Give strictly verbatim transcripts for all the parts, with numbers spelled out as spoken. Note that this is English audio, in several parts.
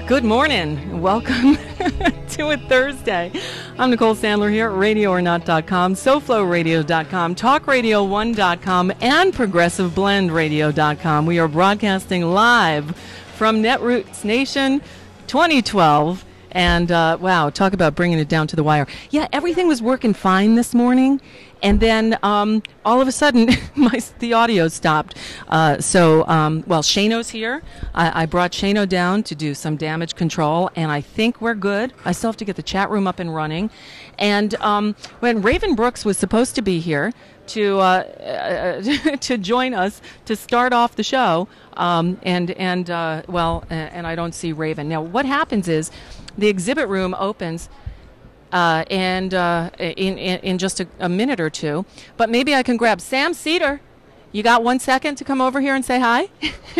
Good morning. Welcome to a Thursday. I'm Nicole Sandler here at radio or not dot com, SoFlo Radio dot com, Talk Radio one dot com, and Progressive Blend Radio dot com. We are broadcasting live from Netroots Nation twenty twelve. And, uh, wow, talk about bringing it down to the wire. Yeah, everything was working fine this morning. And then um, all of a sudden, my the audio stopped. Uh, so, um, well, Shano's here. I, I brought Shano down to do some damage control, and I think we're good. I still have to get the chat room up and running. And um, when Raven Brooks was supposed to be here to uh, uh, to join us to start off the show, um, and and uh, well, and, and I don't see Raven now. What happens is the exhibit room opens. Uh, and uh, in, in in just a, a minute or two. But maybe I can grab Sam Cedar. You got one second to come over here and say hi?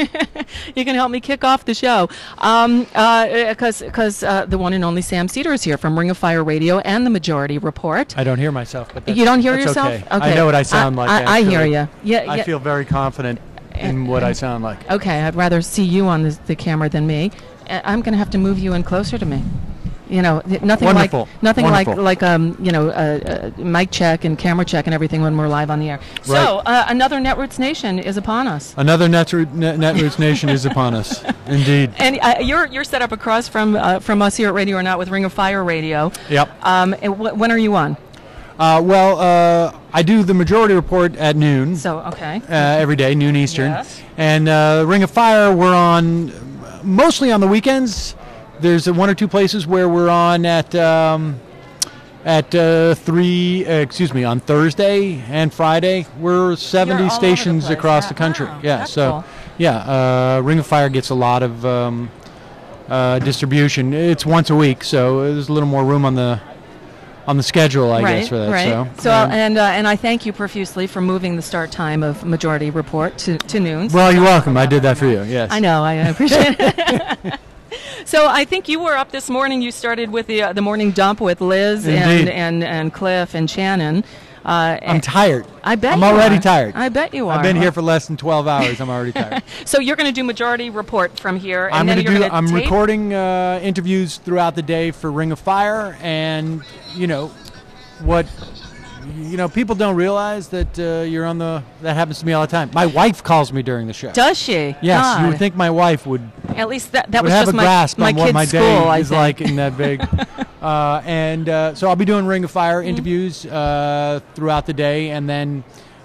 You can help me kick off the show. Um, uh, because because uh, the one and only Sam Cedar is here from Ring of Fire Radio and the Majority Report. I don't hear myself. But that's, you don't hear that's yourself? Okay. okay. I know what I sound I, like. I, I hear you. Yeah, I yeah. feel very confident in what I sound like. Okay, I'd rather see you on the, the camera than me. I'm going to have to move you in closer to me. You know, nothing Wonderful. like nothing Wonderful. like like um you know uh, uh, mic check and camera check and everything when we're live on the air. Right. So uh, another Netroots Nation is upon us. Another Netroot, Net, Netroots Nation is upon us, indeed. And uh, you're you're set up across from uh, from us here at Radio or Not with Ring of Fire Radio. Yep. Um, and w- when are you on? Uh, well, uh, I do the Majority Report at noon. So okay. Uh, every day, noon Eastern. Yes. And uh, Ring of Fire, we're on mostly on the weekends. There's uh, one or two places where we're on at um, at uh, three. Uh, excuse me, on Thursday and Friday. We're seventy You're all stations over the place. across Yeah. the country. Wow, yeah. that's So, cool. yeah, uh, Ring of Fire gets a lot of um, uh, distribution. It's once a week, so there's a little more room on the on the schedule, I right, guess, for that. right. So, So um, and uh, and I thank you profusely for moving the start time of Majority Report to to noon. well, you're welcome. I did that for you. Yes. I know. I appreciate it. So I think you were up this morning. You started with the uh, the morning dump with Liz and, Indeed. and and Cliff and Shannon. Uh, I'm tired. I bet I'm you already are. tired. I bet you are. I've been here for less than twelve hours. I'm already tired. So you're going to do Majority Report from here, and I'm then gonna you're do. going to I'm tape? recording uh, interviews throughout the day for Ring of Fire, and you know what. You know, people don't realize that uh, you're on the. That happens to me all the time. My wife calls me during the show. Does she? Yes, God. you would think my wife would. At least that that would was have just a my grasp my on what kid's my school. day I is think. like in that big. uh, and uh, so I'll be doing Ring of Fire Mm-hmm. interviews uh, throughout the day, and then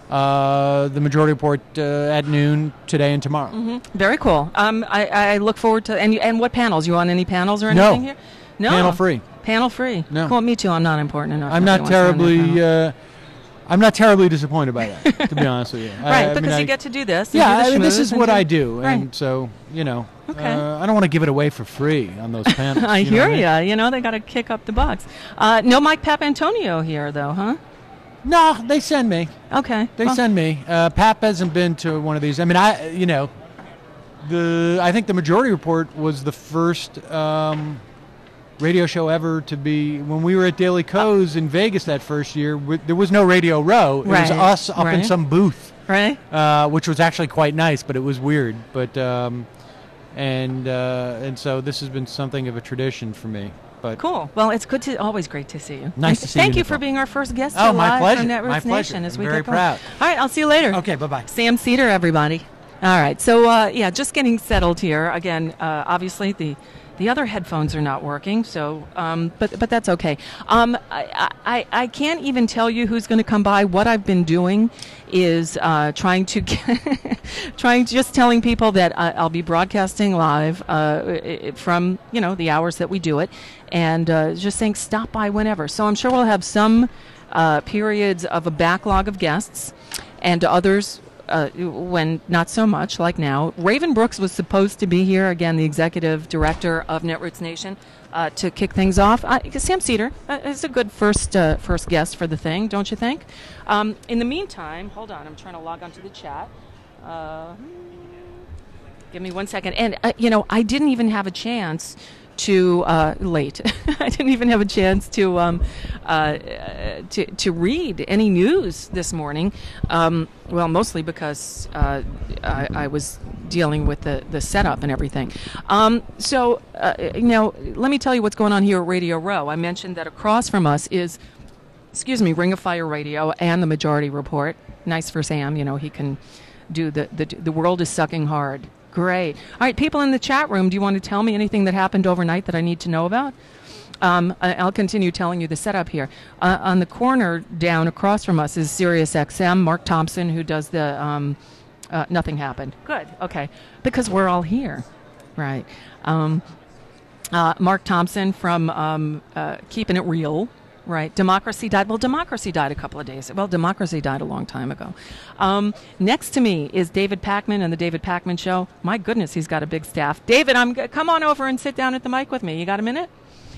uh, the Majority Report uh, at noon today and tomorrow. Mm-hmm. Very cool. Um, I, I look forward to and you, and what panels? You on any panels or No. anything here? No. Panel free. Panel free. No. Cool. Me too. I'm not important enough. I'm Nobody not wants to run that panel. terribly. Uh, I'm not terribly disappointed by that, to be honest with you. I- Right, I because mean, I- you get to do this. and Yeah, do the I mean, this schmooze is and what do- I do, Right. and so you know, Okay. uh, I don't want to give it away for free on those panels. I you know hear what I mean? ya. You know, they got to kick up the bucks. Uh, no Mike Papantonio here, though, huh? No, they send me. Okay. They well, send me. Uh, Pap hasn't been to one of these. I mean, I you know, the I think the Majority Report was the first um, radio show ever to be. When we were at Daily Co's in Vegas that first year, w- there was no Radio Row. It was Right, us up in right. some booth, Right? uh, which was actually quite nice, but it was weird. But um, and uh, and so this has been something of a tradition for me. But Cool. Well, it's good to always great to see you. Nice And to see Thank you, you for Nicole. being our first guest. Oh, here my live pleasure. from Netroots My pleasure. Nation as I'm we very get going. proud. All right, I'll see you later. okay, bye bye. Sam Cedar, everybody. All right, so uh, yeah, just getting settled here again. Uh, obviously, the the other headphones are not working, so um, but but that's okay. Um, I, I I can't even tell you who's going to come by. What I've been doing is uh, trying to get trying to just telling people that uh, I'll be broadcasting live uh, i- i- from you know the hours that we do it, and uh, just saying stop by whenever. So I'm sure we'll have some uh, periods of a backlog of guests, and others. Uh, when not so much, like now. Raven Brooks was supposed to be here, again, the executive director of Netroots Nation, uh, to kick things off. Uh, Sam Cedar uh, is a good first uh, first guest for the thing, don't you think? Um, in the meantime, hold on, I'm trying to log onto the chat. Uh, give me one second. And, uh, you know, I didn't even have a chance to uh, late. I didn't even have a chance to um, uh, to to read any news this morning. Um, well, mostly because uh, I, I was dealing with the, the setup and everything. Um, so uh, now let me tell you what's going on here at Radio Row. I mentioned that across from us is, excuse me, Ring of Fire Radio and the Majority Report. Nice for Sam, you know, he can do the the the world is sucking hard. Great. All right, people in the chat room, do you want to tell me anything that happened overnight that I need to know about? Um, I, I'll continue telling you the setup here. Uh, on the corner down across from us is Sirius X M, Mark Thompson, who does the um, uh, nothing happened. Good, okay. Because we're all here, right? Um, uh, Mark Thompson from um, uh, Keeping It Real. Right. Democracy died. Well, democracy died a couple of days. Well, democracy died a long time ago. Um, next to me is David Pakman and the David Pakman Show. My goodness, he's got a big staff. David, I'm g- come on over and sit down at the mic with me. You got a minute?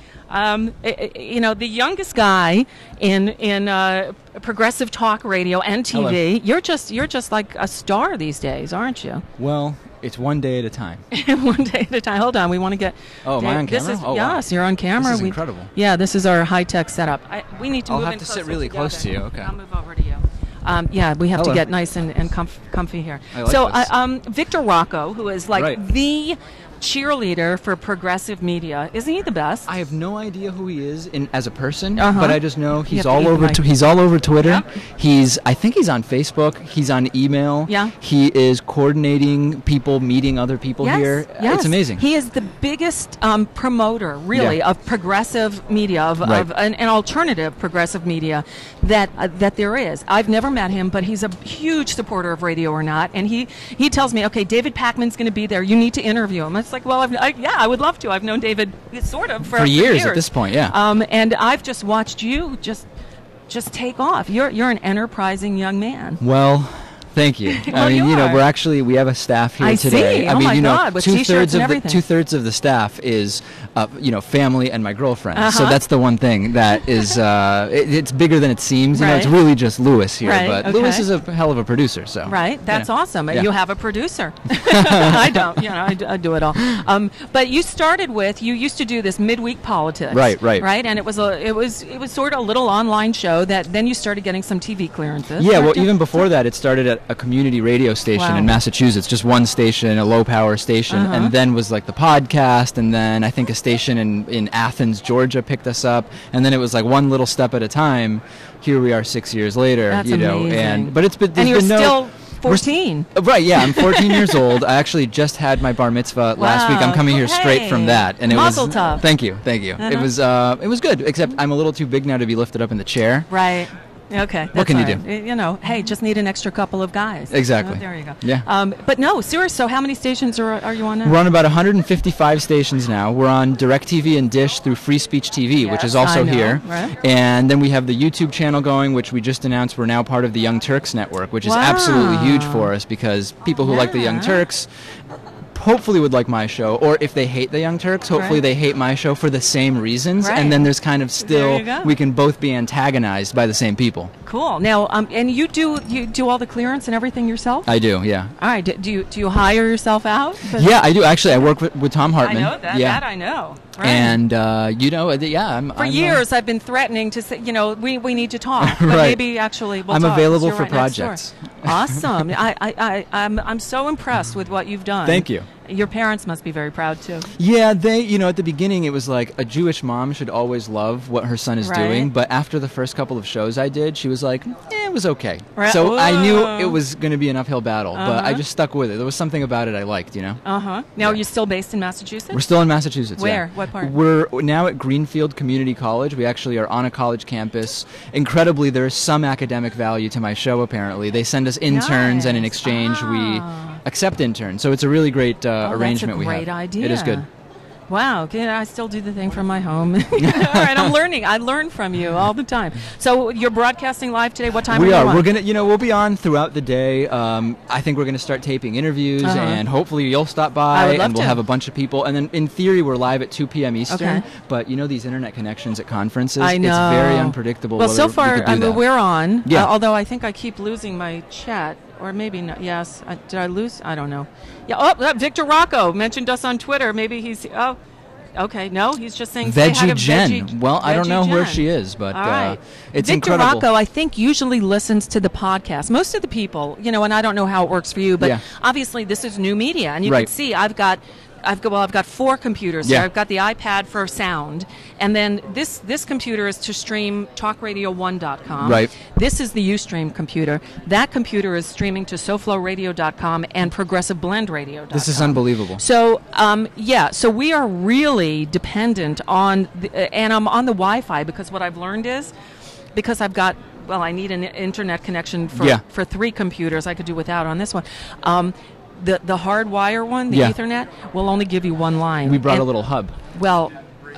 Um, I, I, you know, the youngest guy in in uh, progressive talk radio and T V. Hello. You're just you're just like a star these days, aren't you? Well, it's one day at a time. One day at a time. Hold on, we want to get. Oh, am I on This camera? is, Oh, wow. yes, you're on camera. This is We- incredible. Yeah, this is our high tech setup. I, we need to I'll move have in to sit closer really together. close to you, okay. I'll move over to you. Um, yeah, we have Hello. to get nice and, and comf- comfy here. I like so, this. uh, um, Victor Rocco, who is like Right. the cheerleader for progressive media, isn't he the best? I have no idea who he is in as a person, Uh-huh. but I just know You he's have to all eat the over. mic. T- he's all over Twitter. Yep. He's. I think he's on Facebook. He's on email. Yeah. He is coordinating people, meeting other people Yes, here. yes. It's amazing. He is the biggest um, promoter, really, Yeah. of progressive media, of, Right. of an, an alternative progressive media that uh, that there is. I've never met him, but he's a huge supporter of Radio or Not, and he, he tells me, okay, David Pakman's going to be there. You need to interview him. It's like, well, I've, I, yeah, I would love to. I've known David sort of for, For years at this point, yeah. Um, and I've just watched you just just take off. You're you're an enterprising young man. Well, thank you. Well, I mean, you you know, are. we're actually we have a staff here I today. see. I Oh mean, my you know, God, with two t-shirts thirds and of the everything. two thirds of the staff is, uh, you know, family and my girlfriend. So Uh-huh. that's the one thing that is uh, it, it's bigger than it seems. You know, it's Right. really just Lewis here, Right, but okay. Lewis is a hell of a producer. So Right, that's yeah. awesome. Yeah. You have a producer. I don't, you know, I do, I do it all. Um, but you started with you used to do this midweek politics, Right, right. right, and it was a it was it was sort of a little online show that then you started getting some T V clearances. Yeah, well, correct? even before that, it started at a community radio station Wow. in Massachusetts, just one station, a low-power station, Uh-huh. and then was like the podcast, and then I think a station in, in Athens, Georgia, picked us up, and then it was like one little step at a time. Here we are, six years later, That's you know, amazing. and but it's been there's and you're been no, still we're s- fourteen. Uh, Right, yeah, I'm fourteen years old. I actually just had my bar mitzvah last week. Wow, I'm coming cool. here straight Hey, from that, and it mazel was tov. thank you, thank you. It Uh-huh. was uh, it was good, except I'm a little too big now to be lifted up in the chair. Right. Okay. that's can you all do? right. You know, hey, just need an extra couple of guys. Exactly. Oh, there you go. Yeah. Um, but no, serious. So how many stations are are you on now? We're on about one hundred fifty-five stations now. We're on DirecTV and Dish through Free Speech T V, which Yes, is also I know, here. right. And then we have the YouTube channel going, which we just announced we're now part of the Young Turks network, which is Wow. absolutely huge for us because people who like the Young Yeah. Turks hopefully would like my show, or if they hate the Young Turks, hopefully Right. they hate my show for the same reasons. Right. And then there's kind of still, you go. we can both be antagonized by the same people. Cool. Now, um, and you do you do all the clearance and everything yourself? I do, yeah. All right. Do, do you do you hire yourself out? Yeah, I do. Actually, I work with, with Tom I Hartman. know that. Yeah. That I know. Right. And, uh, you know, uh, yeah, I'm for I'm, uh, years, I've been threatening to say, you know, we, we need to talk, but Right. maybe actually we'll I'm talk, 'cause available you're for right next door. projects. Awesome. I, I, I, I'm, I'm so impressed with what you've done. Thank you. Your parents must be very proud too. Yeah, they, you know, at the beginning it was like a Jewish mom should always love what her son is Right. doing, but after the first couple of shows I did, she was like, eh, it was okay. Right. So I knew Whoa. it was going to be an uphill battle, but I Uh-huh. just stuck with it. There was something about it I liked, you know? Uh huh. Now, are you still based in Massachusetts? We're still in Massachusetts. Where? yeah. What part? We're now at Greenfield Community College. We actually are on a college campus. Incredibly, there is some academic value to my show, apparently. They send us interns, and in Nice. exchange, Ah. we accept interns. So it's a really great uh, Oh, arrangement that's a we great have. idea. It is good. Wow, yeah, I still do the thing from my home. All right, I'm learning. I learn from you all the time. So you're broadcasting live today. What time We are are. you on? We're gonna, you know, we'll be on throughout the day. Um, I think we're gonna start taping interviews, Uh-huh. and hopefully you'll stop I by, would love and we'll to. have a bunch of people. And then, in theory, we're live at two p.m. Eastern. Okay. But you know, these internet connections at conferences, I know. it's very unpredictable. Well, whether so we far, could do I mean, that. we're on. Yeah. Uh, although I think I keep losing my chat, or maybe not. Yes, I, did I lose? I don't know. Yeah. Oh, uh, Victor Rocco mentioned us on Twitter. Maybe he's. Oh, Okay, no, he's just saying say hi Veggie to Jen. Veggie, well, I don't Veggie know where Jen. she is, but All right. uh, it's Victor incredible. Rocco, I think, usually listens to the podcast. Most of the people, you know, and I don't know how it works for you, but Yeah. obviously this is new media, and you Right. can see I've got. I've got well. I've got four computers Yeah. here. I've got the iPad for sound, and then this this computer is to stream talk radio one dot com. Right. This is the Ustream computer. That computer is streaming to soflow radio dot com and progressive blend radio dot com. This is unbelievable. So, um, yeah, so we are really dependent on, the, uh, and I'm on the Wi-Fi because what I've learned is, because I've got, well, I need an internet connection for, Yeah. for three computers. I could do without on this one. Um, the the hardwire one, the Yeah. Ethernet, will only give you one line. We brought And- a little hub. Well,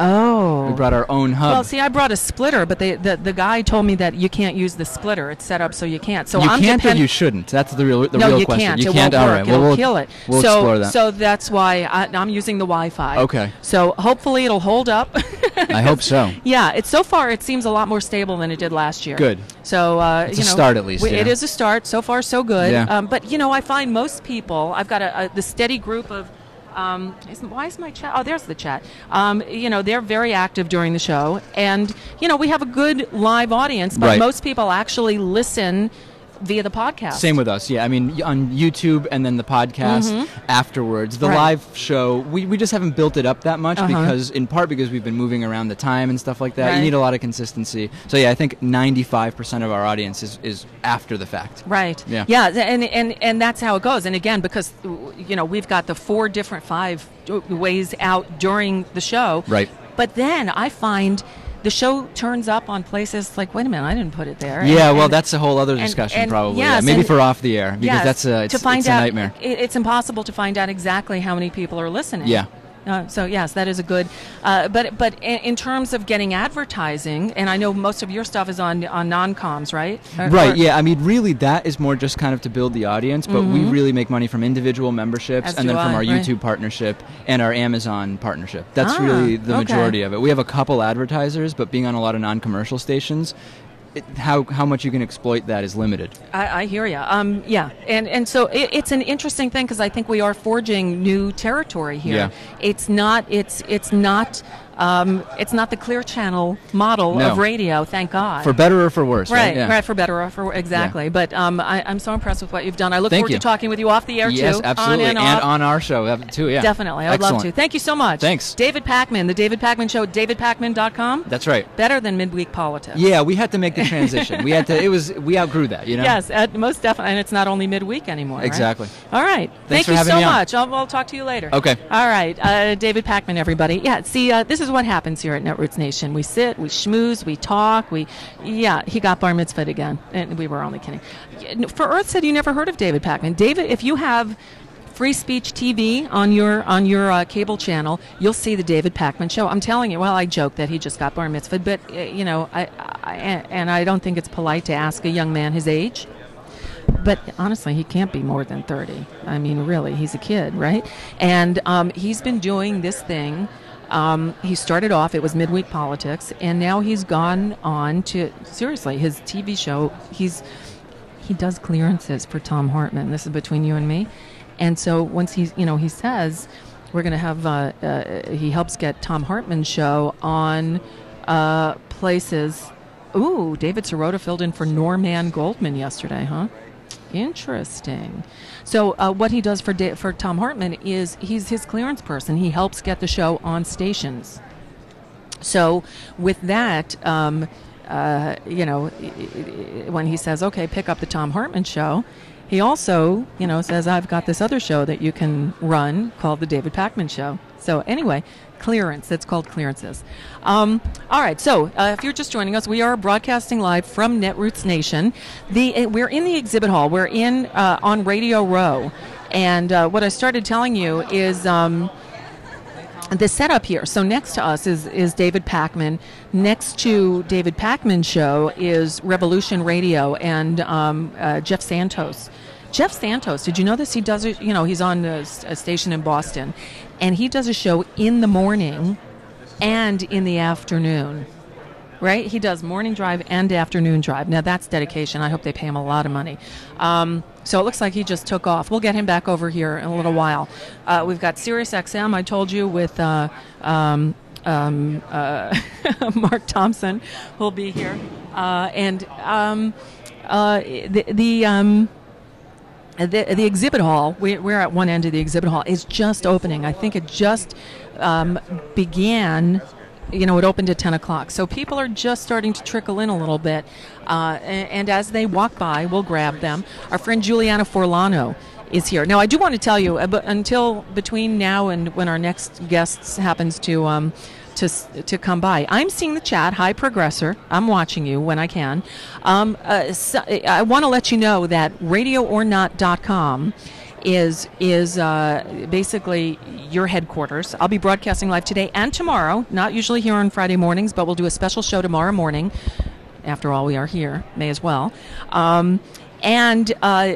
oh. We brought our own hub. Well, see, I brought a splitter, but they, the the guy told me that you can't use the splitter. It's set up so you can't. So you I'm can't, or depend- you shouldn't. That's the real, the no, real you question. can't. You it can't. won't All work. right. It'll Well, we'll kill it. We'll so, explore that. So that's why I, I'm using the Wi-Fi. Okay. So hopefully it'll hold up. I hope so. Yeah, it's so far it seems a lot more stable than it did last year. Good. So uh, It's you a know, start at least, we- yeah. It is a start. So far, so good. Yeah. Um, but you know, I find most people. I've got a, a the steady group of. Um, is, why is my chat? Oh, there's the chat. Um, you know, they're very active during the show, and you know, we have a good live audience. But Right. most people actually listen via the podcast. Same with us, yeah. I mean, y- on YouTube and then the podcast afterwards. The Mm-hmm. Right. live show, we, we just haven't built it up that much Uh-huh. because, in part, because we've been moving around the time and stuff like that. Right. You need a lot of consistency. So yeah, I think ninety-five percent of our audience is, is after the fact. Right. Yeah. Yeah, th- and, and and that's how it goes. And again, because you know we've got the four different five ways out during the show. Right. But then I find the show turns up on places like, wait a minute, I didn't put it there. Yeah, And- well, and- that's a whole other and- discussion, and probably. yes, yeah. Maybe and- for off the air, because yes, that's a it's, to find it's a out, nightmare. it- it's impossible to find out exactly how many people are listening. Yeah. Uh, so yes, that is a good. Uh, but but in, in terms of getting advertising, and I know most of your stuff is on on non-coms, right? Or- Right, or- yeah. I mean, really, that is more just kind of to build the audience, but we really make money from individual memberships As and do then from I, our right. YouTube partnership and our Amazon partnership. That's Ah, really the okay. majority of it. We have a couple advertisers, but being on a lot of non-commercial stations, it, how how much you can exploit that is limited. I, I hear you. Um, yeah, and and so it, it's an interesting thing because I think we are forging new territory here. Yeah. It's not. It's it's not. Um, it's not the Clear Channel model No. of radio. Thank God. For better or for worse, right? Right, Yeah. right, for better or for exactly. Yeah. But um, I, I'm so impressed with what you've done. I look Thank forward you. to talking with you off the air Yes, too, absolutely, on and, and off. on our show uh, too. Yeah, Definitely, I would love Excellent. to. Thank you so much. Thanks. David Pakman, the David Pakman Show, david pakman dot com. That's right. Better than midweek politics. Yeah, we had to make the transition. we had to. It was we outgrew that, you know. Yes, uh, most definitely, and it's not only midweek anymore. right? Exactly. All right. Thank Thanks for you having so me on. much. I'll, I'll talk to you later. Okay. All right. Uh, David Pakman, everybody. Yeah, see, uh, this is what happens here at Netroots Nation. We sit, we schmooze, we talk, we, yeah, he got bar mitzvahed again, and we were only kidding. For Earth said you never heard of David Pakman. David, if you have free speech T V on your on your uh, cable channel, you'll see the David Pakman Show. I'm telling you. Well, I joke that he just got bar mitzvahed, but uh, you know, I, I and I don't think it's polite to ask a young man his age. But honestly, he can't be more than thirty. I mean, really, he's a kid, right? And um, he's been doing this thing. Um, he started off, it was Midweek Politics, and now he's gone on to, seriously, his T V show, he's he does clearances for Tom Hartman. This is between you and me. And so once he's, you know, he says, we're going to have, uh, uh, he helps get Tom Hartman's show on uh, places. Ooh, David Sirota filled in for Norman Goldman yesterday, huh? Interesting. So uh, what he does for da- for Tom Hartman is he's his clearance person. He helps get the show on stations. So with that, um, uh, you know, when he says, okay, pick up the Tom Hartman show, he also, you know, says, I've got this other show that you can run called the David Pakman Show. So anyway, clearance. That's called clearances. Um, all right. So uh, if you're just joining us, we are broadcasting live from Netroots Nation. The uh, we're in the exhibit hall. We're in uh, on Radio Row, and uh, what I started telling you is. Um, The setup here. So next to us is, is David Pakman. Next to David Pakman's show is Revolution Radio and um, uh, Jeff Santos. Jeff Santos, did you know this? He does, a, you know, he's on a, a station in Boston, and he does a show in the morning and in the afternoon. right? He does morning drive and afternoon drive. Now, that's dedication. I hope they pay him a lot of money. Um, so it looks like he just took off. We'll get him back over here in a little while. Uh, we've got Sirius X M, I told you, with uh, um, um, uh, Mark Thompson will be here. Uh, and um, uh, the... the um, The, the exhibit hall, we, we're at one end of the exhibit hall, is just opening. I think it just um, began, you know, it opened at ten o'clock. So people are just starting to trickle in a little bit. Uh, and, and as they walk by, we'll grab them. Our friend Juliana Forlano is here. Now, I do want to tell you, uh, but until between now and when our next guest happens to... Um, To, to come by. I'm seeing the chat. Hi, Progressor. I'm watching you when I can. Um, uh, so I want to let you know that radio or not dot com is is uh, basically your headquarters. I'll be broadcasting live today and tomorrow. Not usually here on Friday mornings, but we'll do a special show tomorrow morning. After all, we are here. May as well. Um, and... Uh,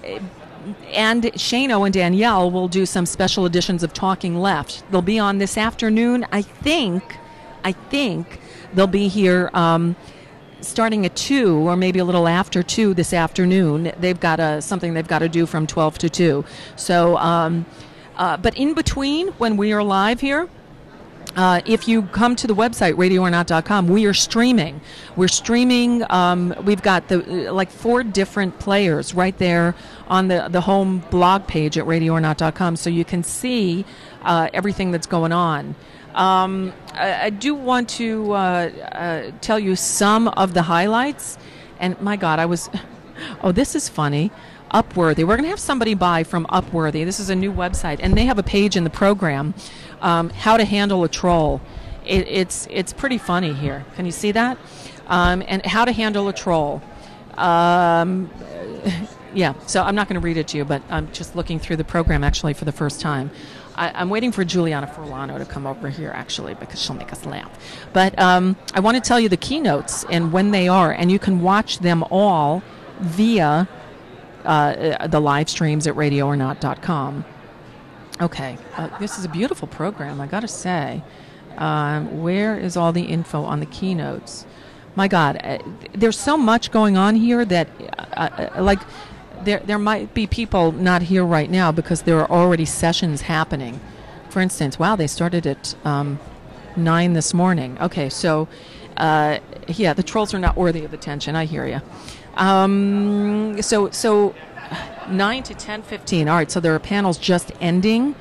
And Shano and Danielle will do some special editions of Talking Left. They'll be on this afternoon. I think, I think they'll be here um, starting at two, or maybe a little after two this afternoon. They've got a, something they've got to do from twelve to two. So, um, uh, but in between, when we are live here, Uh, if you come to the website radio or not dot com, we are streaming. We're streaming. Um, we've got the uh, like four different players right there on the, the home blog page at radio or not dot com, so you can see uh, everything that's going on. Um, I, I do want to uh, uh, tell you some of the highlights. And my God, I was. Oh, this is funny. Upworthy. We're going to have somebody by from Upworthy. This is a new website, and they have a page in the program, um, how to handle a troll. It, it's it's pretty funny here. Can you see that? Um, and how to handle a troll. Um, yeah, so I'm not going to read it to you, but I'm just looking through the program actually for the first time. I, I'm waiting for Juliana Forlano to come over here actually because she'll make us laugh. But um, I want to tell you the keynotes and when they are, and you can watch them all via Uh, the live streams at radio or not dot com. Okay, uh, this is a beautiful program, I gotta say. Um, where is all the info on the keynotes? My God, uh, there's so much going on here that, uh, uh, like, there there might be people not here right now because there are already sessions happening. For instance, wow, they started at um, nine this morning. Okay, so, uh, yeah, the trolls are not worthy of attention. I hear you. Um, so, so nine to ten fifteen. All right, so there are panels just ending.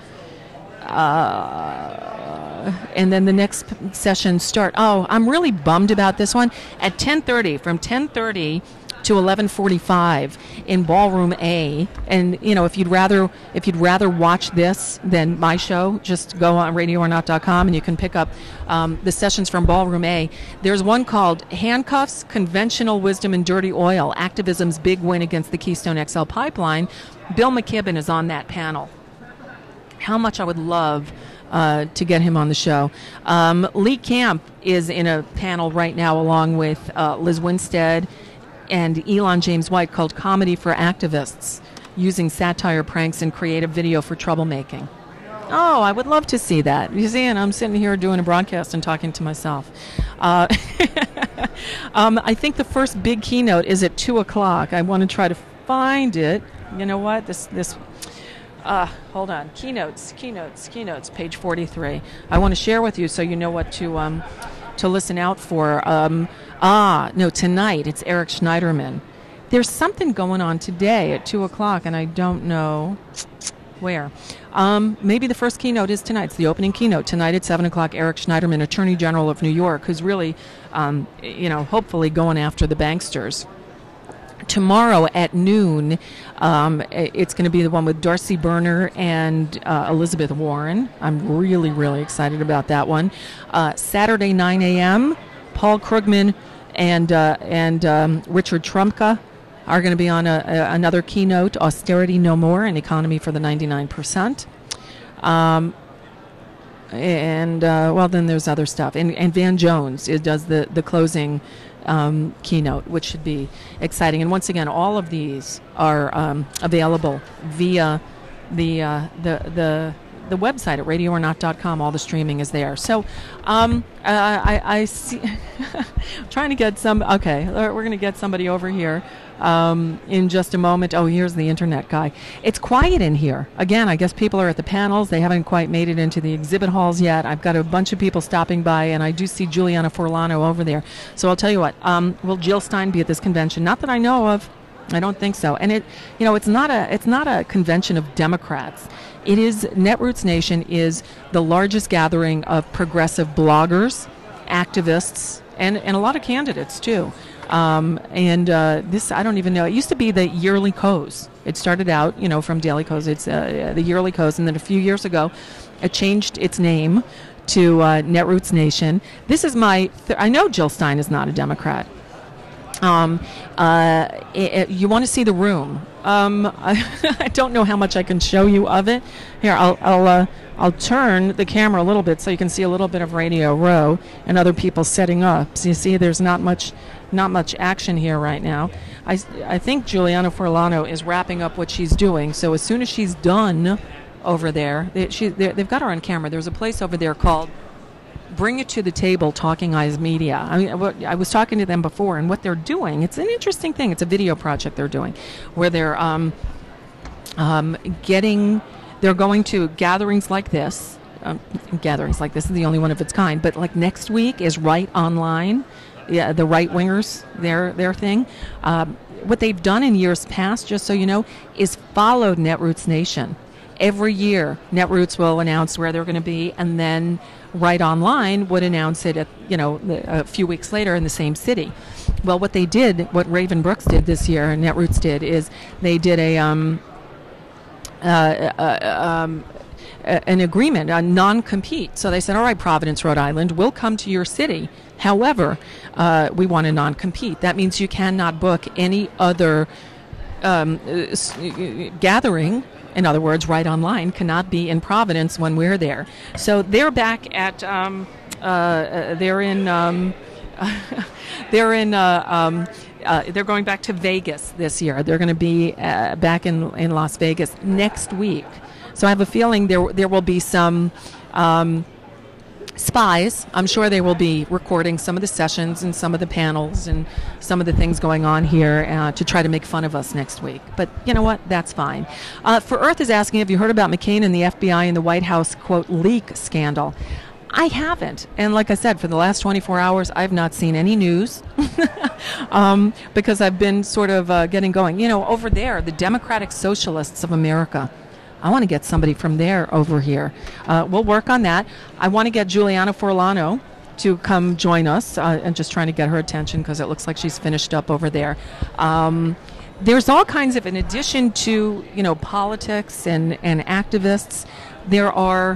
Uh, and then the next p- session start. Oh, I'm really bummed about this one. At ten thirty, from ten thirty to eleven forty-five in Ballroom A. And, you know, if you'd rather if you'd rather watch this than my show, just go on radio or not dot com and you can pick up um, the sessions from Ballroom A. There's one called Handcuffs, Conventional Wisdom and Dirty Oil, Activism's Big Win Against the Keystone X L Pipeline. Bill McKibben is on that panel. How much I would love uh, to get him on the show. Um, Lee Camp is in a panel right now along with uh, Liz Winstead and Elon James White called Comedy for Activists, Using Satire, Pranks, and Creative Video for Troublemaking. Oh, I would love to see that. You see, and I'm sitting here doing a broadcast and talking to myself. Uh, um, I think the first big keynote is at two o'clock. I want to try to find it. You know what? This, this. Uh, hold on. Keynotes, keynotes, keynotes, page forty-three. I want to share with you so you know what to... Um, to listen out for. Um, ah, no, tonight it's Eric Schneiderman. There's something going on today at two o'clock, and I don't know where. Um, maybe the first keynote is tonight. It's the opening keynote. Tonight at seven o'clock, Eric Schneiderman, Attorney General of New York, who's really, um, you know, hopefully going after the banksters. Tomorrow at noon, um, it's going to be the one with Darcy Berner and uh, Elizabeth Warren. I'm really, really excited about that one. Uh, Saturday, nine a.m., Paul Krugman and uh, and um, Richard Trumka are going to be on a, a, another keynote, Austerity No More, an Economy for the ninety-nine percent. Um, and, uh, well, then there's other stuff. And, and Van Jones it does the, the closing Um, keynote, which should be exciting. And once again, all of these are um, available via the uh, the the the website at radio or not dot com. All the streaming is there. So um, uh, I, I see. trying to get some. Okay, we're going to get somebody over here um, in just a moment. Oh, here's the internet guy. It's quiet in here. Again, I guess people are at the panels. They haven't quite made it into the exhibit halls yet. I've got a bunch of people stopping by, and I do see Juliana Forlano over there. So I'll tell you what. Um, will Jill Stein be at this convention? Not that I know of. I don't think so. And it, you know, it's not a it's not a convention of Democrats. It is Netroots Nation is the largest gathering of progressive bloggers, activists, and, and a lot of candidates too. Um, and uh, this, I don't even know. It used to be the Yearly Coz. It started out, you know, from Daily Coz. It's uh, the Yearly Coz, and then a few years ago, it changed its name to uh, Netroots Nation. This is my. Th- I know Jill Stein is not a Democrat. Um, uh, it, it, you want to see the room? Um, I, I don't know how much I can show you of it. Here, I'll I'll uh, I'll turn the camera a little bit so you can see a little bit of Radio Row and other people setting up. So you see, there's not much not much action here right now. I I think Juliana Forlano is wrapping up what she's doing. So as soon as she's done over there, they, she they've got her on camera. There's a place over there called Bring It to the Table, Talking Eyes Media. I mean, I was talking to them before, and what they're doing, it's an interesting thing. It's a video project they're doing, where they're um, um, getting, they're going to gatherings like this. Um, gatherings like this is the only one of its kind. But like next week is Right Online, yeah, the right wingers, their their thing. Um, what they've done in years past, just so you know, is followed Netroots Nation. Every year, Netroots will announce where they're going to be, and then Right Online would announce it, at, you know, a few weeks later in the same city. Well, what they did, what Raven Brooks did this year, and Netroots did, is they did a um, uh, uh, um, an agreement, a non-compete. So they said, all right, Providence, Rhode Island, we'll come to your city. However, uh, we want a non-compete. That means you cannot book any other um, gathering. In other words, Right Online cannot be in Providence when we're there. So they're back at, um, uh, they're in, um, they're in, uh, um, uh, they're going back to Vegas this year. They're going to be uh, back in, in Las Vegas next week. So I have a feeling there there will be some um, spies. I'm sure they will be recording some of the sessions and some of the panels and some of the things going on here uh, to try to make fun of us next week. But you know what? That's fine. Uh, For Earth is asking, have you heard about McCain and the F B I and the White House, quote, leak scandal? I haven't. And like I said, for the last twenty-four hours, I've not seen any news um, because I've been sort of uh, getting going. You know, over there, the Democratic Socialists of America. I want to get somebody from there over here. Uh, we'll work on that. I want to get Juliana Forlano to come join us uh, and just trying to get her attention because it looks like she's finished up over there. Um, there's all kinds of, in addition to, you know, politics and, and activists, there are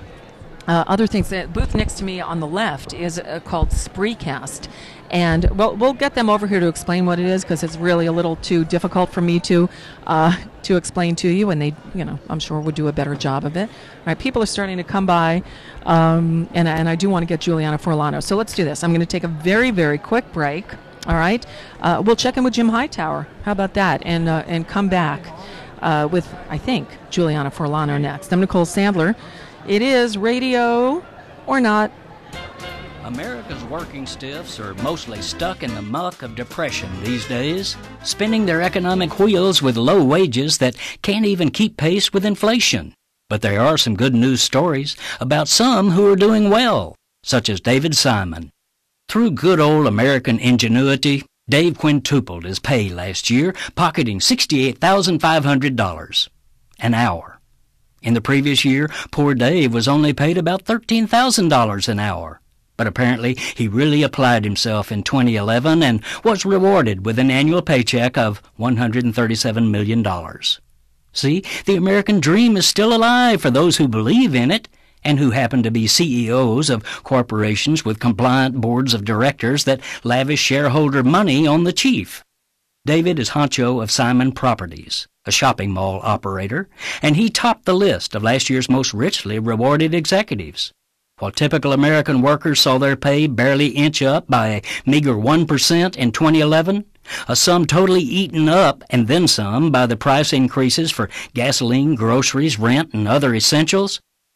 uh, other things. The booth next to me on the left is uh, called Spreecast. And well, we'll get them over here to explain what it is because it's really a little too difficult for me to uh, to explain to you, and they, you know, I'm sure would do a better job of it. All right, people are starting to come by, um, and and I do want to get Juliana Forlano. So let's do this. I'm going to take a very very quick break. All right, uh, we'll check in with Jim Hightower. How about that? And uh, and come back uh, with I think Juliana Forlano next. I'm Nicole Sandler. It is Radio or Not. America's working stiffs are mostly stuck in the muck of depression these days, spinning their economic wheels with low wages that can't even keep pace with inflation. But there are some good news stories about some who are doing well, such as David Simon. Through good old American ingenuity, Dave quintupled his pay last year, pocketing sixty-eight thousand five hundred dollars an hour. In the previous year, poor Dave was only paid about thirteen thousand dollars an hour. But apparently he really applied himself in twenty eleven and was rewarded with an annual paycheck of one hundred thirty-seven million dollars. See, the American dream is still alive for those who believe in it and who happen to be C E Os of corporations with compliant boards of directors that lavish shareholder money on the chief. David is honcho of Simon Properties, a shopping mall operator, and he topped the list of last year's most richly rewarded executives. While typical American workers saw their pay barely inch up by a meager one percent in twenty eleven, a sum totally eaten up and then some by the price increases for gasoline, groceries, rent, and other essentials,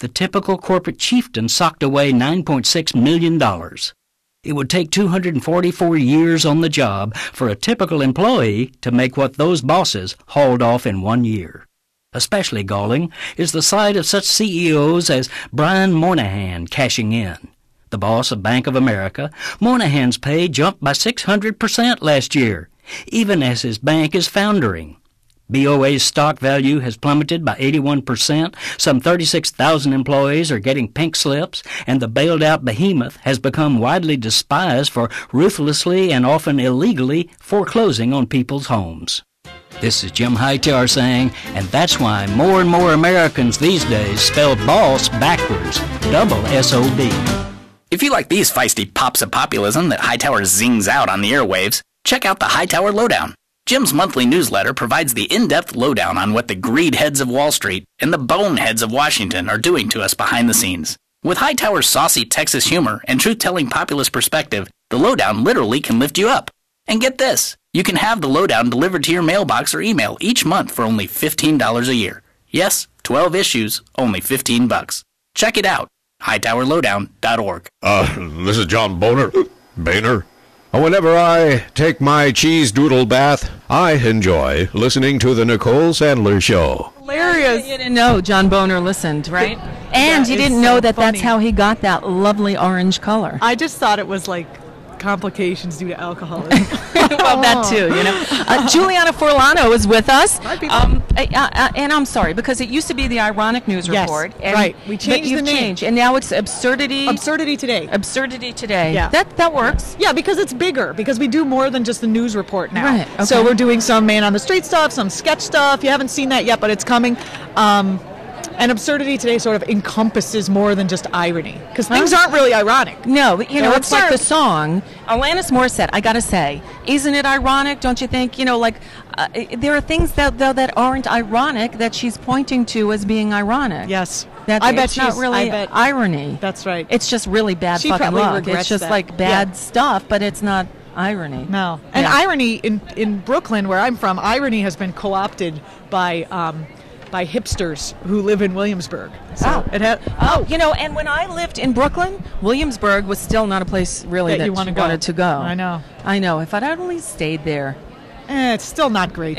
the typical corporate chieftain socked away nine point six million dollars. It would take two hundred forty-four years on the job for a typical employee to make what those bosses hauled off in one year. Especially galling is the sight of such C E Os as Brian Moynihan cashing in. The boss of Bank of America, Moynihan's pay jumped by six hundred percent last year, even as his bank is foundering. B O A's stock value has plummeted by eighty-one percent, some thirty-six thousand employees are getting pink slips, and the bailed-out behemoth has become widely despised for ruthlessly and often illegally foreclosing on people's homes. This is Jim Hightower saying, and that's why more and more Americans these days spell boss backwards, double S O B. If you like these feisty pops of populism that Hightower zings out on the airwaves, check out the Hightower Lowdown. Jim's monthly newsletter provides the in-depth lowdown on what the greed heads of Wall Street and the boneheads of Washington are doing to us behind the scenes. With Hightower's saucy Texas humor and truth-telling populist perspective, the lowdown literally can lift you up. And get this, you can have the lowdown delivered to your mailbox or email each month for only fifteen dollars a year. Yes, twelve issues, only fifteen bucks. Check it out, hightower lowdown dot org. Uh, this is John Boner. Boehner. Whenever I take my cheese doodle bath, I enjoy listening to the Nicole Sandler Show. Hilarious. You didn't know John Boner listened, right? And That you is didn't so know that funny. that's how he got that lovely orange color. I just thought it was like complications due to alcoholism. Well, that too, you know. Uh, Juliana Forlano is with us. Hi, people. Um, uh, uh, and I'm sorry, because it used to be the Ironic News Yes, Report. And, right. We but changed you've the name. changed, and now it's Absurdity. Absurdity Today. Absurdity Today. Yeah. That that works. Yeah, because it's bigger, because we do more than just the news report now. Right, okay. So we're doing some man on the street stuff, some sketch stuff. You haven't seen that yet, but it's coming. Um, and Absurdity Today sort of encompasses more than just irony, because things aren't really ironic. No, but, you know, They're it's like the absurd. song. Alanis Morissette, I gotta say, isn't it ironic, don't you think? You know, like, uh, there are things that, though, that aren't ironic that she's pointing to as being ironic. Yes. That's, I bet it's not she's- really I bet- irony. That's right. It's just really bad She fucking probably luck. regrets It's just that. like bad Yeah. stuff, but it's not irony. No. And Yeah. irony in, in Brooklyn, where I'm from, irony has been co-opted by um, by hipsters who live in Williamsburg. So Oh. it ha- Oh, you know, and when I lived in Brooklyn, Williamsburg was still not a place really That that, you you wanna go. wanted to go. I know. I know. If I'd only stayed there. eh, it's still not great.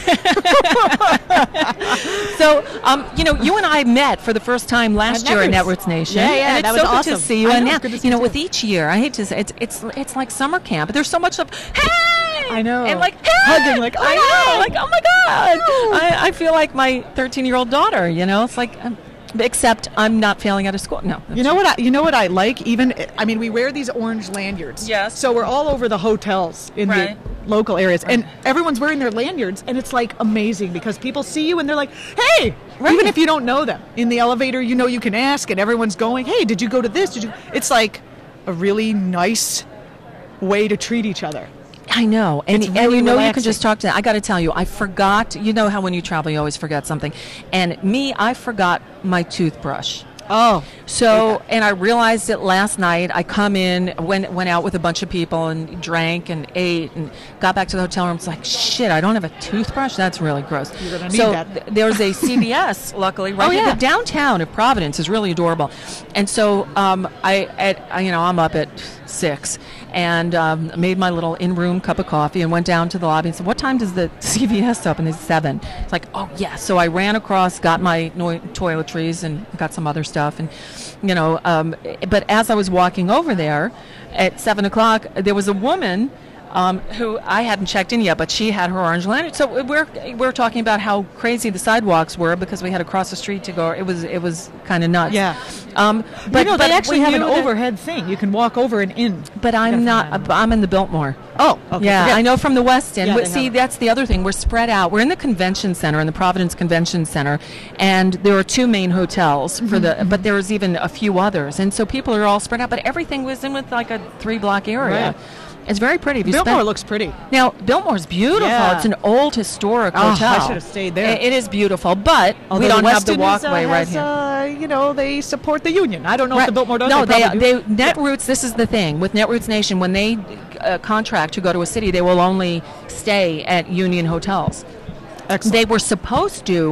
So, um, you know, you and I met for the first time last At year at Networks. Networks Nation. Yeah, yeah, and it's that was so good awesome. to see you. I and know, now, good to see you know, you with too. each year, I hate to say it's it's it's like summer camp. There's so much of hey. I know. And like hey! Hugging, like, I oh, know, like oh my god. I, I feel like my thirteen-year-old daughter. You know, it's like. Um, Except I'm not failing out of school. No. You know what? I, you know what I like. Even I mean, we wear these orange lanyards. Yes. So we're all over the hotels in Right. the local areas, and everyone's wearing their lanyards, and it's like amazing because people see you and they're like, "Hey!" Right. Even if you don't know them in the elevator, you know you can ask, and everyone's going, "Hey, did you go to this? Did you?" It's like a really nice way to treat each other. I know, and, It's and really you know you can relaxing. just talk to. I got to tell you, I forgot. You know how when you travel, you always forget something, and me, I forgot my toothbrush. Oh, So, and I realized it last night. I come in, went went out with a bunch of people and drank and ate and got back to the hotel room. It's like, shit, I don't have a toothbrush? That's really gross. You're gonna need so that. th- there's a C V S, luckily, right Oh, here. yeah. The downtown of Providence is really adorable. And so um, I, at, I, you know, I'm up at six and um, made my little in-room cup of coffee and went down to the lobby and said, what time does the C V S open? It's seven. It's like, oh, yeah. So I ran across, got my no- toiletries and got some other stuff. And, you know, um, but as I was walking over there at seven o'clock, there was a woman um, who I hadn't checked in yet, but she had her orange lanyard. So we're we're talking about how crazy the sidewalks were because we had to cross the street to go. It was it was kind of nuts. Yeah. Um, but but you know, but they actually we have an knew that- overhead thing. You can walk over and in. But I'm Gotta not. find I'm in the Biltmore. Oh, okay. Yeah, forget- I know from the West End. Yeah, But they see, have it. that's the other thing. We're spread out. We're in the convention center, in the Providence Convention Center, and there are two main hotels for the. Mm-hmm. But there's even a few others, and so people are all spread out. But everything was in with like a three-block area. Right. It's very pretty. If you Biltmore spend- looks pretty. Now, Biltmore's beautiful. Yeah. It's an old historic Oh, I hotel. should have stayed there. I- It is beautiful, but Although we don't the have the Westin is, uh, walkway right has, here. Uh, you know, they support the union. I don't know if Right. the Biltmore does. No, they, they, probably they, do. Netroots, this is the thing. With Netroots Nation, when they uh, contract to go to a city, they will only stay at union hotels. Excellent. They were supposed to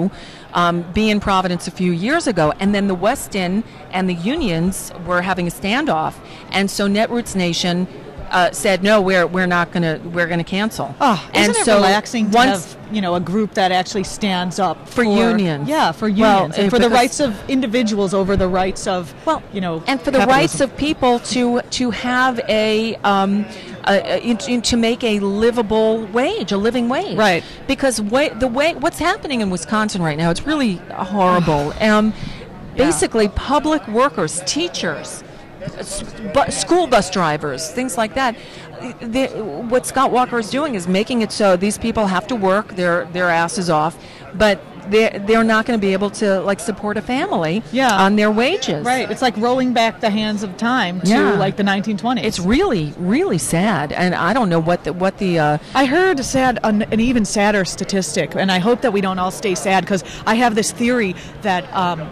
um, be in Providence a few years ago, and then the Westin and the unions were having a standoff, and so Netroots Nation Uh, said no, we're we're not gonna we're gonna cancel. Oh, isn't and it so relaxing to once, have, you know, a group that actually stands up for, for unions? Yeah, for Well, unions and uh, for the because- rights of individuals over the rights of well, you know, and for the capitalism. rights of people to to have a, um, a, a in- in- to make a livable wage, a living wage. Right. Because way, the way what's happening in Wisconsin right now, it's really horrible. um, basically, public workers, teachers, s- bu- school bus drivers, things like that. The, what Scott Walker is doing is making it so these people have to work their their asses off, but they're, they're not going to be able to like support a family Yeah. on their wages. Right. It's like rolling back the hands of time to Yeah. like the nineteen twenties. It's really, really sad, and I don't know what the what the. Uh, I heard a sad, an, an even sadder statistic, and I hope that we don't all stay sad because I have this theory that um,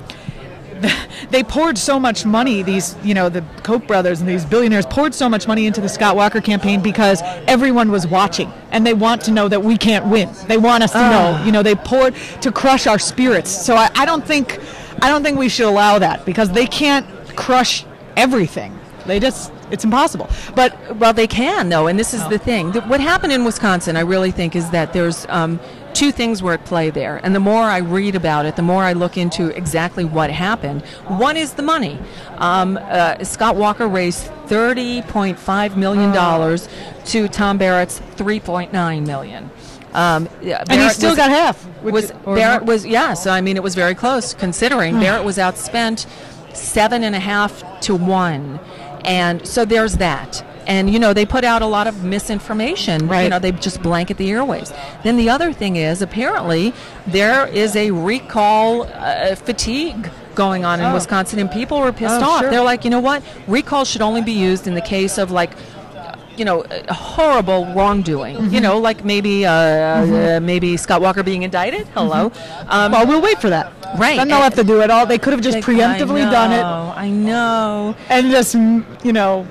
they poured so much money, these, you know, the Koch brothers and these billionaires poured so much money into the Scott Walker campaign because everyone was watching and they want to know that we can't win. They want us to know, you know, they poured to crush our spirits. So I, I don't think, I don't think we should allow that because they can't crush everything. They just, it's impossible. But well, they can though, and this is the thing. The, what happened in Wisconsin, I really think, is that there's um, two things were at play there, and the more I read about it, the more I look into exactly what happened. One is the money. Um, uh, Scott Walker raised thirty point five million dollars to Tom Barrett's three point nine million. Um, yeah, and he Barrett still was, got half. which was is- or Barrett more. was yes. I mean, it was very close considering Barrett was outspent seven and a half to one, and so there's that. And you know they put out a lot of misinformation. Right. You know they just blanket the airwaves. Then the other thing is apparently there is a recall uh, fatigue going on in Oh. Wisconsin, and people were pissed Oh, off. sure. They're like, you know what? Recall should only be used in the case of like. You know, uh, horrible wrongdoing. Mm-hmm. You know, like maybe uh, uh, maybe Scott Walker being indicted. Hello. Um, Well, we'll wait for that. Right. Then they'll have to do it all. They could have just they- preemptively I done it know, I know. and just, mm, you know,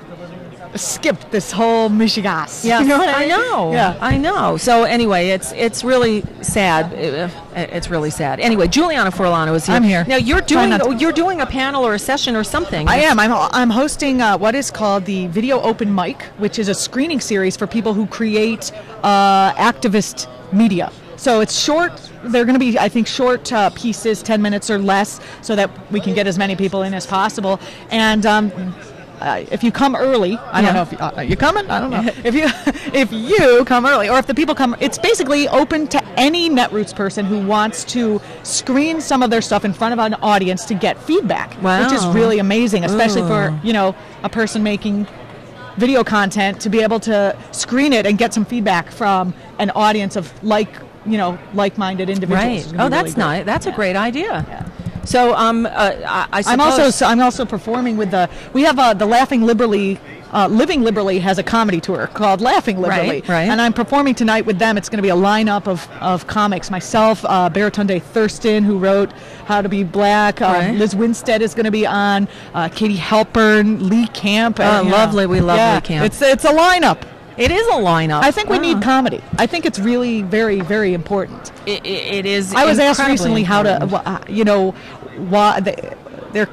skipped this whole Michigas. Yeah, You know what I I mean? know. Yeah. I know. So anyway, it's it's really sad. Uh, It's really sad. Anyway, Juliana Forlano is here. I'm here. Now you're Try doing not to- you're doing a panel or a session or something. I am. I'm, I'm hosting uh, what is called the Video Open Mic, which is a screening series for people who create uh, activist media. So it's short. They're going to be, I think, short uh, pieces, ten minutes or less, so that we can get as many people in as possible. And um, uh, if you come early, I Yeah. don't know if you, uh, are you coming. I don't know if you if you come early, or if the people come. It's basically open to any Netroots person who wants to screen some of their stuff in front of an audience to get feedback, which is Wow. really amazing, especially for Ooh. you know a person making video content to be able to screen it and get some feedback from an audience of like you know like-minded individuals. right. It's gonna Oh, be that's really good. nice. That's a Yeah. great idea. Yeah. So um, uh, I, I I'm suppose also so I'm also performing with the we have uh, the Laughing Liberally. Uh, Living Liberally has a comedy tour called Laughing Liberally, Right, right. and I'm performing tonight with them. It's going to be a lineup of, of comics. Myself, uh, Baratunde Thurston, who wrote How to Be Black. Um, Right. Liz Winstead is going to be on. Uh, Katie Halpern, Lee Camp. Oh, and, you know, lovely. We love yeah, Lee Camp. It's it's a lineup. it is a lineup. I think we Wow. need comedy. I think it's really very very important. It, it, it is. I was asked incredibly recently how to, important. wh- uh, you know, why they, they're.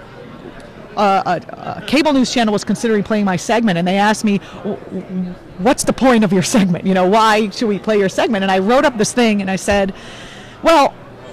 Uh, a, a cable news channel was considering playing my segment, and they asked me, "W- w- "What's the point of your segment? You know, why should we play your segment?" And I wrote up this thing, and I said, "Well,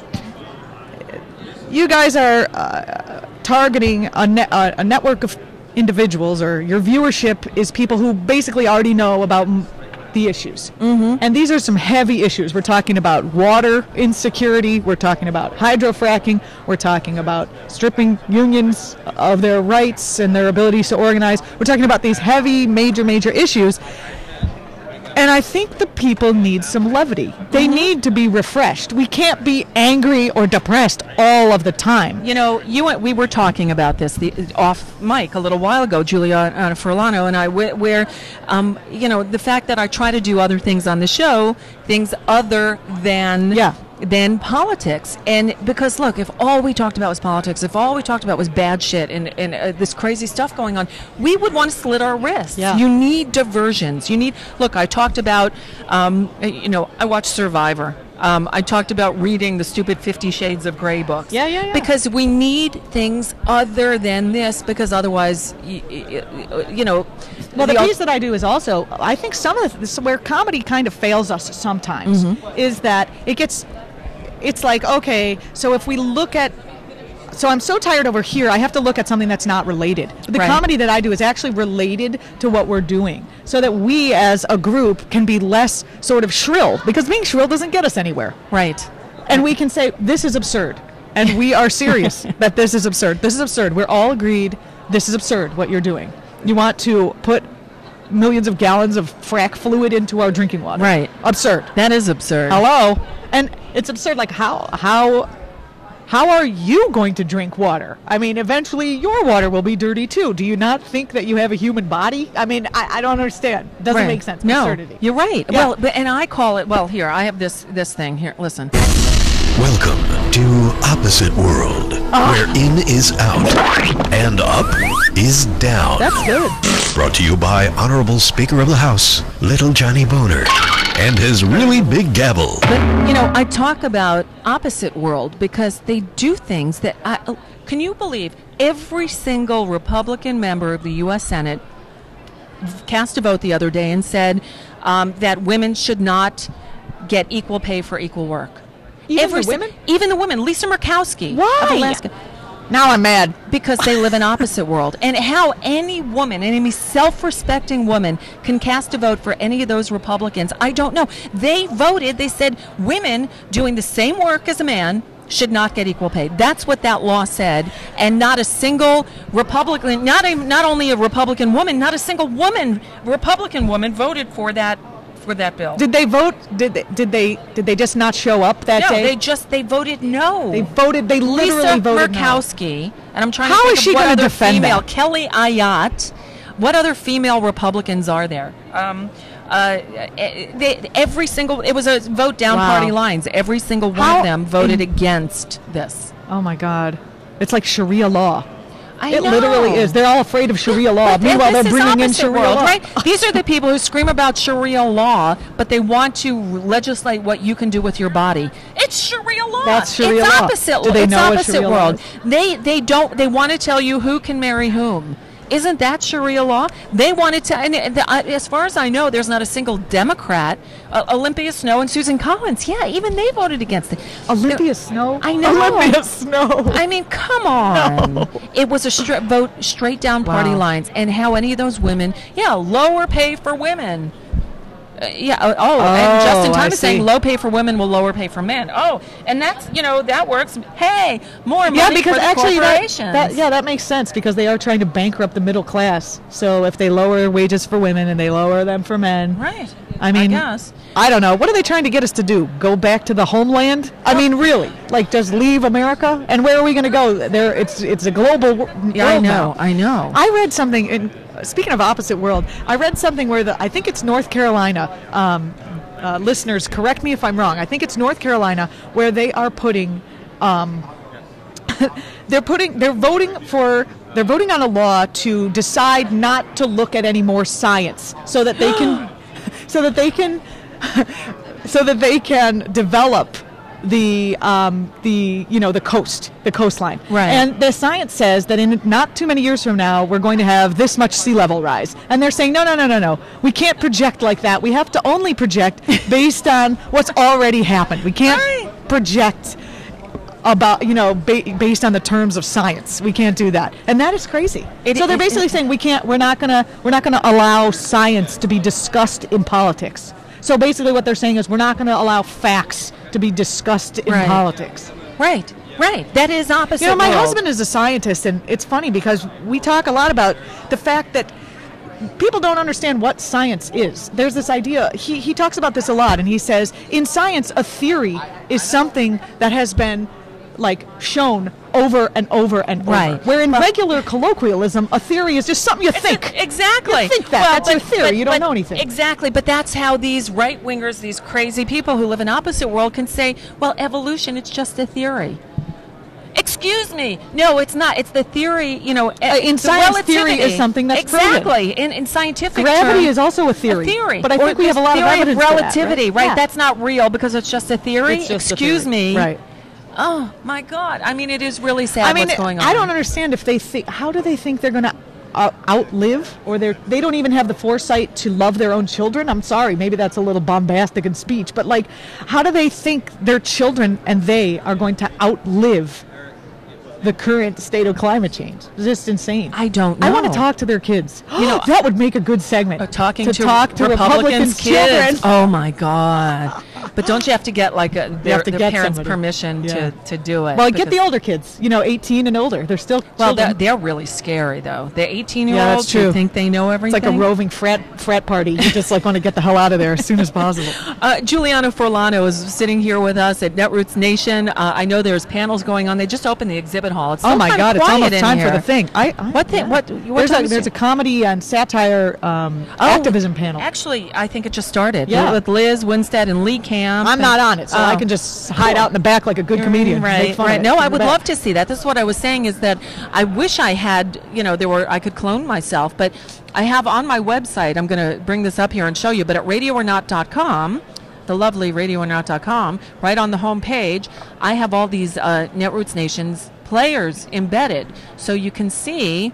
you guys are uh, targeting a, ne- a, a network of individuals, or your viewership is people who basically already know about m- the issues. Mm-hmm. And these are some heavy issues. We're talking about water insecurity. We're talking about hydrofracking. We're talking about stripping unions of their rights and their abilities to organize. We're talking about these heavy, major, major issues. And I think the people need some levity. They need to be refreshed. We can't be angry or depressed all of the time. You know, you and we were talking about this the, off mic a little while ago, Julia uh, Furlano and I, where, where um, you know, the fact that I try to do other things on the show, things other than Yeah. than politics. And because, look, if all we talked about was politics, if all we talked about was bad shit and, and uh, this crazy stuff going on, we would want to slit our wrists. Yeah. You need diversions. You need, look, I talked about, um, uh, you know, I watched Survivor. Um, I talked about reading the stupid Fifty Shades of Grey books. Yeah, yeah, yeah. Because we need things other than this, because otherwise, y- y- you know. Well, the al- piece that I do is also, I think some of the, this is where comedy kind of fails us sometimes, Mm-hmm. is that it gets, it's like, okay, so if we look at, so I'm so tired over here, I have to look at something that's not related. The Right. comedy that I do is actually related to what we're doing, so that we as a group can be less sort of shrill, because being shrill doesn't get us anywhere. Right. And we can say, this is absurd. And we are serious that this is absurd. This is absurd. We're all agreed, this is absurd, what you're doing. You want to put millions of gallons of frack fluid into our drinking water. Right. Absurd. That is absurd. Hello? And it's absurd. Like, how, how, how are you going to drink water? I mean, eventually your water will be dirty too. Do you not think that you have a human body? I mean, I, I don't understand. Doesn't Right. make sense. No, Absurdity. you're right. Yeah. Well, but, and I call it, well, here, I have this, this thing here. Listen. Welcome to Opposite World, where in is out and up is down. That's good. Brought to you by Honorable Speaker of the House, Little Johnny Boner, and his really big gavel. But, you know, I talk about opposite world because they do things that I, can you believe every single Republican member of the U S Senate cast a vote the other day and said um, that women should not get equal pay for equal work. Even Every the si- women? Even the women. Lisa Murkowski Why? of Alaska. Now I'm mad. Because they live in opposite world. And how any woman, any self-respecting woman can cast a vote for any of those Republicans, I don't know. They voted, they said women doing the same work as a man should not get equal pay. That's what that law said. And not a single Republican, not a, not only a Republican woman, not a single woman, Republican woman voted for that for that bill. Did they vote? Did they, did they did they just not show up that no, day? they just they voted no. They voted. They literally Lisa voted no. Murkowski, and I'm trying How to think is she of what gonna other defend female that? Kelly Ayotte. What other female Republicans are there? Um, uh, they, every single it was a vote down Wow. party lines. Every single one How of them voted in- against this. Oh my God, it's like Sharia law. I It know. literally is. They're all afraid of Sharia law. But th- Meanwhile, they're this is bringing in opposite Sharia world, law. right? These are the people who scream about Sharia law, but they want to legislate what you can do with your body. It's Sharia law. That's Sharia it's law. opposite. Do they it's know what opposite Sharia law world. is? They they don't. They want to tell you who can marry whom. Isn't that Sharia law? They wanted to, and the, uh, as far as I know, there's not a single Democrat. Uh, Olympia Snowe and Susan Collins, yeah, even they voted against it. Olympia Snowe. I know. Olympia Snowe. I mean, come on. It was a stra- vote straight down party Wow. lines. And how any of those women, yeah, lower pay for women. Uh, yeah, uh, oh, and Oh, Justin I Time is saying see. low pay for women will lower pay for men. Oh, and that's, you know, that works. Hey, more money Yeah, because for the actually, that, corporations. that yeah, that makes sense because they are trying to bankrupt the middle class. So if they lower wages for women and they lower them for men, Right. I mean, guess. I don't know. What are they trying to get us to do? Go back to the homeland? I mean, really? Like, just leave America? And where are we going to go? There, it's it's a global w- world Yeah, I know, now. I know. I read something. In, speaking of opposite world, I read something where the I think it's North Carolina. Um, uh, listeners, correct me if I'm wrong. I think it's North Carolina where they are putting. Um, they're putting. They're voting for. They're voting on a law to decide not to look at any more science, so that they can, so that they can, so that they can develop the um, the you know the coast, the coastline. Right. And the science says that in not too many years from now, we're going to have this much sea level rise. And they're saying, no, no, no, no, no. We can't project like that. We have to only project based on what's already happened. We can't Right. project about you know ba- based on the terms of science. We can't do that, and that is crazy. It- so they're it- basically it- saying we can't. We're not gonna. We're not gonna allow science to be discussed in politics. So basically, what they're saying is we're not gonna allow facts to be discussed in Right. politics. Right, right. That is opposite You know, my world. husband is a scientist, and it's funny because we talk a lot about the fact that people don't understand what science is. There's this idea, he, he talks about this a lot, and he says, in science, a theory is something that has been, like, shown over and over and over. Right. Where in regular colloquialism, a theory is just something you think. Exactly. You think that. That's your theory. You don't know anything. Exactly. But that's how these right wingers, these crazy people who live in opposite world, can say, "Well, evolution, it's just a theory." Excuse me. No, it's not. It's the theory, you know. Uh, in science, theory is something that's exactly. proven. In, in scientific Gravity term, is also a theory. A theory. But I or think we have a lot of theory evidence of for that, relativity, right? right? Yeah. That's not real because it's just a theory. It's just a Excuse theory. me. Right. Oh, my God. I mean, it is really sad I mean, what's going on. I don't understand if they think, how do they think they're going to uh, outlive, or they're, they don't even have the foresight to love their own children? I'm sorry, maybe that's a little bombastic in speech, but like, how do they think their children and they are going to outlive the current state of climate change? It's just insane. I don't know. I want to talk to their kids. You know, that would make a good segment. Uh, talking to, to, talk to Republicans' Republicans' kids. children. Oh my God! But don't you have to get like a, their, have to their get parents' somebody. permission Yeah. to, to do it? Well, get the because- older kids. You know, eighteen and older. They're still Well, they're, children. they're really scary though. The Yeah, eighteen-year-olds that's true. who think they know It's everything. like a roving frat frat party. You just like want to get the hell out of there as soon as possible. Uh, Giuliano Forlano is sitting here with us at Netroots Nation. Uh, I know there's panels going on. They just opened the exhibit hall. It's Oh still my kinda God! It's quiet almost in time for here. the thing. I, I What thing? yeah. What? what There's time a is there's a it? comedy and satire um, Oh, activism panel. Actually, I think it just started. Yeah. with Liz Winstead and Lee Camp. I'm and- not on it, so I Oh. can just hide out in the back like a good Mm, comedian. and Right, make fun right. Of it No, from I the would back. love to see that. This is what I was saying is that I wish I had, you know, there were I could clone myself, but I have on my website. I'm going to bring this up here and show you. But at radio or not dot com, the lovely radio or not dot com, right on the home page, I have all these uh, Netroots Nations players embedded, so you can see.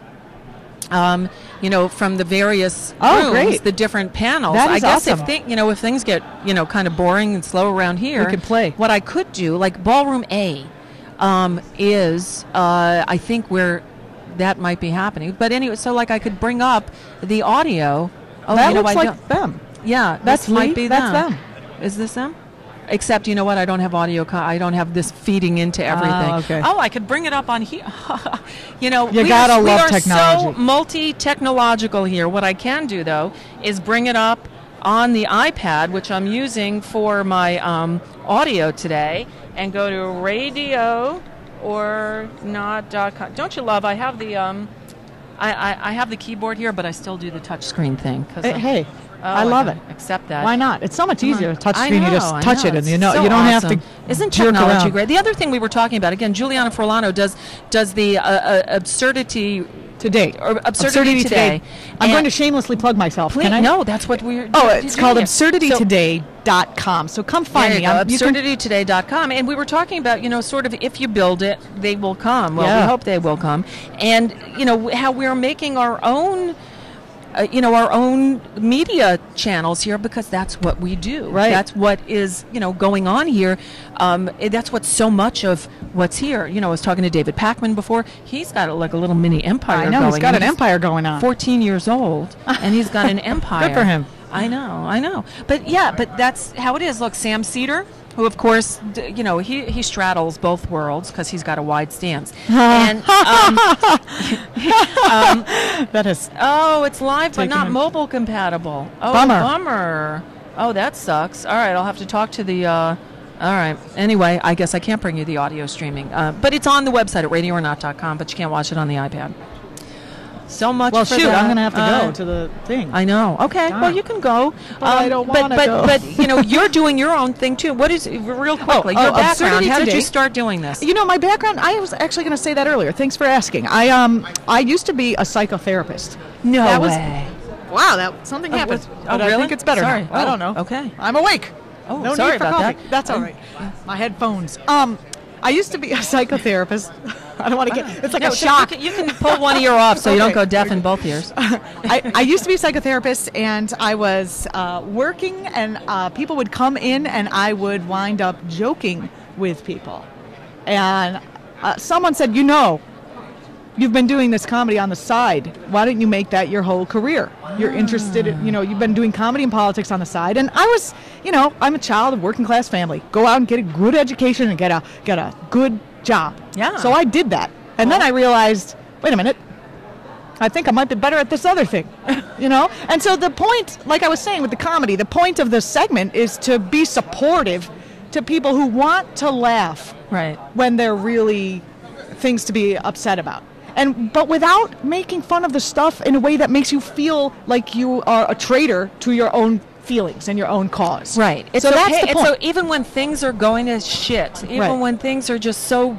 Um, you know, from the various Oh, rooms, great. the different panels. That I is guess awesome. if thing, you know, if things get you know kind of boring and slow around here, We could play. What I could do, like Ballroom A, um, is uh, I think where that might be happening. But anyway, so like I could bring up the audio. Oh, that you know, looks I like don't- them. yeah, That's this might Lee, be that's them. them. Is this them? Except, you know what? I don't have audio. Co- I don't have this feeding into everything. okay. Oh, I could bring it up on here. you know, You we gotta are, we love are technology. so multi-technological here. What I can do, though, is bring it up on the iPad, which I'm using for my um, audio today, and go to radio or not dot com. Don't you love? I have the um, I, I, I have the keyboard here, but I still do the touch screen thing. 'cause Hey, I'm- hey, Oh, I love can it. Accept that. Why not? It's so much Come easier. on. Touch I screen, you know, just I touch know. it, and you It's know so you don't awesome. have to. Isn't jerk technology around. great? The other thing we were talking about again, Giuliano Forlano does does the uh, uh, absurdity Today. or absurdity, today. I'm And- going to shamelessly plug myself. Please, Can I? no, that's what we're. Oh, doing it's called here. absurdity today dot com. So come So, find there me. you go, I'm- you can- absurdity today dot com. And we were talking about, you know, sort of if you build it, they will come. Well, Yeah. we hope they will come. And, you know, how we're making our own. Uh, you know, our own media channels here because that's what we do. Right. That's what is, you know, going on here. Um, eh, that's what so much of what's here. You know, I was talking to David Packman before. He's got like a little mini empire I know going. he's got and an empire going on. fourteen years old, and he's got an empire. Good for him. I know, I know. But yeah, but that's how it is. Look, Sam Cedar, who of course, d- you know, he, he straddles both worlds because he's got a wide stance. and um, um, That is. oh, it's live but Taking not him- mobile compatible. Oh, Bummer. bummer. Oh, that sucks. All right, I'll have to talk to the. Uh, all right. Anyway, I guess I can't bring you the audio streaming, uh, but it's on the website at radio or not dot com. But you can't watch it on the iPad. So much. Well, for shoot, that. I'm going to have to Uh, go to the thing. I know. Okay. Darn. Well, you can go. But I don't but, wanna but, go. But you know, you're doing your own thing too. What is real quickly oh, your background? Absurdity How did Today. you start doing this? You know, my background, I was actually going to say that earlier. Thanks for asking. I um I used to be a psychotherapist. No that was, way. Wow, that something Oh, happened. was- oh, But I really? think it's better Sorry. now. I Oh, don't know. okay. I'm awake. Oh, no sorry need for about coffee. that. That's all Um, right. My headphones. Um, I used to be a psychotherapist. I don't want to get. It's like No, a so shock. You can, you can pull one ear off so you don't Okay. go deaf in both ears. I, I used to be a psychotherapist, and I was uh, working, and uh, people would come in, and I would wind up joking with people. And uh, someone said, you know, you've been doing this comedy on the side. Why don't you make that your whole career? You're interested in, you know, you've been doing comedy and politics on the side. And I was, you know, I'm a child of working class family. Go out and get a good education and get a get a good job. Yeah. So I did that. And then I realized, wait a minute, I think I might be better at this other thing, you know? And so the point, like I was saying with the comedy, the point of this segment is to be supportive to people who want to laugh Right. when they're really things to be upset about. And but without making fun of the stuff in a way that makes you feel like you are a traitor to your own feelings and your own cause. Right. It's so okay. that's the and point. so even when things are going to shit, even Right. when things are just so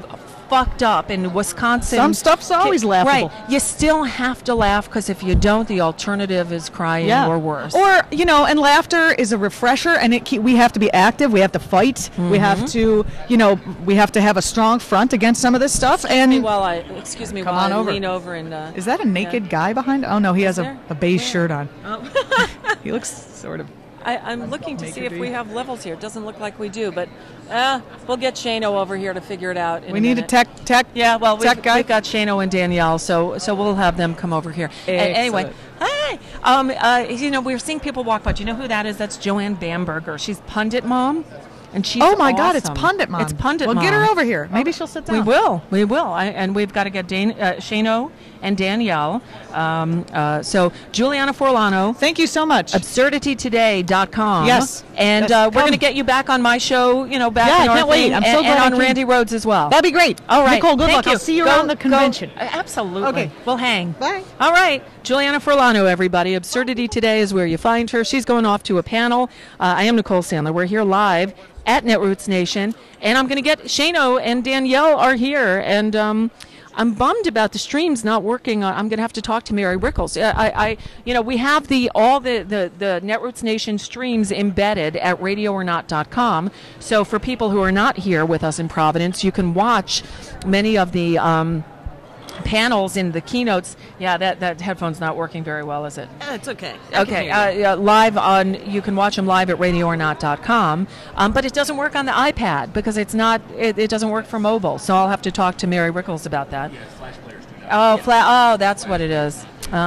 fucked up in Wisconsin. Some stuff's always laughable. Right. You still have to laugh, because if you don't, the alternative is crying Yeah. or worse. Or, you know, and laughter is a refresher, and it keep, we have to be active. We have to fight. We have to, you know, we have to have a strong front against some of this stuff. And while I, excuse me, Come while on I over. lean over and... Uh, is that a naked guy behind? Oh, no, he has a, there? a beige Where? shirt on. Oh. He looks sort of... I, I'm looking to see if Naked we bee. have levels here. It doesn't look like we do, but uh, we'll get Shano over here to figure it out. In We a need a minute. tech, tech, Yeah, well, tech we've, guy. we've got Shano and Danielle, so so we'll have them come over here. A- anyway, hi. Um, uh, you know, we're seeing people walk by. Do you know who that is? That's Joanne Bamberger. She's Pundit Mom, and she's Oh my God! It's awesome. Pundit Mom. It's Pundit well, Mom. get her over here. Maybe she'll sit down. We will. We will. I, and we've got to get Dan- uh, Shano and Danielle. Um, uh, so Juliana Forlano. Thank you so much. absurdity today dot com. Yes. And Yes, uh, we're come. going to get you back on my show, you know, back Yeah, in I our can't wait. thing, I'm so and, glad and I on came. Randy Rhodes as well. That'd be great. All right. Nicole, good Thank luck. You. I'll see you Go- around the go- convention. uh, absolutely. Okay. We'll hang. Bye. All right. Juliana Forlano, everybody. Absurdity Today is where you find her. She's going off to a panel. Uh, I am Nicole Sandler. We're here live at Netroots Nation, and I'm going to get Shano and Danielle are here, and um, I'm bummed about the streams not working. Uh, I'm going to have to talk to Mary Rickles. Uh, I, I, you know, we have the all the, the, the Netroots Nation streams embedded at radio or not dot com. So for people who are not here with us in Providence, you can watch many of the um, panels in the keynotes. Yeah, that, that headphone's not working very well, is it? Uh, it's okay. I can Okay, hear uh, you. yeah, live on, you can watch them live at radio or not dot com, um, but it doesn't work on the iPad because it's not, it, it doesn't work for mobile, so I'll have to talk to Mary Rickles about that. Yeah, Flash players do that. Oh, fla- oh, that's what it is.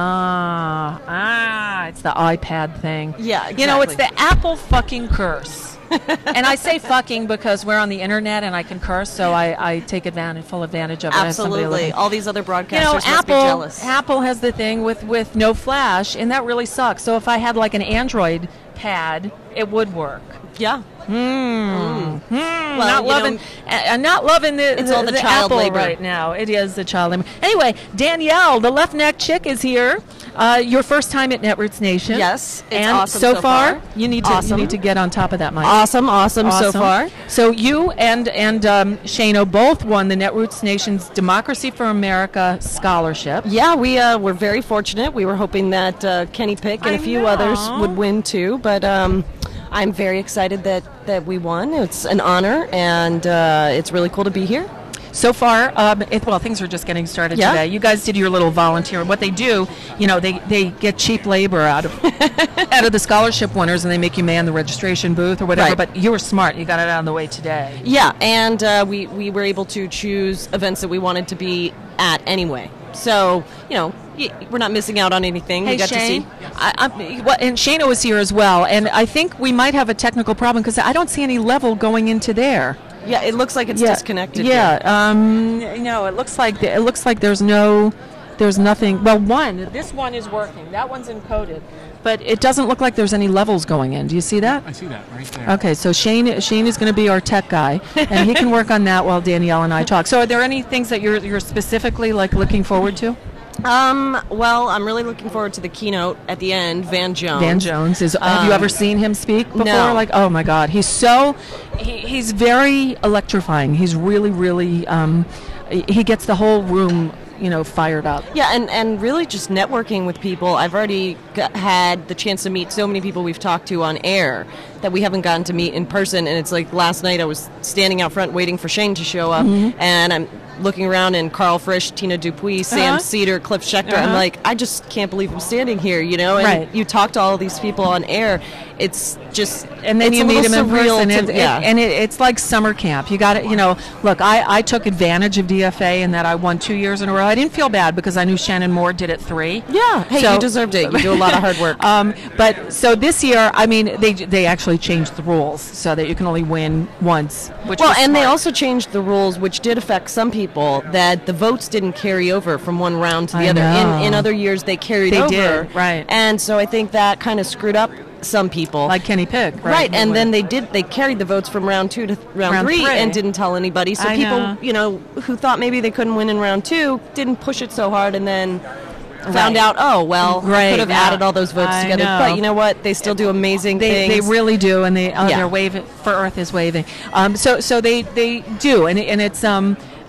Ah, ah, it's the iPad thing. Yeah, You know, it's exactly. the Apple fucking curse. And I say fucking because we're on the internet and I can curse, so I, I take advantage, full advantage of it. as somebody Absolutely. living- All these other broadcasters you know, must Apple, be jealous. Apple has the thing with, with no flash, and that really sucks. So if I had like an Android pad, it would work. Yeah. Hmm. Hmm. Well, not you know, loving, uh, not loving the, it's the, all the the child Apple labor. right now. It is the child labor. Anyway, Danielle, the left neck chick, is here. Uh, your first time at Netroots Nation. Yes, it's and awesome so so far, far. you need to you Awesome. need to get on top of that mic. Awesome, awesome, so Awesome. far. So you and and um, Shano both won the Netroots Nation's Democracy for America Scholarship. Yeah, we uh, were very fortunate. We were hoping that uh, Kenny Pick and I a few know. others would win too, but um, I'm very excited that, that we won. It's an honor, and uh, it's really cool to be here. So far, um, it, well, things are just getting started Yeah. today. You guys did your little volunteer. What they do, you know, they, they get cheap labor out of out of the scholarship winners, and they make you man the registration booth or whatever. Right. But you were smart. You got it out of the way today. Yeah, and uh, we, we were able to choose events that we wanted to be at anyway. So, you know, y- we're not missing out on anything. Hey, we got Shane. to see. I, I, well, and Shana was here as well, and I think we might have a technical problem because I don't see any level going into there. Yeah, it looks like it's disconnected. Yeah, here. um, you know, it looks like it looks like there's no, there's nothing. Well, one, this one is working. That one's encoded, but it doesn't look like there's any levels going in. Do you see that? I see that right there. Okay, so Shane Shane is going to be our tech guy, and he can work on that while Danielle and I talk. So, are there any things that you're you're specifically like looking forward to? Um, well, I'm really looking forward to the keynote at the end, Van Jones. Van Jones is. have you Um, ever seen him speak before? no. Like, oh my God, he's so. He, he's very electrifying. He's really, really. Um, he gets the whole room, you know, fired up. Yeah, and, and really just networking with people. I've already got, had the chance to meet so many people we've talked to on air that we haven't gotten to meet in person. And it's like last night I was standing out front waiting for Shane to show up, Mm-hmm. and I'm looking around, and Carl Frisch, Tina Dupuis, Sam Uh-huh. Cedar, Cliff Schechter. I'm Uh-huh. like, I just can't believe I'm standing here, you know? And Right. you talk to all these people on air. It's just, And then it's you a meet little him in surreal person, to- and, yeah. and it, it's like summer camp. You got to, you know, look, I, I took advantage of D F A in that I won two years in a row. I didn't feel bad because I knew Shannon Moore did it three. Yeah, hey, So- you deserved it. You do a lot of hard work. Um, but so this year, I mean, they they actually changed the rules so that you can only win once. Which Well, was and they smart. also changed the rules, which did affect some people, that the votes didn't carry over from one round to the I other. know. In, in other years, they carried They over. did, right. And so I think that kind of screwed up some people. like Kenny Pick, right? Right, and then they did. They carried the votes from round two to th- round, Round three, three. and didn't tell anybody. So I people, know. you know, who thought maybe they couldn't win in round two, didn't push it so hard, and then found Right. out, oh well, Right, I could have yeah. added all those votes I together. know. But you know what? They still do amazing They, they things. really do, and they oh, Yeah. they're waving. For Earth is waving. Um, so so they, they do, and it- and it's um,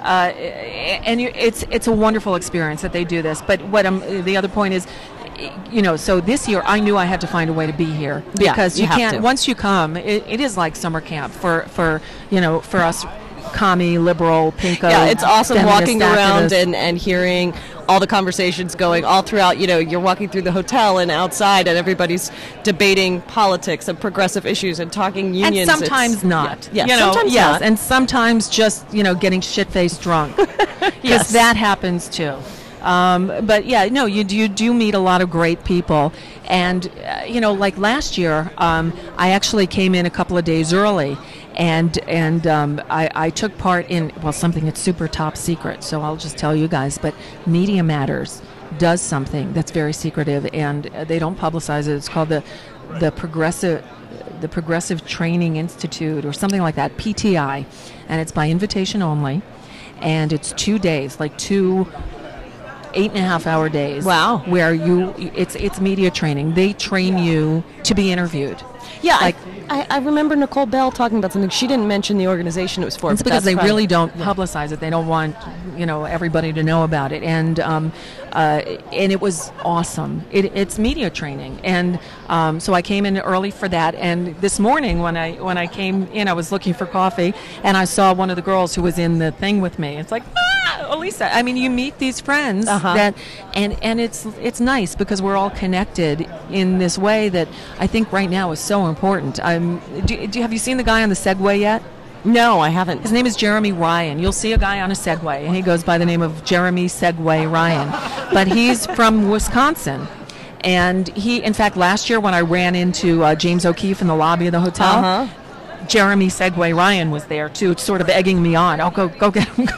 uh, and you, it's it's a wonderful experience that they do this. But what I'm, the other point is, you know, so this year I knew I had to find a way to be here because Yeah, you you have can't. to. Once you come, it, it is like summer camp for for you know for us, commie, liberal, pinko. Yeah, it's awesome feminist walking around activists. and, and hearing all the conversations going all throughout. You know, you're walking through the hotel and outside, and everybody's debating politics and progressive issues and talking unions. And sometimes It's- not. Yeah, you know, sometimes yes, not. and sometimes just you know getting shit faced drunk because Yes. that happens too. Um, but yeah, no, you do, you do meet a lot of great people, and uh, you know, like last year, um, I actually came in a couple of days early, and and um, I, I took part in well something that's super top secret. So I'll just tell you guys, but Media Matters does something that's very secretive, and uh, they don't publicize it. It's called the the progressive the Progressive Training Institute or something like that, P T I, and it's by invitation only, and it's two days, like two eight and a half hour days. Wow. Where you, it's it's media training. They train you to be interviewed. Yeah, Like- I, I, I remember Nicole Bell talking about something. She didn't mention the organization it was for. It's but because that's they fine. really don't publicize it. They don't want, you know, everybody to know about it. And um, uh, and it was awesome. It, it's media training, and um, so I came in early for that. And this morning, when I when I came in, I was looking for coffee, and I saw one of the girls who was in the thing with me. It's like, ah, Elisa. I mean, you meet these friends Uh-huh. that, and and it's it's nice because we're all connected in this way that I think right now is so important. Um, do, do have you seen the guy on the Segway yet? No, I haven't. His name is Jeremy Ryan. You'll see a guy on a Segway, and he goes by the name of Jeremy Segway Ryan. But he's from Wisconsin. And he, in fact, last year when I ran into uh, James O'Keefe in the lobby of the hotel, Uh-huh. Jeremy Segway Ryan was there too, sort of egging me on. Oh, go, go get him.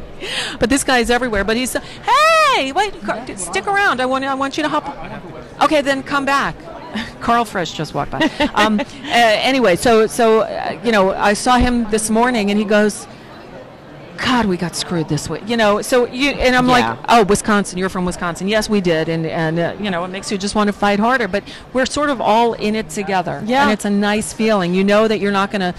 But this guy's everywhere. But he's, hey, wait, Car- stick around. I want, I want you to hop. Okay, then come back. Carl Fresh just walked by. Um, uh, anyway, so so uh, you know, I saw him this morning, and he goes, "God, we got screwed this way." You know, so you and I'm Yeah. like, "Oh, Wisconsin, you're from Wisconsin." Yes, we did, and and uh, you know, it makes you just want to fight harder. But we're sort of all in it together, Yeah. and it's a nice feeling. You know that you're not going to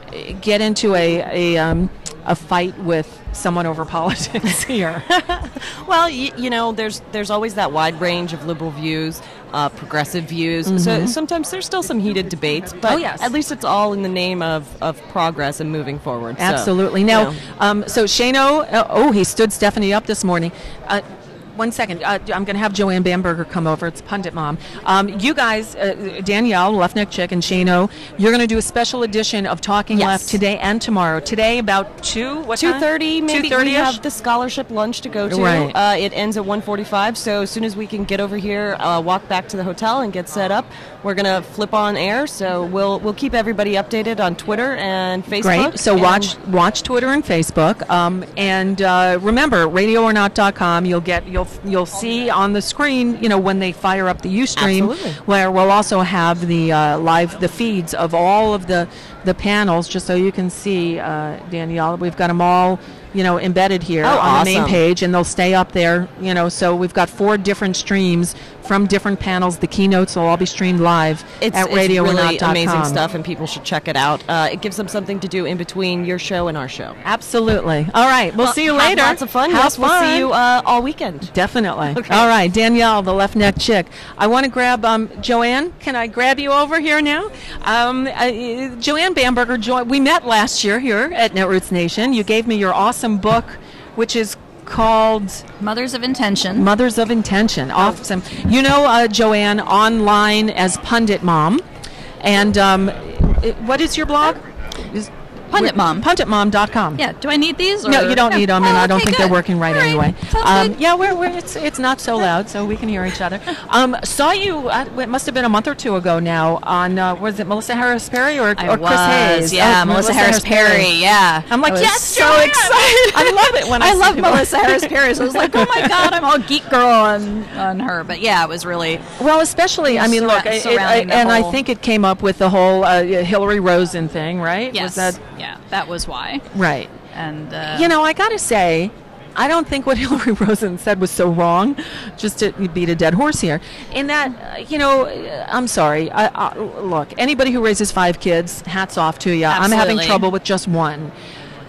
get into a a um, a fight with someone over politics here. Well, you, you know, there's there's always that wide range of liberal views, uh, progressive views. So sometimes there's still some heated debates, but Oh, yes. at least it's all in the name of, of progress and moving forward. So, Absolutely. you Now, know. um, so Shano, uh, oh, he stood Stephanie up this morning. Uh, one second. Uh, I'm going to have Joanne Bamberger come over. It's Pundit Mom. Um, you guys, uh, Danielle, Left-Neck Chick, and Shano, you're going to do a special edition of Talking Yes. Left today and tomorrow. Today about two, what two time? thirty, maybe we two thirty-ish? have the scholarship lunch to go to. Right. Uh, it ends at one forty-five, so as soon as we can get over here, uh, walk back to the hotel and get set up, we're going to flip on air. So we'll we'll keep everybody updated on Twitter and Facebook. Great. So and- watch watch Twitter and Facebook, um, and uh, remember radio or not dot com. You'll get you'll you'll see on the screen, you know, when they fire up the Ustream, Absolutely. where we'll also have the uh, live the feeds of all of the the panels, just so you can see, uh, Danielle. We've got them all, you know, embedded here Oh, on the main awesome. page, and they'll stay up there, you know. So we've got four different streams from different panels. The keynotes will all be streamed live It's, at it's radio or really not dot com. amazing stuff, and people should check it out. Uh, it gives them something to do in between your show and our show. Absolutely. All right. We'll, Well, see you have later. Lots of fun. Have yes, we'll fun. see you uh, all weekend. Definitely. Okay. All right, Danielle, the left neck chick. I want to grab um, Joanne. Can I grab you over here now? Um, uh, Joanne Bamberger, jo- we met last year here at Netroots Nation. You gave me your awesome book, which is called Mothers of Intention. Mothers of Intention. Awesome. You know uh, Joanne online as Pundit Mom. And um, it, what is your blog? Is- Pundit Mom. pundit mom dot com. Yeah. Do I need these? Or? No, you don't No. need them, Oh, and I don't okay, think good. they're working right All anyway. Sounds Um, good. yeah, we're, we're, it's it's not so loud, so we can hear each other. Um, saw you. Uh, it must have been a month or two ago now. On uh, was it Melissa Harris Perry or, I or was, Chris Hayes? yeah, Oh, Melissa Harris Perry, yeah. I'm like, I was yes, so Joanne! excited. I love it when I, I see love people- Melissa Harris Perry. So I was like, oh my god, I'm all geek girl on on her. But yeah, it was really Well, especially, I mean, Surra- look, it, it, surrounding the and I whole- think it came up with the whole uh, Hillary Rosen thing, right? yes, Was that yeah, that was why. right? And uh, You know, I got to say, I don't think what Hillary Rosen said was so wrong, just to beat a dead horse here. In that, uh, you know, uh, I'm sorry. I, I, look, anybody who raises five kids, hats off to you. I'm having Absolutely. trouble with just one.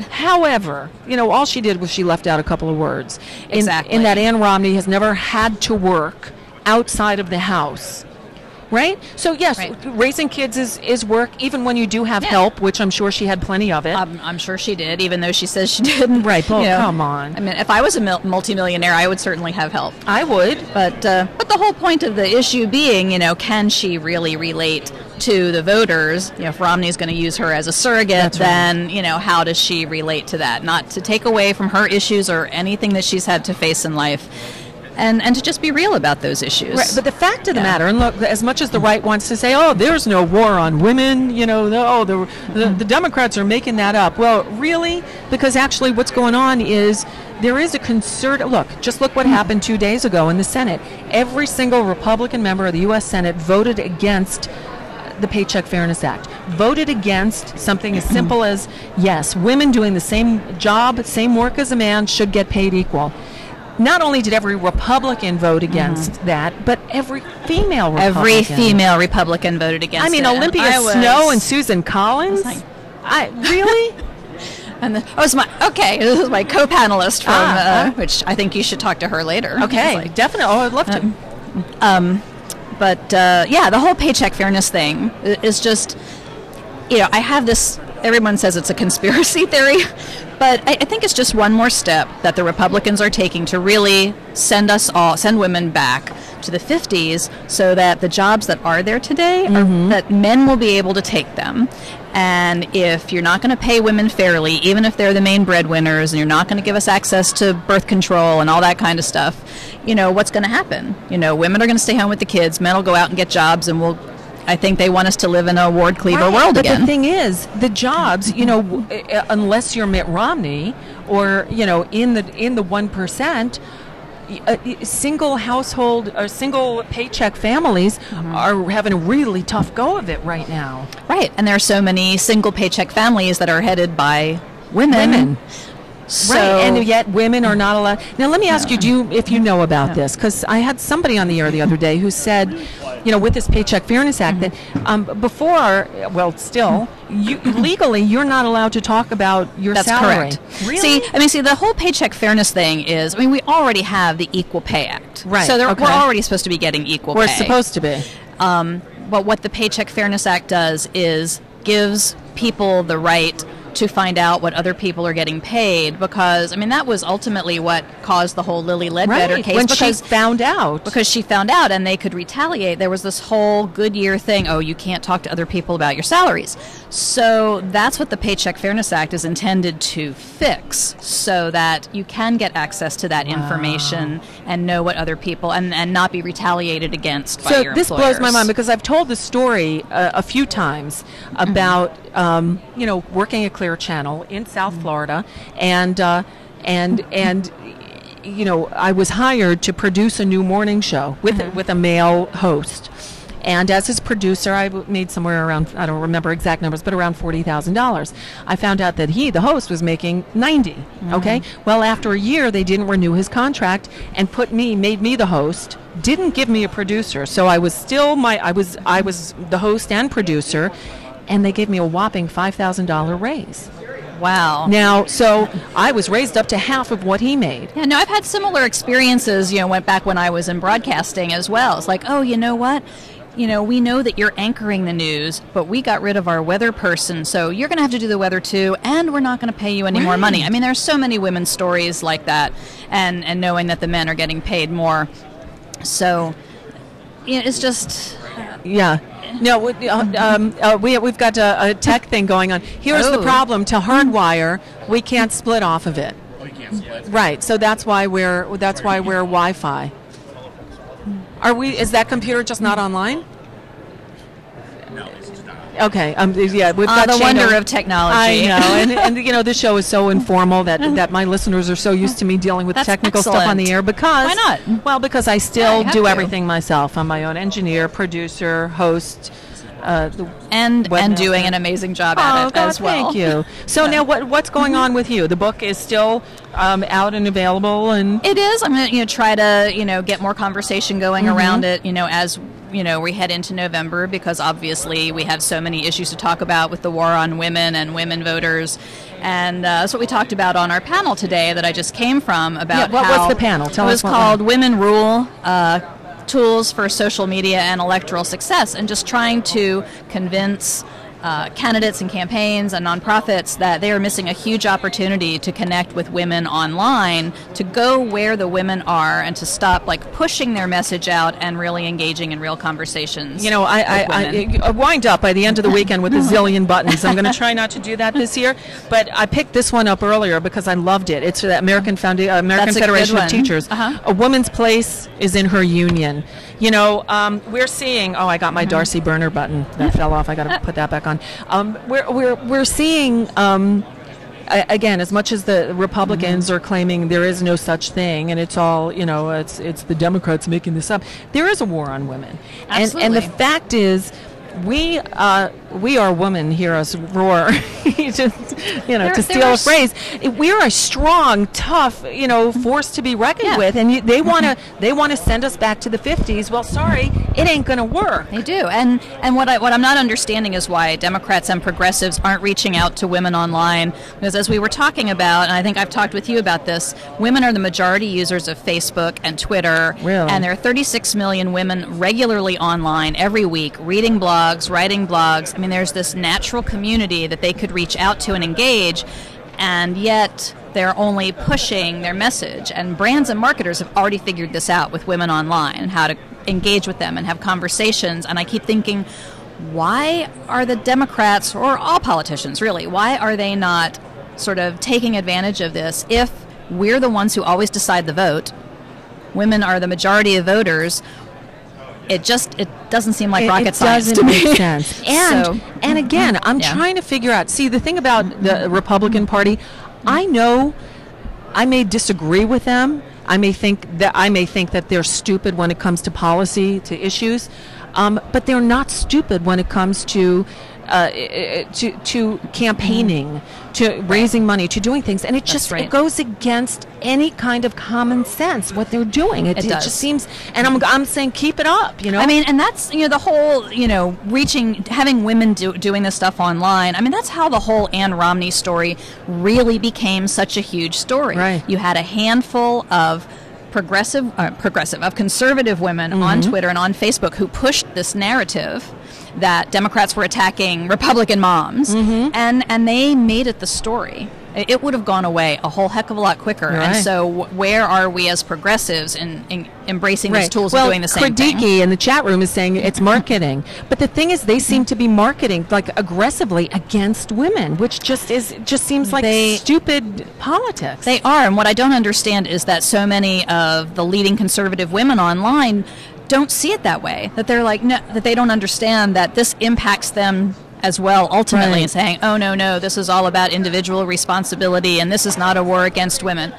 However, you know, all she did was she left out a couple of words. In, Exactly. In that Ann Romney has never had to work outside of the house. Right? So, yes, Right. raising kids is, is work, even when you do have Yeah. help, which I'm sure she had plenty of it. I'm, I'm sure she did, even though she says she didn't. Right, well, you know. come on. I mean, if I was a mil- multimillionaire, I would certainly have help. I would. But uh, but the whole point of the issue being, you know, can she really relate to the voters? You know, if Romney's going to use her as a surrogate, That's right. then, you know, how does she relate to that? Not to take away from her issues or anything that she's had to face in life. And, and to just be real about those issues. Right, but the fact of the Yeah. matter, and look, as much as the right wants to say, "Oh, there's no war on women," you know, the, oh, the, the the Democrats are making that up. Well, really, because actually, what's going on is there is a concerted look. Just look what happened two days ago in the Senate. Every single Republican member of the U S Senate voted against the Paycheck Fairness Act, voted against something as simple as, yes, women doing the same job, same work as a man should get paid equal. Not only did every Republican vote against mm-hmm. that, but every female Republican. Every female Republican voted against it. I mean, And Olympia I was- Snow and Susan Collins. I was like- I really? And the, oh, it's my okay. This is my co-panelist from, Ah, uh, ah. which I think you should talk to her later. Okay, It's like, definitely. Oh, I'd love to. Um, but uh, yeah, the whole paycheck fairness thing i- is just, you know, I have this. Everyone says it's a conspiracy theory, but I, I think it's just one more step that the Republicans are taking to really send us all, send women back to the fifties, so that the jobs that are there today, are, that men will be able to take them. And if you're not going to pay women fairly, even if they're the main breadwinners, and you're not going to give us access to birth control and all that kind of stuff, you know, what's going to happen? You know, women are going to stay home with the kids, men will go out and get jobs, and we'll, I think they want us to live in a Ward Cleaver Right, world but again. the thing is, the jobs, you know, w- uh, unless you're Mitt Romney or, you know, in the in the one percent, uh, single household or single paycheck families are having a really tough go of it right now. Right, and there are so many single paycheck families that are headed by women. Women. So, Right, and yet women are not allowed. Now, let me ask you, do you, if you know about this, because I had somebody on the air the other day who said, you know, with this Paycheck Fairness Act, that um, before, well, still, you, legally, you're not allowed to talk about your That's salary. correct. Really? See, I mean, see, the whole paycheck fairness thing is, I mean, we already have the Equal Pay Act. Right, So there, okay. we're already supposed to be getting equal We're pay. supposed to be. Um, but what the Paycheck Fairness Act does is gives people the right to find out what other people are getting paid, because I mean that was ultimately what caused the whole Lilly Ledbetter Right, case, when she because found out. because she found out and they could retaliate. There was this whole Goodyear thing, oh, you can't talk to other people about your salaries. So that's what the Paycheck Fairness Act is intended to fix, so that you can get access to that information and know what other people, and, and not be retaliated against by So your this employers. blows my mind, because I've told the story uh, a few times about um, you know, working at Clear Channel in South Florida, and uh, and and you know, I was hired to produce a new morning show with with a male host. And as his producer, I w- made somewhere around, I don't remember exact numbers, but around forty thousand dollars. I found out that he, the host, was making ninety thousand dollars, okay? Well, after a year, they didn't renew his contract and put me, made me the host, didn't give me a producer. So I was still my, I was, I was the host and producer, and they gave me a whopping five thousand dollars raise. Wow. Now, so I was raised up to half of what he made. Yeah, no, I've had similar experiences, you know, went back when I was in broadcasting as well. It's like, oh, you know what? You know, we know that you're anchoring the news, but we got rid of our weather person, so you're going to have to do the weather too, and we're not going to pay you any more money. I mean, there's so many women's stories like that, and, and knowing that the men are getting paid more. So, you know, it's just... Yeah. No, we- uh, um, uh, we, we've got a, a tech thing going on. Here's the Oh. problem. To hardwire, we can't split off of it. Oh, you can't split. Right. So that's why we're that's why we're Wi-Fi. Are we? Is that computer just not online? No, it's just not. Okay. Um. Yeah. We've Ah, got the Shane wonder O- of technology. I know, and, and you know, this show is so informal that that my listeners are so used to me dealing with That's technical stuff on the excellent. air. Because Why not? Well, because I Yeah, still you have do to. everything myself. I'm my own engineer, producer, host. Uh, the And, webmaster. and doing an amazing job Oh, at it God, as well. thank you. So now, what what's going on with you? The book is still um, out and available, and It is. I'm going to, you know, try to, you know, get more conversation going Mm-hmm. around it, you know, as you know, we head into November, because obviously we have so many issues to talk about with the war on women and women voters. And uh, that's what we talked about on our panel today that I just came from, about Yeah, what how was the panel? Tell it us was what called Women Rule, uh, Tools for Social Media and Electoral Success, and just trying to convince Uh, candidates and campaigns and nonprofits that they are missing a huge opportunity to connect with women online, to go where the women are, and to stop like pushing their message out and really engaging in real conversations. You know, I, I, I, I wind up by the end of the weekend with a zillion buttons. I'm going to try not to do that this year, but I picked this one up earlier because I loved it. It's the American Founda- American That's a good Federation of one. Teachers. Uh-huh. A woman's place is in her union. You know, um, we're seeing. Oh, I got my Darcy Burner button that fell off. I got to put that back on. Um, we're we're we're seeing. Um, a- Again, as much as the Republicans Mm-hmm. are claiming there is no such thing, and it's all, you know, it's it's the Democrats making this up, there is a war on women. And, and the Absolutely. fact is, we uh, we are women, hear us roar, just, you know, There- to there steal are a s- phrase. We are a strong, tough, you know, force to be reckoned Yeah. with, and you, they want to they want to send us back to the fifties. Well, sorry, it ain't going to work. They do, and and what I what I'm not understanding is why Democrats and progressives aren't reaching out to women online. Because as we were talking about, and I think I've talked with you about this, women are the majority users of Facebook and Twitter, Really? and there are thirty-six million women regularly online every week, reading blogs, writing blogs. I mean, there's this natural community that they could reach out to and engage, and yet they're only pushing their message. And brands and marketers have already figured this out with women online and how to engage with them and have conversations. And I keep thinking, why are the Democrats, or all politicians really, why are they not sort of taking advantage of this? If we're the ones who always decide the vote, women are the majority of voters, it just it doesn't seem like It- rocket it science doesn't to me. make sense. And So- and again, I'm Yeah. trying to figure out. See, the thing about the Republican Party, I know I may disagree with them. I may think that I may think that they're stupid when it comes to policy, to issues, um, but they're not stupid when it comes to. Uh, to to campaigning, to raising money, to doing things, and it just right. it goes against any kind of common sense what they're doing. It, It it does. just seems, and I'm I'm saying keep it up. You know, I mean, and that's, you know, the whole, you know, reaching, having women do, doing this stuff online. I mean, that's how the whole Ann Romney story really became such a huge story. Right. You had a handful of progressive, uh, progressive, of conservative women Mm-hmm. on Twitter and on Facebook who pushed this narrative that Democrats were attacking Republican moms, Mm-hmm. and and they made it the story. It it would have gone away a whole heck of a lot quicker. Right. And so, wh- where are we as progressives in, in embracing these tools well, and doing the same thing? Kradicki in the chat room is saying it's marketing, but the thing is, they seem to be marketing like aggressively against women, which just is just seems like They- stupid politics. They are, and what I don't understand is that so many of the leading conservative women online don't see it that way. That they're like, no, that they don't understand that this impacts them as well, ultimately, Right. and saying, oh, no, no, this is all about individual responsibility, and this is not a war against women.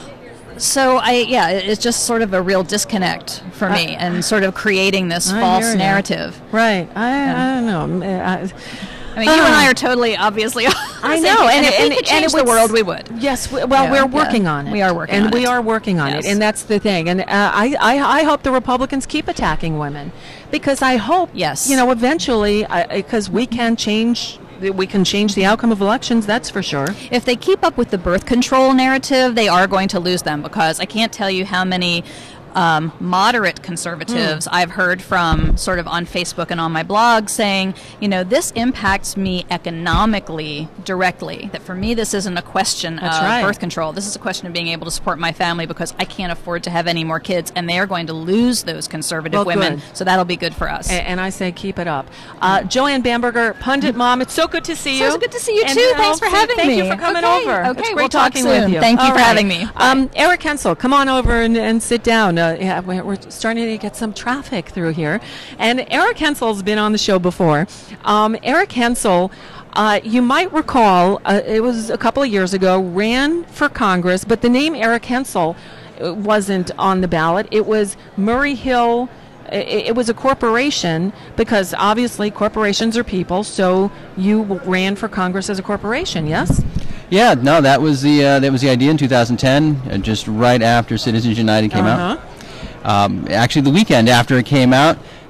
So, I yeah, it- it's just sort of a real disconnect for me, and sort of creating this I false hear ya. narrative. right? I, I don't know. I, I mean, you and I Ah. are totally, obviously, on the I same know, page, and, if and, we could and change it the would world, s- we would. Yes, we, well, Yeah, we're yeah. working on it. We are working and on we it. are working on Yes. it, and that's the thing. And uh, I, I, I hope the Republicans keep attacking women, because I hope, Yes. you know, eventually, because we can change, we can change the outcome of elections. That's for sure. If they keep up with the birth control narrative, they are going to lose them, because I can't tell you how many um, moderate conservatives I've heard from sort of on Facebook and on my blog saying, you know, this impacts me economically directly. That for me, this isn't a question That's of right. birth control. This is a question of being able to support my family because I can't afford to have any more kids, and they are going to lose those conservative Well, women. good. So that'll be good for us. A- And I say keep it up. Uh, Joanne Bamberger, Pundit Mom, it's so good to see you. So good to see you, And, too. uh, Thanks for thank- having thank me. you for coming Okay, over. okay, It's great we'll talk talking soon. with you. Thank you All for having me. Um, Eric Hensel, come on over and, and sit down. Uh, yeah, we're, we're starting to get some traffic through here. And Eric Hensel's been on the show before. Um, Eric Hensel, uh, you might recall, uh, it was a couple of years ago, ran for Congress, but the name Eric Hensel uh, wasn't on the ballot. It was Murray Hill. It, it was a corporation, because obviously corporations are people, so you ran for Congress as a corporation, yes? Yeah, no, that was the uh, that was the idea in two thousand ten, uh, just right after Citizens United came Uh-huh. out. Um, actually, the weekend after it came out,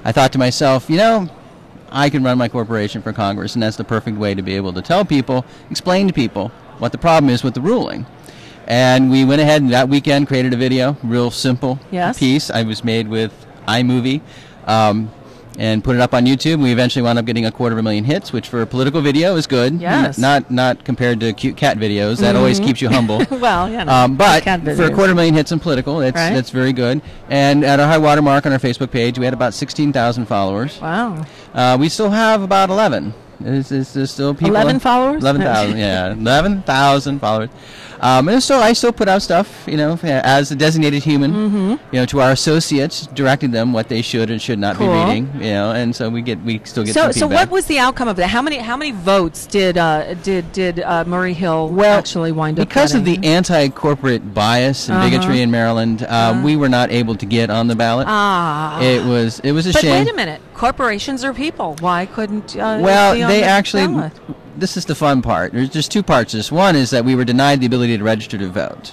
I thought to myself, you know, I can run my corporation for Congress, and that's the perfect way to be able to tell people, explain to people what the problem is with the ruling. And we went ahead and that weekend created a video, real simple yes. piece. I was made with iMovie. Um, and put it up on YouTube. We eventually wound up getting a quarter of a million hits, which for a political video is good. Yes. Not not compared to cute cat videos. That mm-hmm. always keeps you humble. Well, yeah. No, um, but cat for a quarter million hits in political, that's right. that's very good. And at our high water mark on our Facebook page, we had about sixteen thousand followers. Wow. Uh, we still have about eleven. Is is there still people? Eleven followers. Eleven thousand. Yeah, eleven thousand followers. Um, and so I still put out stuff, you know, as a designated human, mm-hmm. you know, to our associates, directing them what they should and should not cool. be reading, you know, and so we get we still get so, some so feedback. what was the outcome of that? How many how many votes did uh, did did uh, Murray Hill well, actually wind up because getting? of the anti-corporate bias and uh-huh. bigotry in Maryland, uh, uh-huh. we were not able to get on the ballot. Ah, it was it was a but shame. But wait a minute, corporations are people. Why couldn't? Uh, well, be on they the actually. ballot? This is the fun part. There's just two parts to this. One is that we were denied the ability to register to vote.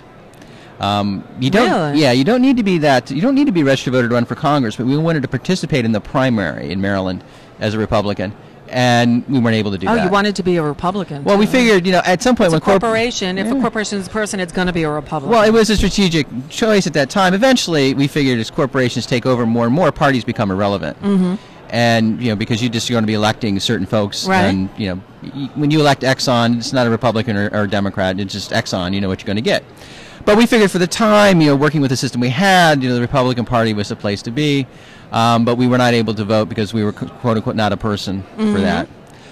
Um, you don't, really? Yeah, you don't need to be that. You don't need to be a registered voter to run for Congress. But we wanted to participate in the primary in Maryland as a Republican, and we weren't able to do oh, that. Oh, you wanted to be a Republican. Well, we figured, you know, at some point it's when a corporation, corp- if yeah. a corporation is a person, it's going to be a Republican. Well, it was a strategic choice at that time. Eventually, we figured as corporations take over more and more, parties become irrelevant. Mm-hmm. And, you know, because you're just going to be electing certain folks. Right. And, you know, y- when you elect Exxon, it's not a Republican or, or a Democrat. It's just Exxon. You know what you're going to get. But we figured for the time, you know, working with the system we had, you know, the Republican Party was the place to be. Um, but we were not able to vote because we were, quote unquote, not a person mm-hmm. for that.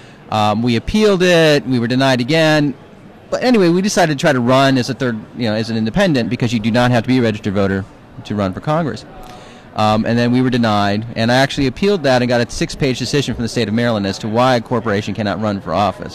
Um, we appealed it. We were denied again. But anyway, we decided to try to run as a third, you know, as an independent because you do not have to be a registered voter to run for Congress. Um, and then we were denied, and I actually appealed that and got a six-page decision from the state of Maryland as to why a corporation cannot run for office.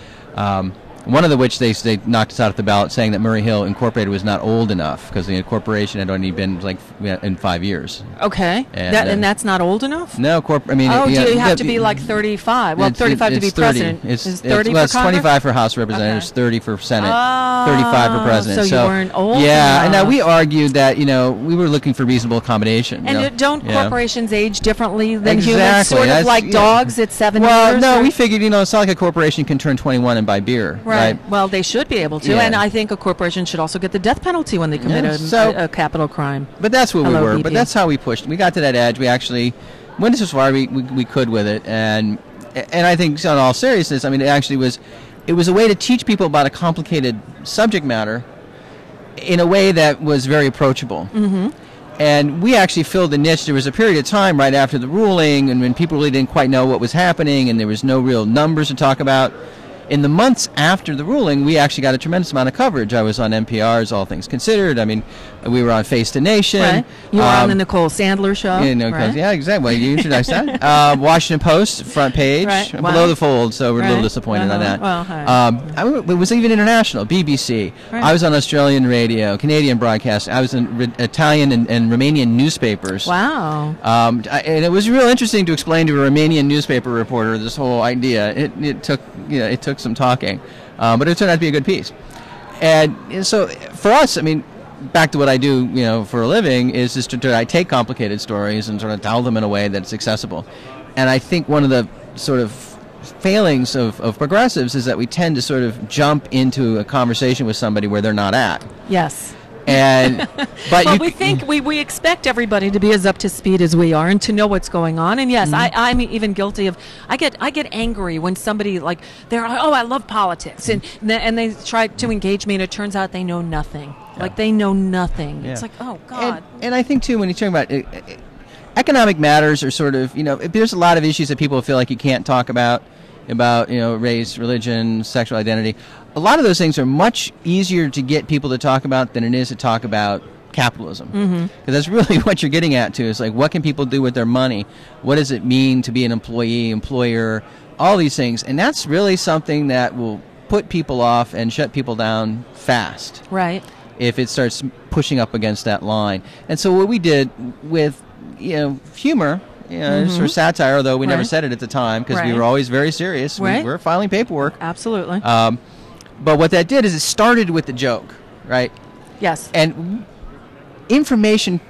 Um, one of the which they they knocked us out of the ballot, saying that Murray Hill Incorporated was not old enough because the corporation had only been like in five years. Okay, and, that, uh, and that's not old enough. No, corp. I mean, oh, it, do yeah, you have yeah, to be like thirty-five? Well, it's, thirty-five it's to be thirty. president. It's, is it's, thirty well, for it's Congress? twenty-five for House Representatives, okay. thirty for Senate, oh, thirty-five for President. So, so you weren't old Yeah, and now enough. we argued that you know we were looking for reasonable accommodation. And you know, don't you know. corporations age differently than Exactly. humans? Sort of That's- like yeah. dogs at seven Well, years? no, or- we figured you know it's not like a corporation can turn twenty-one and buy beer, Right. right? Well, they should be able to, Yeah. and I think a corporation should also get the death penalty when they commit Yeah, a, so- a, a capital crime. But that's what Hello, we were. B But P. that's how we pushed. We got to that edge. We actually went as far we, we we could with it, and and I think, in all seriousness, I mean, it actually was, it was a way to teach people about a complicated subject matter in a way that was very approachable. Mm-hmm. And we actually filled the niche. There was a period of time right after the ruling, and when people really didn't quite know what was happening, and there was no real numbers to talk about. In the months after the ruling, we actually got a tremendous amount of coverage. I was on N P R's All Things Considered. I mean, we were on Face the Nation. Right. You were Um, on the Nicole Sandler show. you know, 'cause- right? yeah, exactly. Well, you introduced that. Uh, Washington Post, front page, Right. below Wow. the fold, so we're a little Right. disappointed on Uh-huh. that. Well, hi. um, I, w- it was even international, B B C. Right. I was on Australian radio, Canadian broadcast. I was in re- Italian and, and Romanian newspapers. Wow. Um, I, and it was real interesting to explain to a Romanian newspaper reporter this whole idea. It, it took, you know, it took some talking, um, but it turned out to be a good piece. And, and so for us, I mean, back to what I do, you know, for a living is just to, to I take complicated stories and sort of tell them in a way that's accessible. And I think one of the sort of failings of, of progressives is that we tend to sort of jump into a conversation with somebody where they're not at. Yes. And but well, you we think we, we expect everybody to be as up to speed as we are and to know what's going on. And yes, Mm-hmm. I, I'm even guilty of. I get I get angry when somebody like they're like, oh, I love politics, and and they try to engage me, and it turns out they know nothing. Yeah. Like they know nothing. Yeah. It's like, oh God. And, and I think too when you're talking about uh, uh, economic matters are sort of you know there's a lot of issues that people feel like you can't talk about about you know race, religion, sexual identity. A lot of those things are much easier to get people to talk about than it is to talk about capitalism. Because Mm-hmm. that's really what you're getting at too. Is like what can people do with their money? What does it mean to be an employee, employer? All these things, and that's really something that will put people off and shut people down fast. Right. If it starts pushing up against that line. And so what we did with, you know, humor, you know, Mm-hmm. sort of satire, although we never Right. said it at the time because we Right. were always very serious. Right. We were filing paperwork. Absolutely. Um, but what that did is it started with the joke, right? yes. And information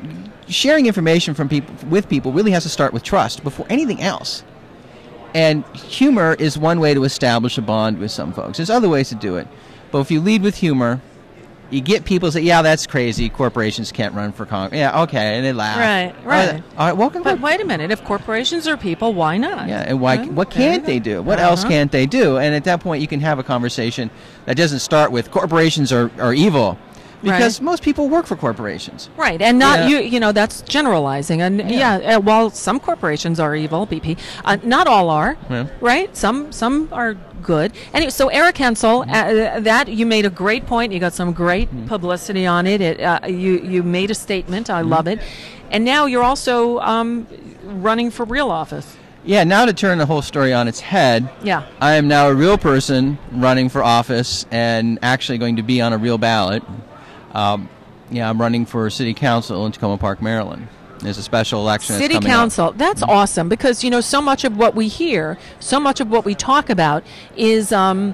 sharing information from people with people really has to start with trust before anything else. And humor is one way to establish a bond with some folks. There's other ways to do it. But if you lead with humor, you get people to say, yeah, that's crazy. Corporations can't run for Congress. Yeah, okay. And they laugh. Right, right. All right, welcome. But wait a minute. If corporations are people, why not? Yeah, and why? Right? What can't they do? What Uh-huh. else can't they do? And at that point, you can have a conversation that doesn't start with corporations are, are evil. Because Right. most people work for corporations. Right, and not Yeah. you. You know, that's generalizing. And Yeah. yeah, uh, while some corporations are evil, B P, uh, not all are. Yeah. Right, some some are good. Anyway, so Eric Hensel, uh, that you made a great point. You got some great Mm-hmm. publicity on it. It uh, you you made a statement. I Mm-hmm. love it. And now you're also um, running for real office. Yeah, now to turn the whole story on its head, Yeah. I am now a real person running for office and actually going to be on a real ballot. Um, yeah, I'm running for city council in Tacoma Park, Maryland. There's a special election that's City coming up. council. That's awesome because you know so much of what we hear, so much of what we talk about is um,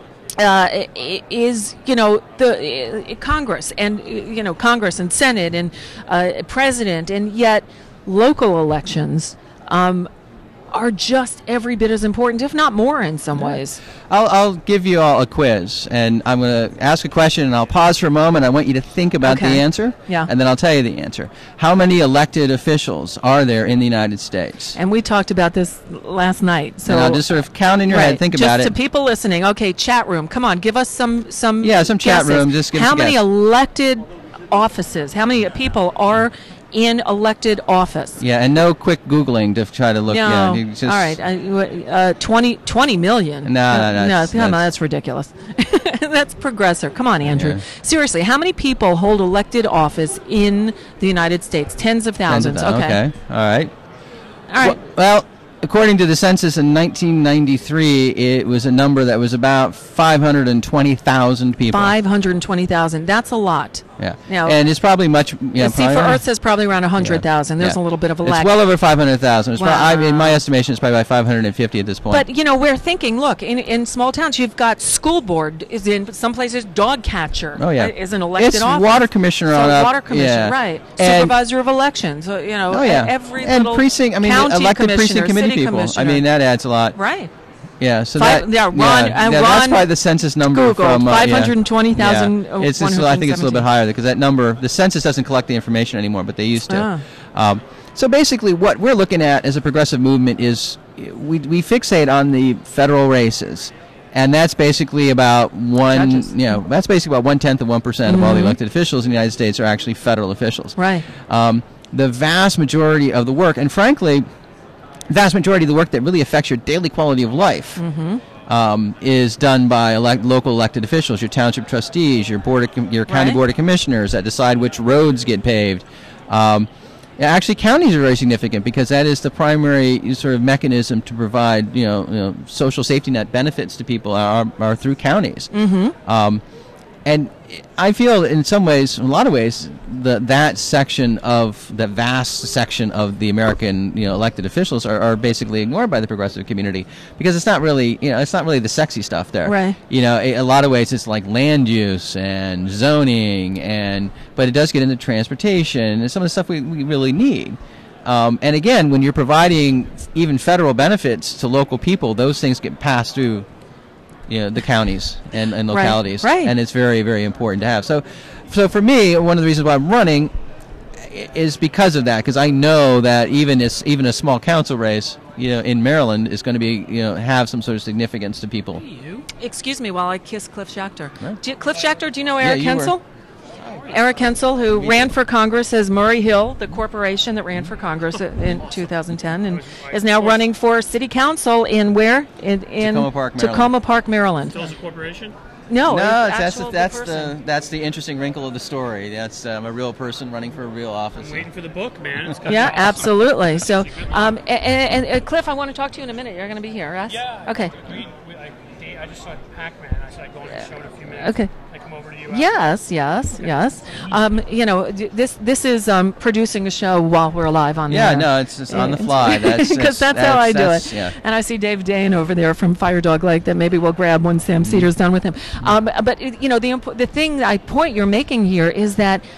uh, i- is you know the uh, Congress and uh, you know Congress and Senate and uh, President, and yet local elections um, are just every bit as important, if not more, in some ways. I'll, I'll give you all a quiz, and I'm going to ask a question, and I'll pause for a moment. I want you to think about Okay. the answer, Yeah. and then I'll tell you the answer. How many elected officials are there in the United States? And we talked about this last night. So and I'll just sort of count in your Right. head, think just about to it. people listening, okay, chat room, come on, give us some some Yeah, some chat guesses. room, just give us how a many guess. elected offices? How many people are in elected office? Yeah, and no quick Googling to try to look. No, Yeah, you just, all right, uh, uh, twenty, twenty million. No, no, no, no, that's- come on, that's- that's ridiculous. That's progressive. Come on, Andrew. Yeah. Seriously, how many people hold elected office in the United States? Tens of Tens of thousands. thou- okay. okay, all right. All right. Well, according to the census in nineteen ninety-three, it was a number that was about five hundred twenty thousand people. Five hundred twenty thousand. That's a lot. Yeah. Now- and it's probably much. Yeah, See, probably for around- Earth says probably around a hundred thousand. There's Yeah. a little bit of a It's lag. well over five hundred thousand. It's prob- I mean, in my Wow. estimation, it's probably about five hundred fifty at this point. But you know, we're thinking. Look, in, in small towns, you've got school board is in some places. Dog catcher. Oh, yeah. is an elected It's office. water commissioner so on up, water commissioner, yeah. right? And- Supervisor of elections. So, you know, oh yeah, every and little precinct. I mean, county elected precinct commissioner, committee city people. commissioner. I mean, that adds a lot. Right. Yeah, so Five- that yeah, Ron- yeah, uh, yeah, that's Ron probably the census number Google, from uh, five hundred twenty thousand, Yeah. It's just, I think it's a little bit higher because that number, the census doesn't collect the information anymore, but they used to. Ah. Um, so basically, what we're looking at as a progressive movement is we we fixate on the federal races. And that's basically about one, Judges. you know, that's basically about one tenth of one percent of all the Mhm. elected officials in the United States are actually federal officials. Right. Um, the vast majority of the work, and frankly, vast majority of the work that really affects your daily quality of life Mm-hmm. um, is done by elect- local elected officials, your township trustees, your board, of com- your county Right. board of commissioners that decide which roads get paved. Um, yeah, actually, counties are very significant because that is the primary sort of mechanism to provide, you know, you know social safety net benefits to people are, are through counties. Mm-hmm. Um, and I feel in some ways, in a lot of ways, the, that section of the vast section of the American, you know, elected officials are, are basically ignored by the progressive community because it's not really, you know, it's not really the sexy stuff there. Right. You know, a, a lot of ways it's like land use and zoning, and but it does get into transportation and some of the stuff we, we really need. Um, and again, when you're providing even federal benefits to local people, those things get passed through, you know, the counties and, and Right, localities, right. and it's very, very important to have. So, so for me, one of the reasons why I'm running i- is because of that, because I know that even is even a small council race, you know, in Maryland is going to be, you know, have some sort of significance to people. Excuse me while I kiss Cliff Schachter. Right. Do you, Cliff Schachter, do you know Yeah, Eric you were- Hensel? Eric Hensel, who ran for Congress as Murray Hill, the corporation that ran for Congress in two thousand ten, and is now running for city council in where? In, in Tacoma Park, Maryland. Tacoma Park, Maryland. Still as a corporation? No, no, it's it's, that's actual the, that's person. the that's the interesting wrinkle of the story. That's um, a real person running for a real office. I'm waiting for the book, man. It's gonna Yeah, be awesome. absolutely. So, um, and, and, and Cliff, I want to talk to you in a minute. You're going to be here, yes? Yeah. Okay. We, we, I, I just saw Pac-Man. I said I'd go on the show in a few minutes. Okay. I come over to you. Yes, yes, yes. Um, you know, d- this this is um, producing a show while we're live on the Yeah, air. no, it's just on the fly. That's Because that's, that's- how I do that's- it. yeah. And I see Dave Dane over there from Fire Dog Lake that maybe we'll grab when Sam Mm-hmm. Cedar's done with him. Um, but it- you know, the imp- the thing I point you're making here is that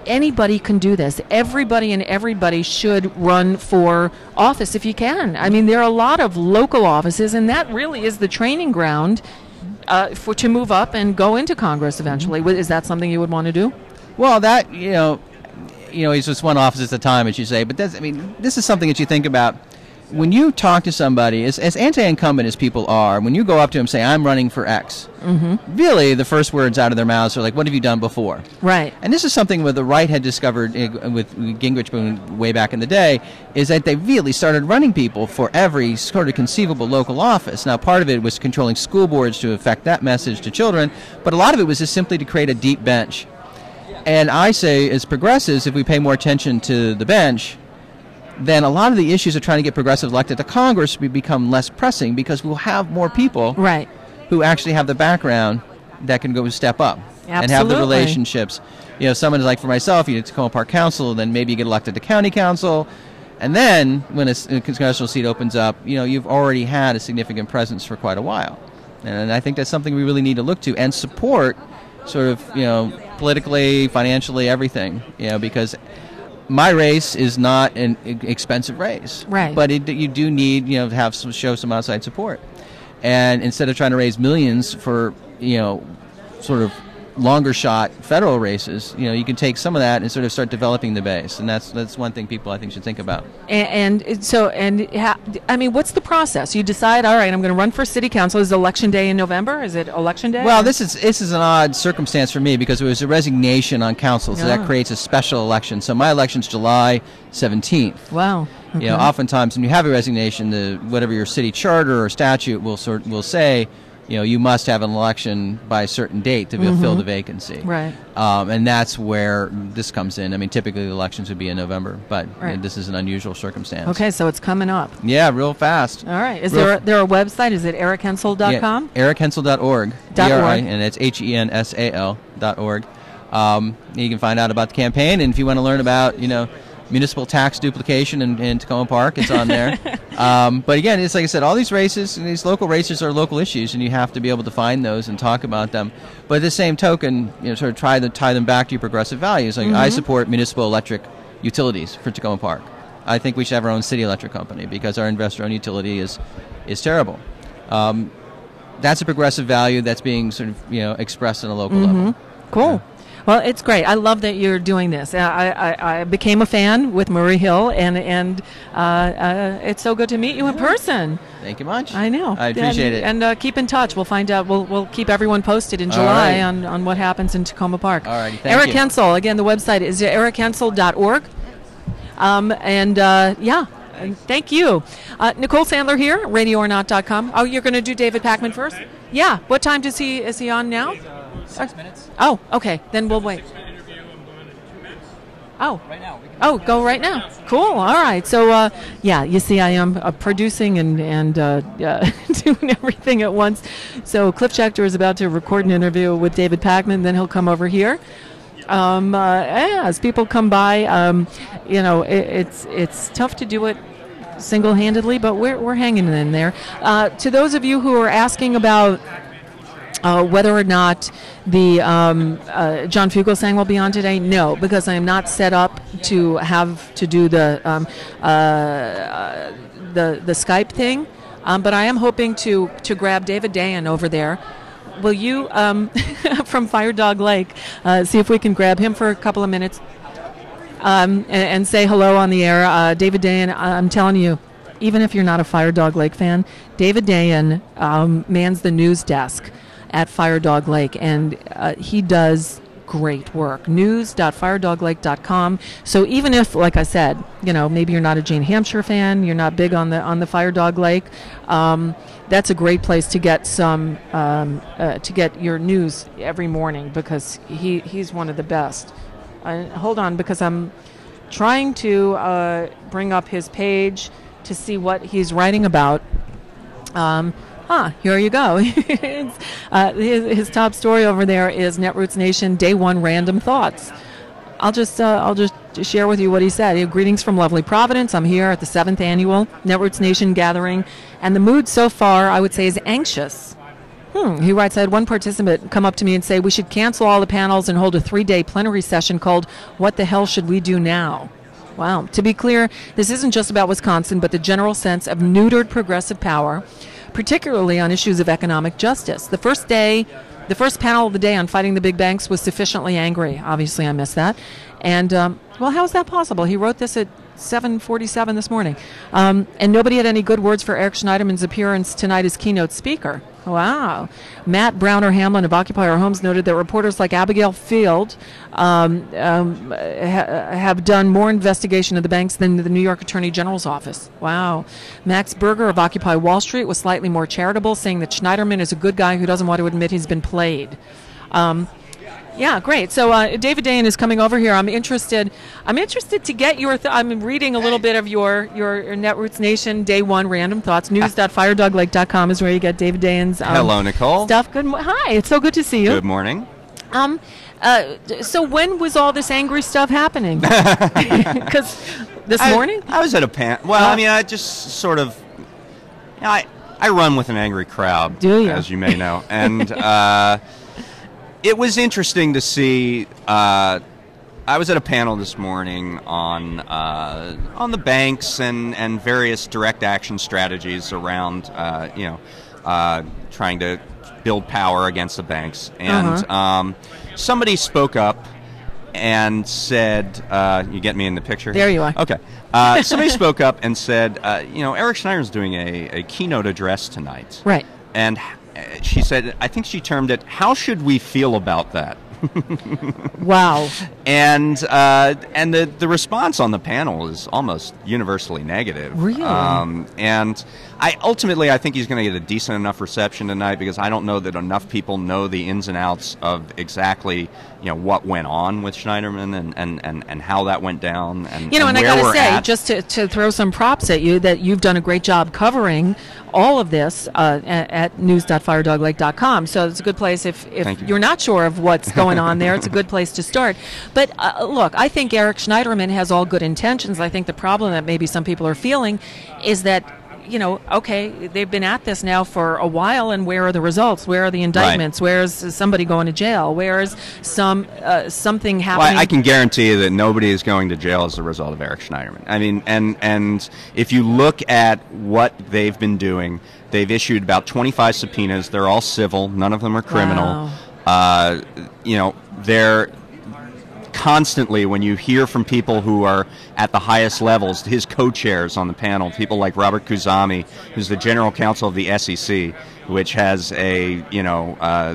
anybody can do this. Everybody and everybody should run for office if you can. I mean, there are a lot of local offices, and that really is the training ground uh, for to move up and go into Congress eventually. Mm-hmm. Is that something you would want to do? Well, that, you know, you know, it's just one office at a time, as you say. But that's, I mean, this is something that you think about. When you talk to somebody, as, as anti-incumbent as people are, when you go up to them and say, I'm running for X, mm-hmm. really the first words out of their mouths are like, what have you done before? Right. And this is something where the right had discovered uh, with Gingrich way back in the day, is that they really started running people for every sort of conceivable local office. Now, part of it was controlling school boards to affect that message to children, but a lot of it was just simply to create a deep bench. And I say, as progressives, if we pay more attention to the bench, then a lot of the issues of trying to get progressives elected to Congress will become less pressing because we'll have more people right. who actually have the background that can go step up Absolutely. And have the relationships. You know, someone is like, for myself, you get to Tacoma Park Council, then maybe you get elected to County Council, and then when a, a congressional seat opens up, you know, you've already had a significant presence for quite a while. And I think that's something we really need to look to and support, sort of, you know, politically, financially, everything, you know, because my race is not an expensive race, right? But it, you do need, you know, to have some, show some outside support, and instead of trying to raise millions for, you know, sort of longer shot federal races, you know, you can take some of that and sort of start developing the base, and that's that's one thing people I think should think about. And, and so, and ha, I mean, what's the process? You decide, all right, I'm going to run for city council. Is it election day in November? Is it election day? Well, this is this is an odd circumstance for me because it was a resignation on council, so yeah. that creates a special election. So my election's July seventeenth. Wow. Okay. You know, oftentimes when you have a resignation, the whatever your city charter or statute will sort will say, you know, you must have an election by a certain date to mm-hmm. fill the vacancy. Right. Um, and that's where this comes in. I mean, typically the elections would be in November, but right. you know, this is an unusual circumstance. Okay, so it's coming up. Yeah, real fast. All right. Is real there a, there a website? Is it eric hensel dot com? Yeah, eric hensel dot org. Dot org. And it's H E N S A L dot org. Um, you can find out about the campaign, and if you want to learn about, you know, municipal tax duplication in, in Tacoma Park, it's on there. um, but again, it's like I said, all these races, these local races are local issues, and you have to be able to find those and talk about them. But at the same token, you know, sort of try to tie them back to your progressive values. Like mm-hmm. I support municipal electric utilities for Tacoma Park. I think we should have our own city electric company because our investor-owned utility is is terrible. Um, that's a progressive value that's being sort of, you know, expressed on a local mm-hmm. level. Cool. Yeah. Well, it's great. I love that you're doing this. I, I, I became a fan with Marie Hill, and and uh, uh, it's so good to meet you in person. Thank you much. I know. I appreciate and, it. And uh, keep in touch. We'll find out. We'll we'll keep everyone posted in July right. on, on what happens in Tacoma Park. All right. Thank Eric you. Hensel. Again, the website is eric hensel dot org. Um, and uh, yeah. Thank you. Uh, Nicole Sandler here, radio or not dot com. Oh, you're going to do David Pakman first? Yeah. What time does he is he on now? Uh, six minutes. Oh, okay. Then we'll wait. Oh, right now. Oh, go right now. Cool. All right. So, uh, yeah, you see, I am uh, producing and and uh, uh, doing everything at once. So, Cliff Schechter is about to record an interview with David Pakman. Then he'll come over here. Um, uh, yeah, as people come by, um, you know, it, it's it's tough to do it single-handedly, but we're we're hanging in there. Uh, to those of you who are asking about Uh, whether or not the um, uh, John Fugelsang will be on today, no, because I am not set up to have to do the um, uh, the the Skype thing. Um, but I am hoping to to grab David Dayen over there. Will you um, from Fire Dog Lake uh, see if we can grab him for a couple of minutes um, and, and say hello on the air? Uh, David Dayen, I'm telling you, even if you're not a Fire Dog Lake fan, David Dayen um, mans the news desk at Fire Dog Lake, and uh, he does great work. news dot fire dog lake dot com. So even if, like I said, you know, maybe you're not a Jane Hampshire fan, you're not big on the on the Fire Dog Lake, um, that's a great place to get some um, uh, to get your news every morning, because he he's one of the best. Uh, hold on, because I'm trying to uh, bring up his page to see what he's writing about. Um, Ah, here you go. uh, his, his top story over there is Netroots Nation Day One Random Thoughts. I'll just uh, I'll just share with you what he said. He, Greetings from lovely Providence. I'm here at the seventh annual Netroots Nation gathering, and the mood so far, I would say, is anxious. Hmm. He writes, I had one participant come up to me and say we should cancel all the panels and hold a three-day plenary session called What the Hell Should We Do Now? Wow. To be clear, this isn't just about Wisconsin, but the general sense of neutered progressive power, particularly on issues of economic justice. The first day, the first panel of the day on fighting the big banks was sufficiently angry. Obviously, I missed that. And, um, well, how is that possible? He wrote this at seven forty-seven this morning. Um, and nobody had any good words for Eric Schneiderman's appearance tonight as keynote speaker. Wow. Matt Browner Hamlin of Occupy Our Homes noted that reporters like Abigail Field um, um, ha- have done more investigation of the banks than the New York Attorney General's office. Wow. Max Berger of Occupy Wall Street was slightly more charitable, saying that Schneiderman is a good guy who doesn't want to admit he's been played. Um, Yeah, great. So uh, David Dayen is coming over here. I'm interested. I'm interested to get your. Th- I'm reading a little bit of your your Netroots Nation Day One random thoughts. news dot fire dog lake dot com is where you get David Dayen's um, Hello, Nicole. stuff. Good. Mo- Hi. It's so good to see you. Good morning. Um. Uh. So when was all this angry stuff happening? Because this I, morning. I was at a pan. Well, Uh, I mean, I just sort of. You know, I I run with an angry crowd, Do you? as you may know, and. uh, It was interesting to see. Uh, I was at a panel this morning on uh, on the banks and, and various direct action strategies around uh, you know uh, trying to build power against the banks. And Uh-huh. um, somebody spoke up and said, uh, "You get me in the picture?" There you are. Okay. Uh, somebody spoke up and said, uh, "You know, Eric Schneider's doing a, a keynote address tonight." Right. And she said, I think she termed it, "How should we feel about that?" Wow. And uh, and the, the response on the panel is almost universally negative. Really? Um, and I ultimately I think he's going to get a decent enough reception tonight because I don't know that enough people know the ins and outs of exactly you know what went on with Schneiderman and, and, and, and how that went down. And, You know, and, and, I where got to we're say, at. just to, to throw some props at you, that you've done a great job covering all of this uh, at, at news dot fire dog lake dot com. So it's a good place if, if Thank you. you're not sure of what's going on there. It's a good place to start. But uh, look, I think Eric Schneiderman has all good intentions. I think the problem that maybe some people are feeling is that, you know, okay, they've been at this now for a while, and where are the results? Where are the indictments? Right. Where is somebody going to jail? Where is some uh, something Well, happening? I, I can guarantee you that nobody is going to jail as a result of Eric Schneiderman. I mean, and and if you look at what they've been doing, they've issued about twenty-five subpoenas. They're all civil. None of them are criminal. Wow. Uh, you know, they're constantly, when you hear from people who are at the highest levels, his co-chairs on the panel, people like Robert Khuzami, who's the general counsel of the S E C, which has a, you know, uh,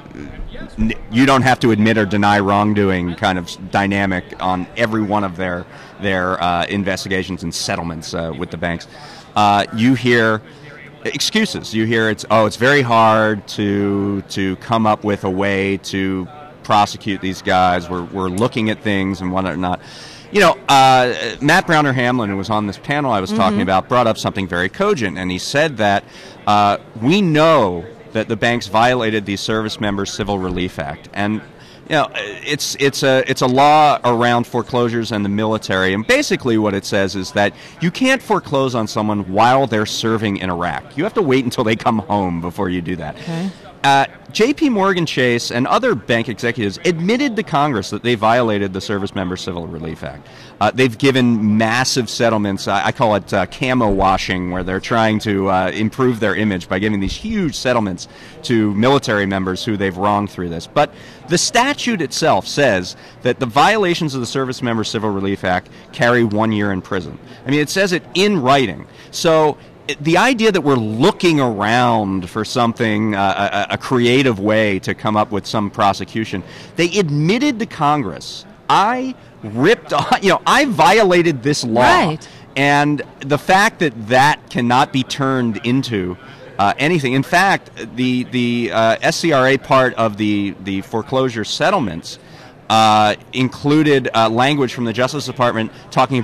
n- you don't have to admit or deny wrongdoing kind of dynamic on every one of their their uh, investigations and settlements uh, with the banks. Uh, you hear excuses. You hear it's, oh, it's very hard to to come up with a way to prosecute these guys. We're we're looking at things and whatnot. You know, uh, Matt Browner Hamlin, who was on this panel I was Mm-hmm. talking about, brought up something very cogent, and he said that uh, we know that the banks violated the Service Members Civil Relief Act, and you know, it's it's a it's a law around foreclosures and the military, and basically what it says is that you can't foreclose on someone while they're serving in Iraq. You have to wait until they come home before you do that. Okay. Uh, J P. Morgan Chase and other bank executives admitted to Congress that they violated the Service Member Civil Relief Act. Uh, they've given massive settlements. I, I call it uh, camo washing, where they're trying to uh, improve their image by giving these huge settlements to military members who they've wronged through this. But the statute itself says that the violations of the Service Member Civil Relief Act carry one year in prison. I mean, it says it in writing. So the idea that we're looking around for something, uh, a, a creative way to come up with some prosecution, they admitted to Congress, I ripped on, you know, I violated this law. Right. And the fact that that cannot be turned into uh, anything. In fact, the the uh, S C R A part of the, the foreclosure settlements uh, included uh, language from the Justice Department talking about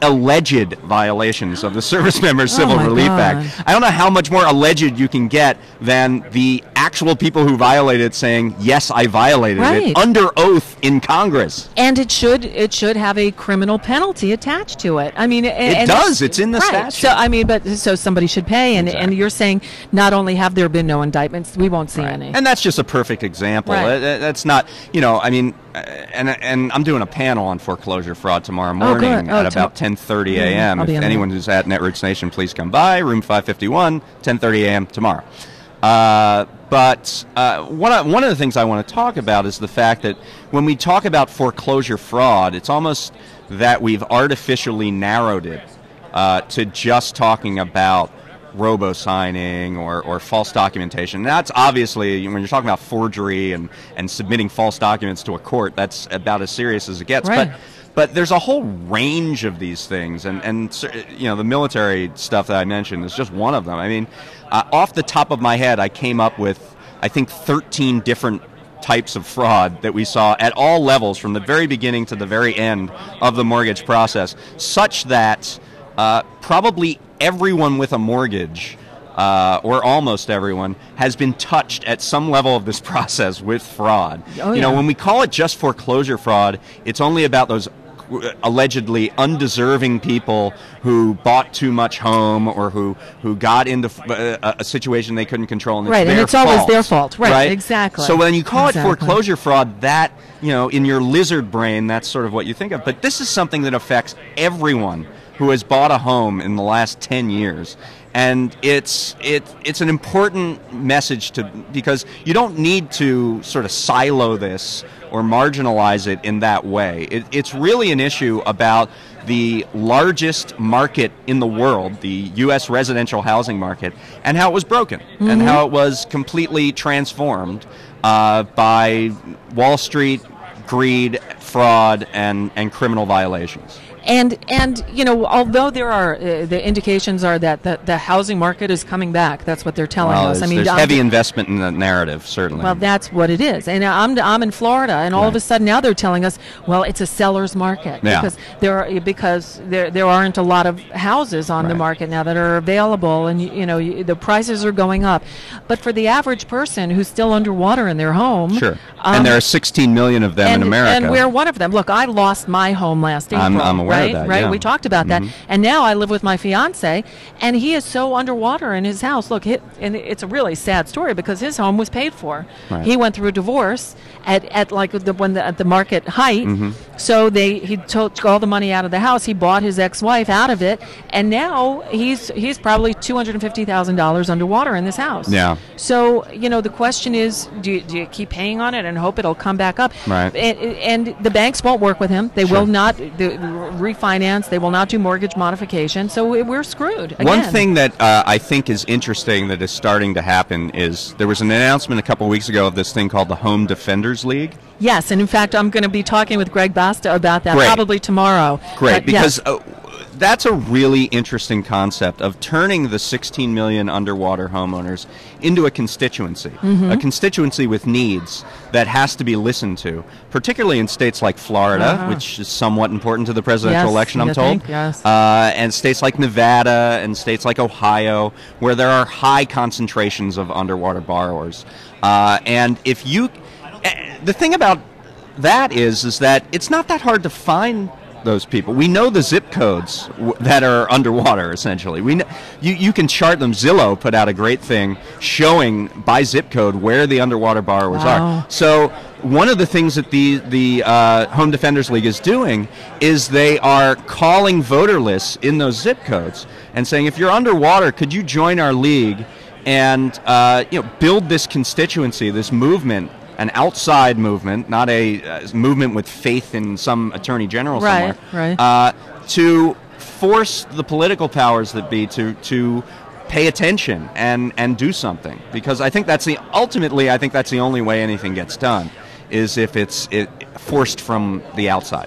alleged violations of the Service Members Oh, Civil my Relief God. Act. I don't know how much more alleged you can get than the actual people who violated it saying, yes, I violated Right. it, under oath in Congress. And it should it should have a criminal penalty attached to it. I mean, and, It does. It's in the right. statute. So I mean, but so somebody should pay, and and you're saying not only have there been no indictments, we won't see any. And that's just a perfect example. Right. Uh, That's not, you know, I mean, uh, and and I'm doing a panel on foreclosure fraud tomorrow Oh, morning good. Oh, at tom- about ten thirty Mm, a.m. I'll be If on there. anyone who's at Netroots Nation, please come by. Room five fifty-one, ten thirty a.m. tomorrow. Uh, but uh, one, of, one of the things I want to talk about is the fact that when we talk about foreclosure fraud, it's almost that we've artificially narrowed it uh, to just talking about robo-signing or, or false documentation. And that's obviously, when you're talking about forgery and, and submitting false documents to a court, that's about as serious as it gets. Right. But but there's a whole range of these things, and, and you know, the military stuff that I mentioned is just one of them. I mean, uh, off the top of my head, I came up with, I think, thirteen different types of fraud that we saw at all levels from the very beginning to the very end of the mortgage process, such that uh, probably everyone with a mortgage, uh, or almost everyone, has been touched at some level of this process with fraud. Oh, you know, yeah. when we call it just foreclosure fraud, it's only about those allegedly undeserving people who bought too much home or who, who got into uh, a situation they couldn't control, and it's Right, and their it's always fault, their fault. Right, exactly. So when you call Exactly. it foreclosure fraud, that, you know, in your lizard brain, that's sort of what you think of. But this is something that affects everyone who has bought a home in the last ten years. And it's it it's an important message to, because you don't need to sort of silo this or marginalize it in that way. It, it's really an issue about the largest market in the world, the U S residential housing market, and how it was broken, Mm-hmm. and how it was completely transformed uh, by Wall Street, greed, fraud, and, and criminal violations. And and you know, although there are uh, the indications are that the, the housing market is coming back. That's what they're telling Well, us. there's, I mean, there's I'm- heavy investment in the narrative, certainly. Well, that's what it is. And I'm I'm in Florida, and all of a sudden now they're telling us, well, it's a seller's market Yeah. because there are because there there aren't a lot of houses on the Right. market now that are available, and you, you know you, the prices are going up. But for the average person who's still underwater in their home, Sure. um, and there are sixteen million of them and, in America. and we're one of them. Look, I lost my home last April. I'm- I'm aware of right? that, Right? yeah. We talked about that, Mhm. and now I live with my fiance, and he is so underwater in his house. Look, it, and it's a really sad story because his home was paid for. Right. He went through a divorce at, at like the when the, at the market height. Mhm. So they he took all the money out of the house. He bought his ex-wife out of it, and now he's he's probably two hundred and fifty thousand dollars underwater in this house. Yeah. So you know the question is, do you, do you keep paying on it and hope it'll come back up? Right. And, and the banks won't work with him. They Sure. will not the, refinance. They will not do mortgage modification. So we- we're screwed. Again. One thing that uh, I think is interesting that is starting to happen is there was an announcement a couple weeks ago of this thing called the Home Defenders League. Yes, and in fact, I'm going to be talking with Greg Basta about that Great. probably tomorrow. Great, But yes. because uh, that's a really interesting concept of turning the sixteen million underwater homeowners into a constituency, Mhm. a constituency with needs that has to be listened to, particularly in states like Florida, Uh-huh. which is somewhat important to the presidential Yes, election, I'm you told, think? Yes. uh, and states like Nevada and states like Ohio, where there are high concentrations of underwater borrowers. Uh, and if you, eh, the thing about that is, is that it's not that hard to find those people. We know the zip codes w- that are underwater, essentially. We kn- you, you can chart them. Zillow put out a great thing showing by zip code where the underwater borrowers Wow. are. So one of the things that the, the uh, Home Defenders League is doing is they are calling voter lists in those zip codes and saying, if you're underwater, could you join our league and uh, you know, build this constituency, this movement, an outside movement, not a uh, movement with faith in some attorney general Right, somewhere, right. Uh, to force the political powers that be to to pay attention and and do something. Because I think that's the ultimately, I think that's the only way anything gets done, is if it's it, forced from the outside.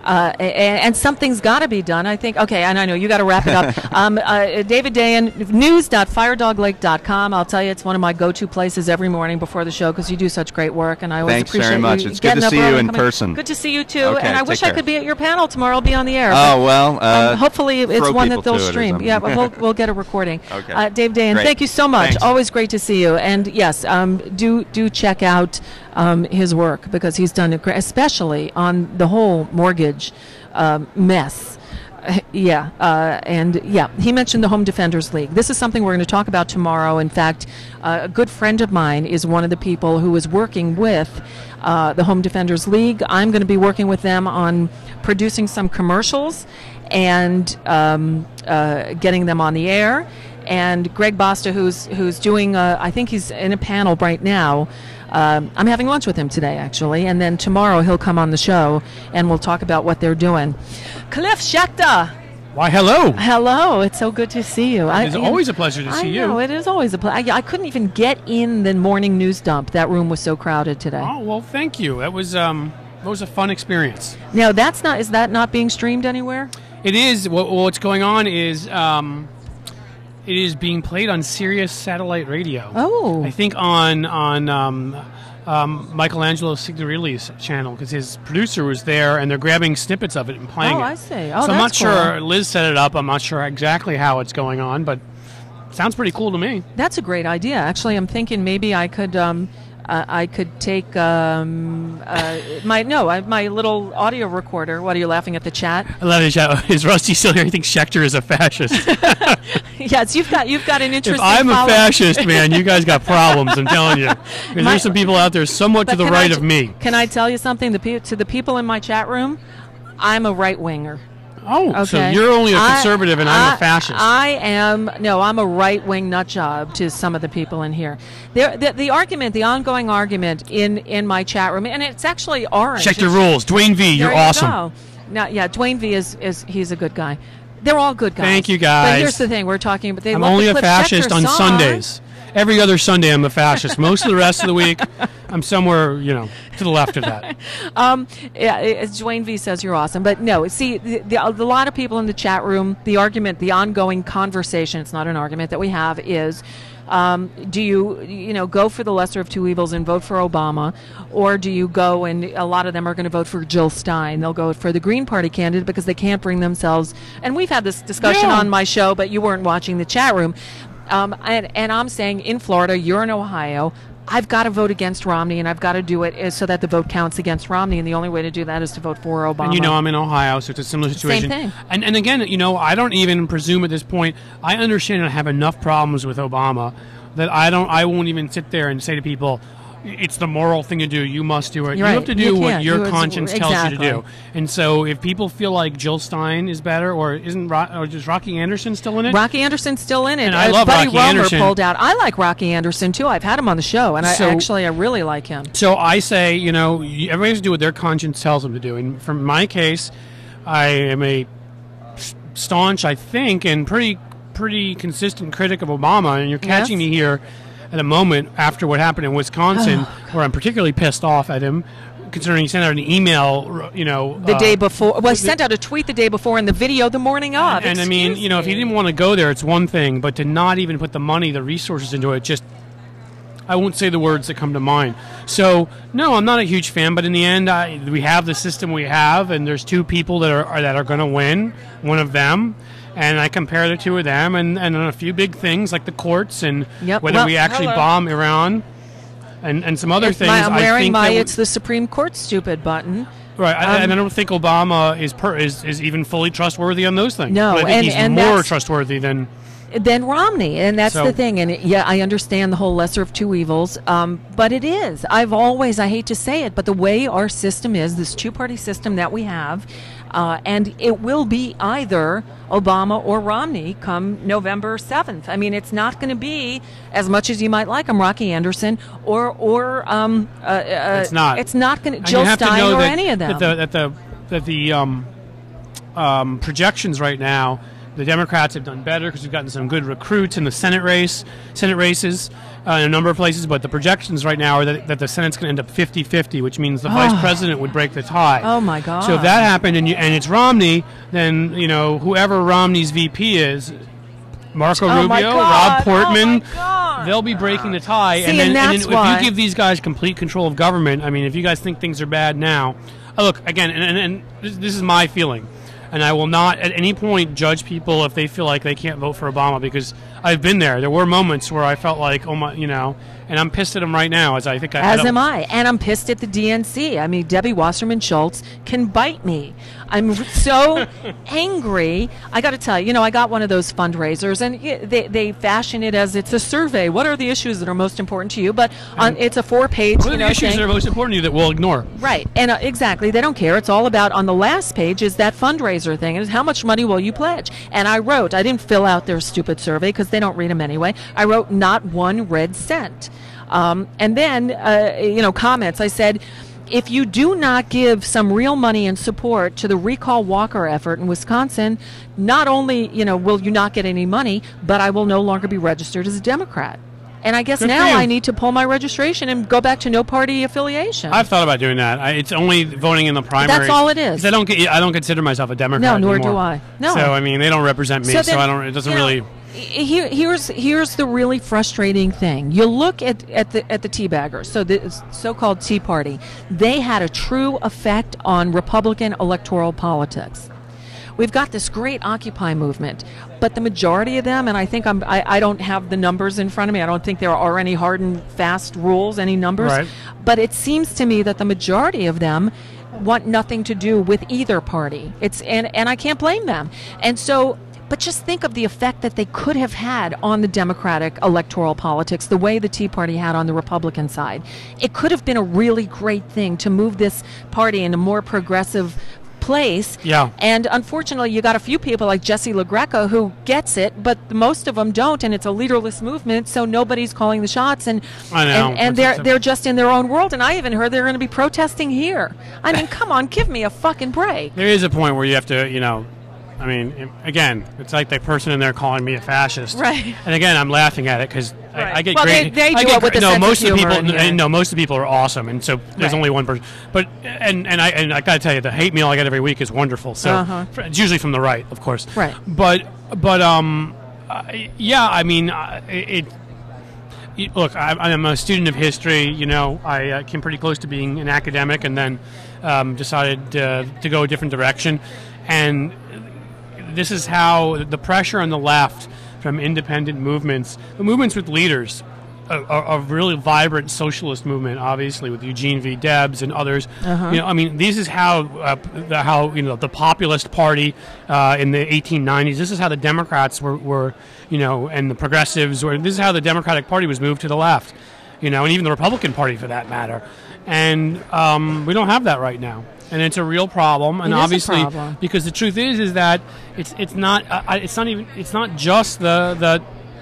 Uh, and, and something's got to be done, I think. Okay, and I know you got to wrap it up. um, uh, David Dayen, news dot firedog lake dot com. I'll tell you, it's one of my go-to places every morning before the show because you do such great work, and I always Thanks appreciate very much. you It's good getting to up see early you and in coming. person. Good to see you too, Okay, and I take wish I care. could be at your panel tomorrow. I'll be on the air. Oh, well, uh, um, hopefully it's throw one that people they'll to it or stream. something. Yeah, but we'll we'll get a recording. Okay. Uh, Dave Dayen, Great. thank you so much. Thanks. Always great to see you. And yes, um, do do check out um, his work because he's done it great, especially on the whole mortgage um, mess. Uh, yeah, uh, and yeah, he mentioned the Home Defenders League. This is something we're going to talk about tomorrow. In fact, uh, a good friend of mine is one of the people who is working with uh, the Home Defenders League. I'm going to be working with them on producing some commercials and um, uh, getting them on the air. And Greg Basta, who's who's doing, uh, I think he's in a panel right now. Um, I'm having lunch with him today, actually, and then tomorrow he'll come on the show and we'll talk about what they're doing. Cliff Schechter. Why, hello. Hello. It's so good to see you. It's I, always a pleasure to I see you. know, it is always a pleasure. I, I couldn't even get in the morning news dump. That room was so crowded today. Oh, well, thank you. That was um, that was a fun experience. Now, that's not. Is that not being streamed anywhere? It is. What, what's going on is um, it is being played on Sirius satellite radio. Oh. I think on on um, um, Michelangelo Signorini's channel because his producer was there and they're grabbing snippets of it and playing Oh, it. I see. Oh, so I'm not that's cool. sure. Liz set it up. I'm not sure exactly how it's going on, but it sounds pretty cool to me. That's a great idea. Actually, I'm thinking maybe I could. Um, uh, I could take um, uh, my no, I, my little audio recorder. What are you laughing at the chat? I love it. Is Rusty still here? He thinks Schechter is a fascist. Yes, you've got you've got an interesting. If I'm a follow- fascist, man, you guys got problems. I'm telling you. 'Cause My- there's some people out there somewhat to But the can right I of t- me. Can I tell you something? The pe- to the people in my chat room, I'm a right winger. Oh, okay. so you're only a I- conservative and I'm I- a fascist. I am no, I'm a right wing nut job to some of the people in here. There, the, the argument, the ongoing argument in in my chat room, and it's actually orange. Check the It's- rules. Dwayne V, you're There you awesome. go. Now, yeah, Dwayne V is, is he's a good guy. They're all good guys. Thank you, But guys. here's the thing: we're talking about. They I'm love only the a Cliff fascist Schechter on song. Sundays. Every other Sunday, I'm a fascist. Most of the rest of the week, I'm somewhere, you know, to the left of that. Um, yeah, as Dwayne V says, you're awesome. But no, see, the, the, a lot of people in the chat room, the argument, the ongoing conversation, it's not an argument that we have, is um, do you, you know, go for the lesser of two evils and vote for Obama, or do you go and a lot of them are going to vote for Jill Stein. They'll go for the Green Party candidate because they can't bring themselves, and we've had this discussion Yeah. on my show, but you weren't watching the chat room. Um, and, and I'm saying in Florida, you're in Ohio, I've got to vote against Romney, and I've got to do it is so that the vote counts against Romney, and the only way to do that is to vote for Obama. And you know I'm in Ohio, so it's a similar situation. thing. And and again, you know, I don't even presume at this point. I understand and I have enough problems with Obama that I don't. I won't even sit there and say to people, "It's the moral thing to do. You must do it." You're you right. have to do You what can't. your You- it's- conscience tells you to exactly. do. And so, if people feel like Jill Stein is better, or isn't, Ro- or is Rocky Anderson still in it? Rocky Anderson's still in it. And I Uh, love Buddy Rocky Romer Anderson. pulled out. I like Rocky Anderson too. I've had him on the show, and So- I actually I really like him. So I say, you know, y- everybody has to do what their conscience tells them to do. And from my case, I am a s- staunch, I think, and pretty pretty consistent critic of Obama. And you're catching Yes. me here at a moment after what happened in Wisconsin, where I'm particularly pissed off at him, considering he sent out an email, you know, The uh, day before, well, he sent out a tweet the day before, and the video the morning of. And I mean, Excuse you know, if he me. didn't want to go there, it's one thing, but to not even put the money, the resources into it, just, I won't say the words that come to mind. So, no, I'm not a huge fan, but in the end, I, we have the system we have, and there's two people that are, are that are going to win, one of them, and I compare the two of them, and, and a few big things like the courts and Yep. whether Well, we actually hello. bomb Iran, and, and some other It's things. my, I'm I wearing think my that we- "It's the Supreme Court" stupid button. Right, I, Um, and I don't think Obama is per, is is even fully trustworthy on those things. No, but I think and- he's and more that's- trustworthy than. Than Romney, and that's So- the thing. And yeah, I understand the whole lesser of two evils, um, but it is. I've always, I hate to say it, but the way our system is, this two-party system that we have, uh, and it will be either Obama or Romney come November seventh. I mean, it's not going to be, as much as you might like him, Rocky Anderson or or um, uh, uh, It's not. It's not going to And Jill you have to Stein know or that, any of them. That the that the, that the um, um, projections right now the Democrats have done better because we've gotten some good recruits in the Senate race, Senate races uh, in a number of places. But the projections right now are that, that the Senate's going to end up fifty-fifty, which means the vice president would break the tie. Oh my God! So if that happened and you, and it's Romney, then you know whoever Romney's V P is, Marco Oh my Rubio, God. Rob Portman, Oh my God. they'll be breaking the tie. See, and then, and and that's then why- if you give these guys complete control of government, I mean, if you guys think things are bad now, uh, look again, and, and, and this, this is my feeling. And I will not at any point judge people if they feel like they can't vote for Obama, because I've been there. There were moments where I felt like, oh my, you know, and I'm pissed at him right now, as I think I As I am I. And I'm pissed at the D N C. I mean, Debbie Wasserman Schultz can bite me. I'm so angry. I got to tell you, you know, I got one of those fundraisers, and y- they, they fashion it as it's a survey. What are the issues that are most important to you? But on, it's a four-page, What are you the know, issues thing. that are most important to you that we'll ignore? Right, and uh, exactly, they don't care. It's all about, on the last page is that fundraiser thing, and how much money will you pledge? And I wrote, I didn't fill out their stupid survey because they don't read them anyway. I wrote, not one red cent. Um, and then, uh, you know, comments, I said, if you do not give some real money and support to the Recall Walker effort in Wisconsin, not only, you know, will you not get any money, but I will no longer be registered as a Democrat. And I guess Good for now you. I need to pull my registration and go back to no party affiliation. I've thought about doing that. I, it's only voting in the primaries. all it is. 'Cause I don't get. I don't consider myself a Democrat. No, nor anymore. do I. No. So I mean, they don't represent me. So So, then, I don't. It doesn't you know, really. Here, here's here's the really frustrating thing. You look at, at the at the teabaggers, so the so-called Tea Party. They had a true effect on Republican electoral politics. We've got this great Occupy movement, but the majority of them, and I think I'm, I, I don't have the numbers in front of me. I don't think there are any hard and fast rules, any numbers. Right. But it seems to me that the majority of them want nothing to do with either party. It's and and I can't blame them. And so. But just think of the effect that they could have had on the Democratic electoral politics, the way the Tea Party had on the Republican side. It could have been a really great thing to move this party in a more progressive place. Yeah. And unfortunately, you got a few people like Jesse LaGreca who gets it, but most of them don't, and it's a leaderless movement, so nobody's calling the shots, and I know. and, and It's- they're it's a- they're just in their own world. And I even heard they're going to be protesting here. I mean, come on, give me a fucking break. There is a point where you have to, you know. I mean, im- again, it's like the person in there calling me a fascist. Right. And again, I'm laughing at it because Right. I, I get Well, great. they- they I do get it with great- a no, sense of most of the humor people. in here. No, most of the people are awesome, and so there's Right. only one person. But and and I and I gotta tell you, the hate mail I get every week is wonderful. So Uh-huh. fr- it's usually from the right, of course. Right. But but um, uh, yeah, I mean uh, it. it Look, I, I'm a student of history. You know, I uh, came pretty close to being an academic, and then um, decided uh, to go a different direction. And this is how the pressure on the left from independent movements, the movements with leaders, a, a, a really vibrant socialist movement, obviously with Eugene V. Debs and others. Uh-huh. You know, I mean, this is how uh, the, how you know the Populist Party uh, in the eighteen nineties. This is how the Democrats were, were, you know, and the progressives were. This is how the Democratic Party was moved to the left, you know, and even the Republican Party for that matter. And um, we don't have that right now. And it's a real problem, and It is a obviously, problem. because the truth is, is that it's it's not uh, it's not even it's not just the the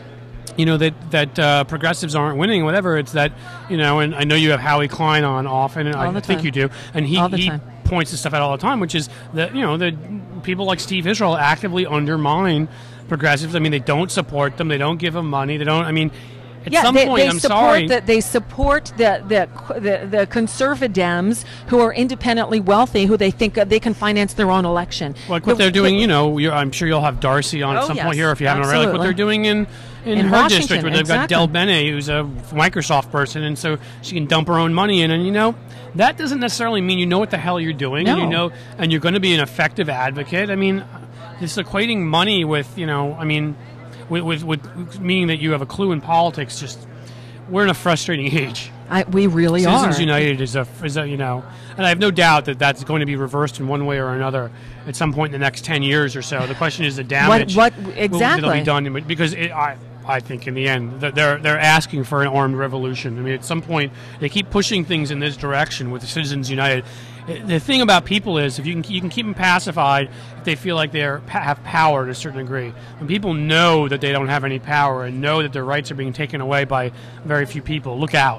you know that that uh, progressives aren't winning, whatever. It's that you know, and I know you have Howie Klein on often, and All I the think time. you do, and he All the he time. points to stuff out all the time, which is that you know that people like Steve Israel actively undermine progressives. I mean, they don't support them, they don't give them money, they don't. I mean. At yeah, some they, point, they I'm support sorry. The, they support the the the, the conservatives who are independently wealthy, who they think uh, they can finance their own election. Like what The- they're doing, the- you know, you're, I'm sure you'll have Darcy on at Oh, some yes, point here if you haven't already. Like what absolutely. they're doing in, in, In her Washington, district, where they've got exactly. Del Bene, who's a Microsoft person, and so she can dump her own money in. And you know, that doesn't necessarily mean you know what the hell you're doing, and you No. know, and you're going to be an effective advocate. I mean, this equating money with, you know, I mean, with with, with meaning that you have a clue in politics. Just we're in a frustrating age. I, we really Citizens are. United is a, is a, you know, and I have no doubt that that's going to be reversed in one way or another at some point in the next ten years or so. The question is the damage. what- will- exactly. that'll be done because it, I, I think in the end that they're they're asking for an armed revolution. I mean, at some point they keep pushing things in this direction with the Citizens United. The thing about people is if you can you can keep them pacified if they feel like they are, have power to a certain degree. When people know that they don't have any power and know that their rights are being taken away by very few people, look out.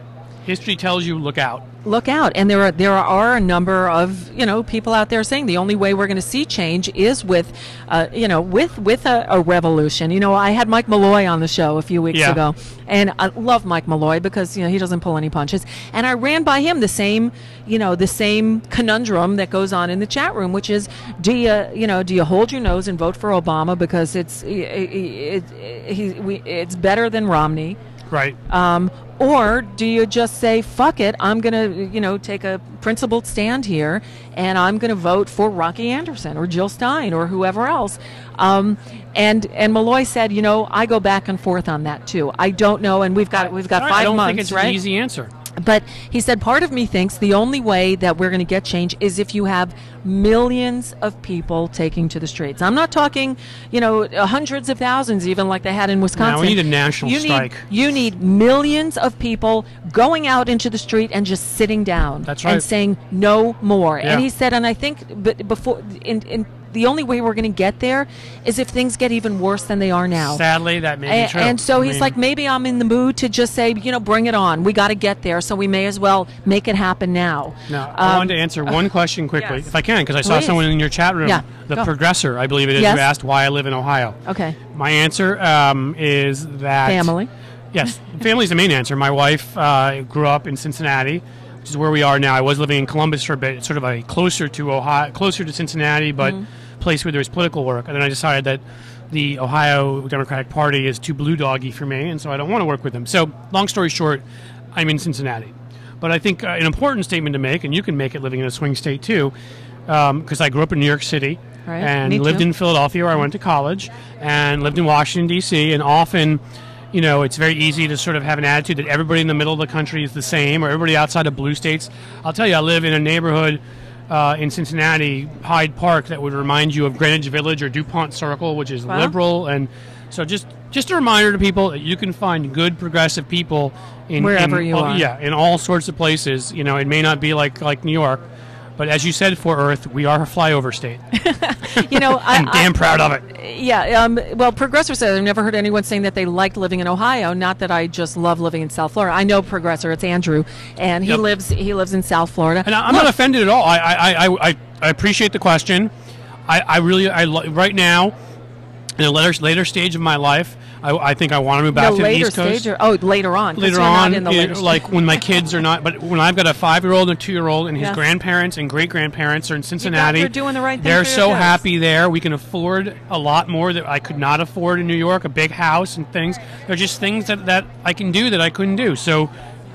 History tells you, look out. Look out. And there are there are a number of, you know, people out there saying the only way we're going to see change is with, uh, you know, with with a, a revolution. You know, I had Mike Malloy on the show a few weeks Yeah. ago, and I love Mike Malloy because, you know, he doesn't pull any punches. And I ran by him the same, you know, the same conundrum that goes on in the chat room, which is, do you, you know, do you hold your nose and vote for Obama because it's it, it, it, he, we, it's better than Romney? Right. Um, or do you just say, fuck it, I'm going to, you know, take a principled stand here, and I'm going to vote for Rocky Anderson or Jill Stein or whoever else? Um, and and Malloy said, you know, I go back and forth on that too. I don't know, and we've got we've got I five don't months, think it's right? an easy answer. But he said part of me thinks the only way that we're going to get change is if you have millions of people taking to the streets. I'm not talking, you know, hundreds of thousands, even like they had in Wisconsin. No, we need a national you strike. Need, you need millions of people going out into the street and just sitting down. That's right. And saying no more. Yeah. And he said, and I think but before in in the only way we're going to get there is if things get even worse than they are now. Sadly, that may be and, true. and so I he's mean- like, maybe I'm in the mood to just say, you know, bring it on. We got to get there, so we may as well make it happen now. Now, I Um, wanted to answer one question quickly, yes. if I can, because I saw Please. someone in your chat room, Yeah, the go. Progressor, I believe it is, Yes. who asked why I live in Ohio. Okay. My answer um, is that... Family. Yes, family is the main answer. My wife uh, grew up in Cincinnati, which is where we are now. I was living in Columbus for a bit, sort of a closer to Ohio, closer to Cincinnati, but Mhm. place where there's political work. And then I decided that the Ohio Democratic Party is too blue doggy for me, and so I don't want to work with them. So, long story short, I'm in Cincinnati. But I think uh, an important statement to make, and you can make it living in a swing state too, because I grew up in New York City Right, and me lived too. in Philadelphia, where I went to college, and lived in Washington, D C, and often, you know, it's very easy to sort of have an attitude that everybody in the middle of the country is the same, or everybody outside of blue states. I'll tell you, I live in a neighborhood uh, in Cincinnati, Hyde Park, that would remind you of Greenwich Village or DuPont Circle, which is Wow. liberal. And so just just a reminder to people that you can find good progressive people in Wherever in, you oh, are. Yeah, in all sorts of places. You know, it may not be like like New York, but as you said, Fort Worth, we are a flyover state. You know, I, I'm damn I- proud of it. Yeah, um, well, Progressor says I've never heard anyone saying that they liked living in Ohio. Not that I just love living in South Florida. I know Progressor; it's Andrew, and he Yep. lives he lives in South Florida. And I- I'm not offended at all. I I, I, I, I appreciate the question. I, I really I lo- right now, in a later later stage of my life, I, I think I want to move back no to the later East Coast. stage, or, oh, later on. 'cause Later you're not on, in the you later know, stage. like when my kids are not, but when I've got a five-year-old and a two-year-old, and his Yes. grandparents and great-grandparents are in Cincinnati, you're doing the right thing they're for your so kids. happy there. We can afford a lot more that I could not afford in New York, a big house and things. They're just things that, that I can do that I couldn't do. So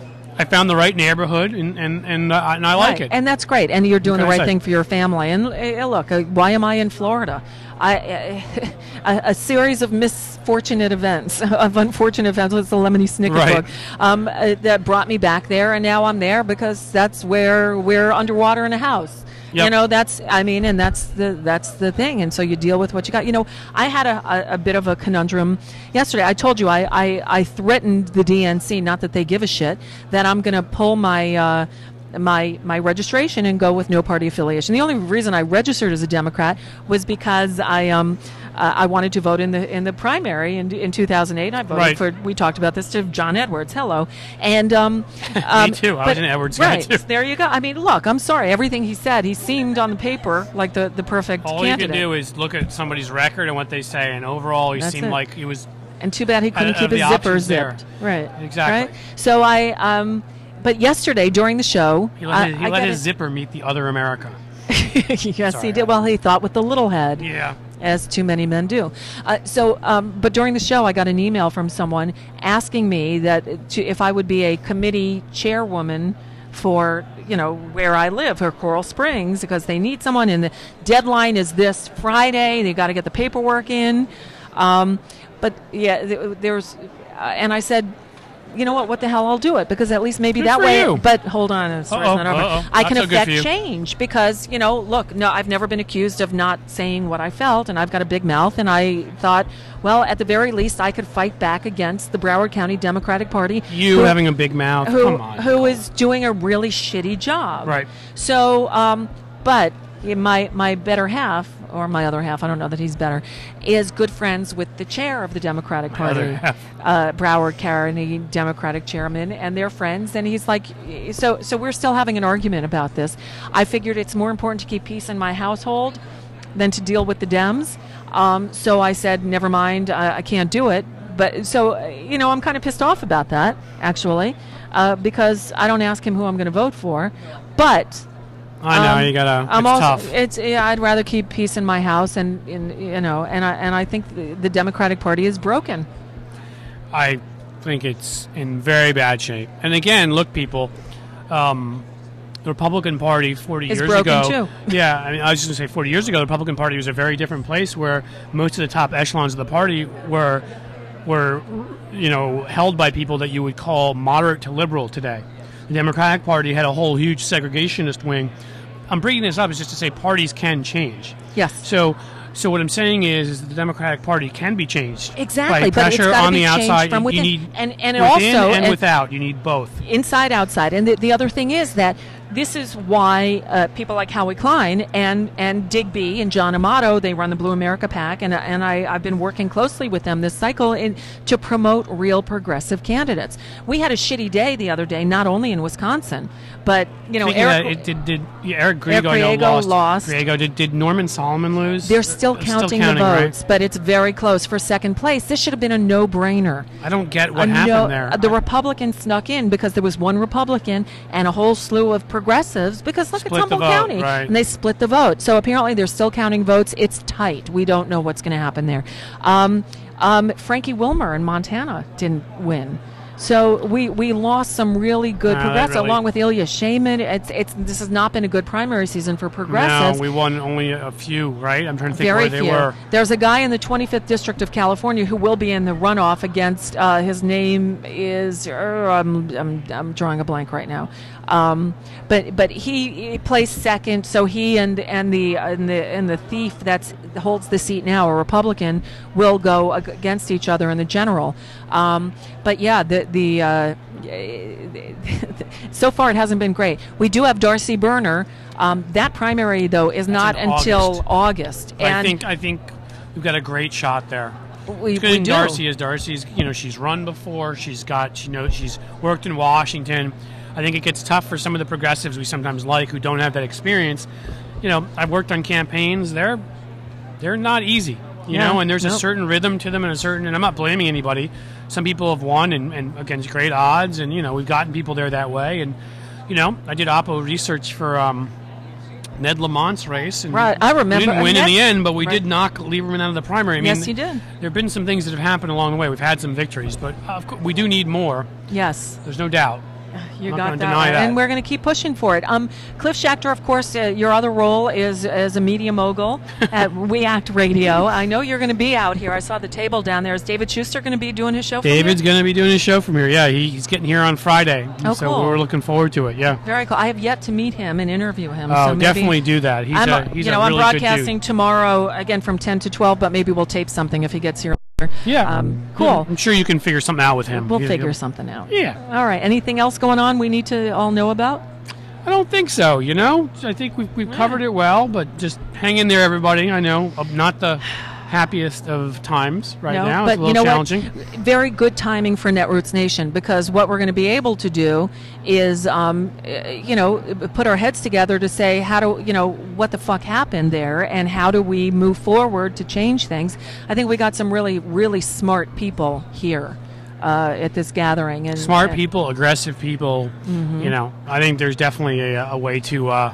I found the right neighborhood, and and and, uh, and I like Right, it. and that's great. And you're doing What the can I right say? thing for your family. And uh, look, uh, why am I in Florida? I, uh, a, a series of misfortunate events, of unfortunate events. It's the Lemony Snicket Right. book um, uh, that brought me back there, and now I'm there because that's where we're underwater in a house. You Yep. know, that's I mean, and that's the that's the thing. And so you deal with what you got. You know, I had a, a, a bit of a conundrum yesterday. I told you I, I, I threatened the D N C, not that they give a shit, that I'm going to pull my. Uh, my my registration and go with no party affiliation. The only reason I registered as a Democrat was because I um uh, I wanted to vote in the in the primary in in two thousand eight. I voted Right. for we talked about this to John Edwards. Hello, and um, um Me too. I but- was an Edwards guy, right, too. there you go. I mean, look, I'm sorry. Everything he said, he seemed on the paper like the the perfect All candidate. you can do is look at somebody's record and what they say, and overall, he That's seemed it. like he was. And too bad he couldn't Uh, keep the his zipper options there. zipped. Right. Exactly. Right? So I um but yesterday during the show He let, I, his, he I let got his a- zipper meet the other America. yes, Sorry. he did. Well, he thought with the little head. Yeah. As too many men do. Uh, so, um, but during the show, I got an email from someone asking me that to, if I would be a committee chairwoman for, you know, where I live, or Coral Springs, because they need someone, and the deadline is this Friday. They got to get the paperwork in. Um, but yeah, th- there's, uh, and I said, you know what? What the hell? I'll do it because at least maybe Good that for way. you. But hold on, the story's Uh-oh, not over. uh-oh. I Not can so good for affect you. change because you know, look, no, I've never been accused of not saying what I felt, and I've got a big mouth, and I thought, well, at the very least, I could fight back against the Broward County Democratic Party. You who- having a big mouth. who, Come on. who is doing a really shitty job. Right. So, um, but my my better half or my other half, I don't know that he's better, is good friends with the chair of the Democratic My Party, other half. uh, Broward Carney, Democratic chairman, and they're friends. And he's like, so so we're still having an argument about this. I figured it's more important to keep peace in my household than to deal with the Dems. Um, so I said, never mind, I, I can't do it. But so, uh, you know, I'm kind of pissed off about that, actually, uh, because I don't ask him who I'm going to vote for. But I know um, you gotta. I'm it's also, tough. It's yeah, I'd rather keep peace in my house, and, and you know, and I and I think the, the Democratic Party is broken. I think it's in very bad shape. And again, look, people, um, the Republican Party forty It's years broken ago. too. Yeah, I mean, I was just going to say forty years ago, the Republican Party was a very different place where most of the top echelons of the party were were you know held by people that you would call moderate to liberal today. The Democratic Party had a whole huge segregationist wing. I'm bringing this up is just to say parties can change. Yes. So, so what I'm saying is, is the Democratic Party can be changed. Exactly, By but it's pressure gotta on be the changed outside. from you within. need And- and it within also- and and- without. You need both. Inside, outside. And the, the other thing is that this is why uh, people like Howie Klein and, and Digby and John Amato, they run the Blue America PAC, and, and I, I've been working closely with them this cycle in, to promote real progressive candidates. We had a shitty day the other day, not only in Wisconsin, but, you know, Speaking of Eric, that, it did, did yeah, Eric Eric Griego, I know, Griego lost. lost. Griego, did, did Norman Solomon lose? they're still Uh, counting, counting, the right? votes, but it's very close for second place. This should have been a no-brainer. I don't get what A happened no- there. uh, The Republicans snuck in because there was one Republican and a whole slew of progressives. Because look, Split it's the Humboldt vote, County, right. and they split the vote. So apparently they're still counting votes. It's tight. We don't know what's going to happen there. Um, um, Frankie Wilmer in Montana didn't win. So we, we lost some really good No, that progressives, really- along with Ilya Shaman. It's it's this has not been a good primary season for progressives. No, we won only a few, right? I'm trying to think Very where they few. were. There's a guy in the twenty-fifth District of California who will be in the runoff against. Uh, his name is. Uh, I'm, I'm I'm drawing a blank right now. Um, but but he, he placed second, so he and and the and the and the thief that holds the seat now, a Republican, will go ag- against each other in the general. Um, but yeah, the the. Uh, so far, it hasn't been great. We do have Darcy Berner. Um, that primary, though, is not in until August. August. But I And think I think we've got a great shot there. we, It's good we in do. Darcy is Darcy's. You know, she's run before. She's got. She knows. She's worked in Washington. I think it gets tough for some of the progressives we sometimes like who don't have that experience. You know, I've worked on campaigns. They're they're not easy. You Yeah, know, and there's a nope. certain rhythm to them and a certain. And I'm not blaming anybody. Some people have won and, and against great odds, and you know we've gotten people there that way. And you know, I did Oppo research for um, Ned Lamont's race. And Right, I remember- We didn't win in Ned- the end, but we right. did knock Lieberman out of the primary. I mean, Yes, you did. There have been some things that have happened along the way. We've had some victories, but uh, of course, we do need more. Yes. There's no doubt. You I'm not got gonna that, deny right. that. And we're going to keep pushing for it. Um, Cliff Schachter, of course, uh, your other role is as a media mogul at We Act Radio. I know you're going to be out here. I saw the table down there. Is David Schuster going to be doing his show? from David's here? going to be doing his show from here. Yeah, he, he's getting here on Friday. Oh, so cool. we're looking forward to it. Yeah. Very cool. I have yet to meet him and interview him. Oh, so maybe definitely do that. He's I'm, a he's you know, a I'm really good dude. broadcasting tomorrow again from ten to twelve, but maybe we'll tape something if he gets here. Yeah. Um, cool. I'm sure you can figure something out with him. We'll He'll- figure he'll- something out. Yeah. All right. Anything else going on we need to all know about? I don't think so. You know, I think we've we've covered it well, but just hang in there, everybody. I know I'm not the happiest of times right no, now. but It's a little you know challenging. what? Very good timing for Netroots Nation, because what we're going to be able to do is, um, uh, you know, put our heads together to say how do you know what the fuck happened there, and how do we move forward to change things. I think we got some really, really smart people here uh, at this gathering, and Smart and- people, aggressive people. Mhm. You know, I think there's definitely a, a way to, uh,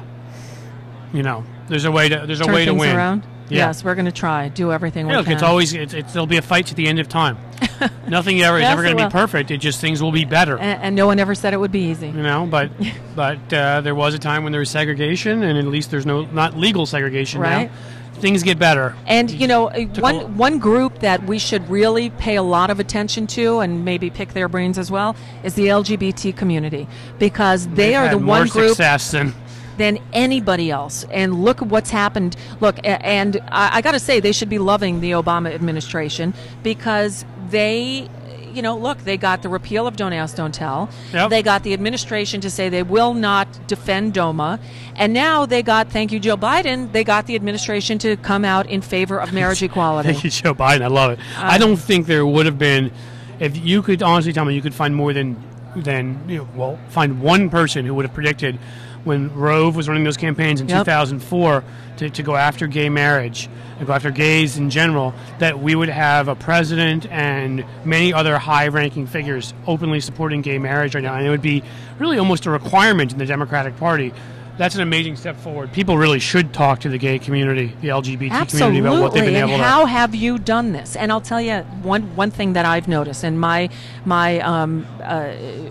you know, there's a way to there's a turn way to things win. around. Yeah. Yes, we're going to try do everything Hey, we look, can. it's always it's, it's there'll be a fight to the end of time. Nothing ever is Yes, ever going it to will. be perfect. It just things will be better. and, and no one ever said it would be easy. You know, but but uh, there was a time when there was segregation, and at least there's no not legal segregation Right. now. Things get better. And you know, uh, Took a one l- one group that we should really pay a lot of attention to, and maybe pick their brains as well, is the L G B T community, because they They've are had the more one group success than than anybody else. And look at what's happened. Look, a- and I, I got to say, they should be loving the Obama administration, because they, you know, look, they got the repeal of Don't Ask, Don't Tell. Yep. They got the administration to say they will not defend DOMA. And now they got, thank you, Joe Biden, they got the administration to come out in favor of marriage equality. Thank you, Joe Biden. I love it. Uh, I don't think there would have been, if you could honestly tell me, you could find more than, than you know, well, find one person who would have predicted when Rove was running those campaigns in Yep. two thousand four to, to go after gay marriage and go after gays in general, that we would have a president and many other high-ranking figures openly supporting gay marriage right now, and it would be really almost a requirement in the Democratic Party. That's an amazing step forward. People really should talk to the gay community, the L G B T Absolutely. community, about what they've been and able to. how have you done this? And I'll tell you one one thing that I've noticed, and my my um, uh,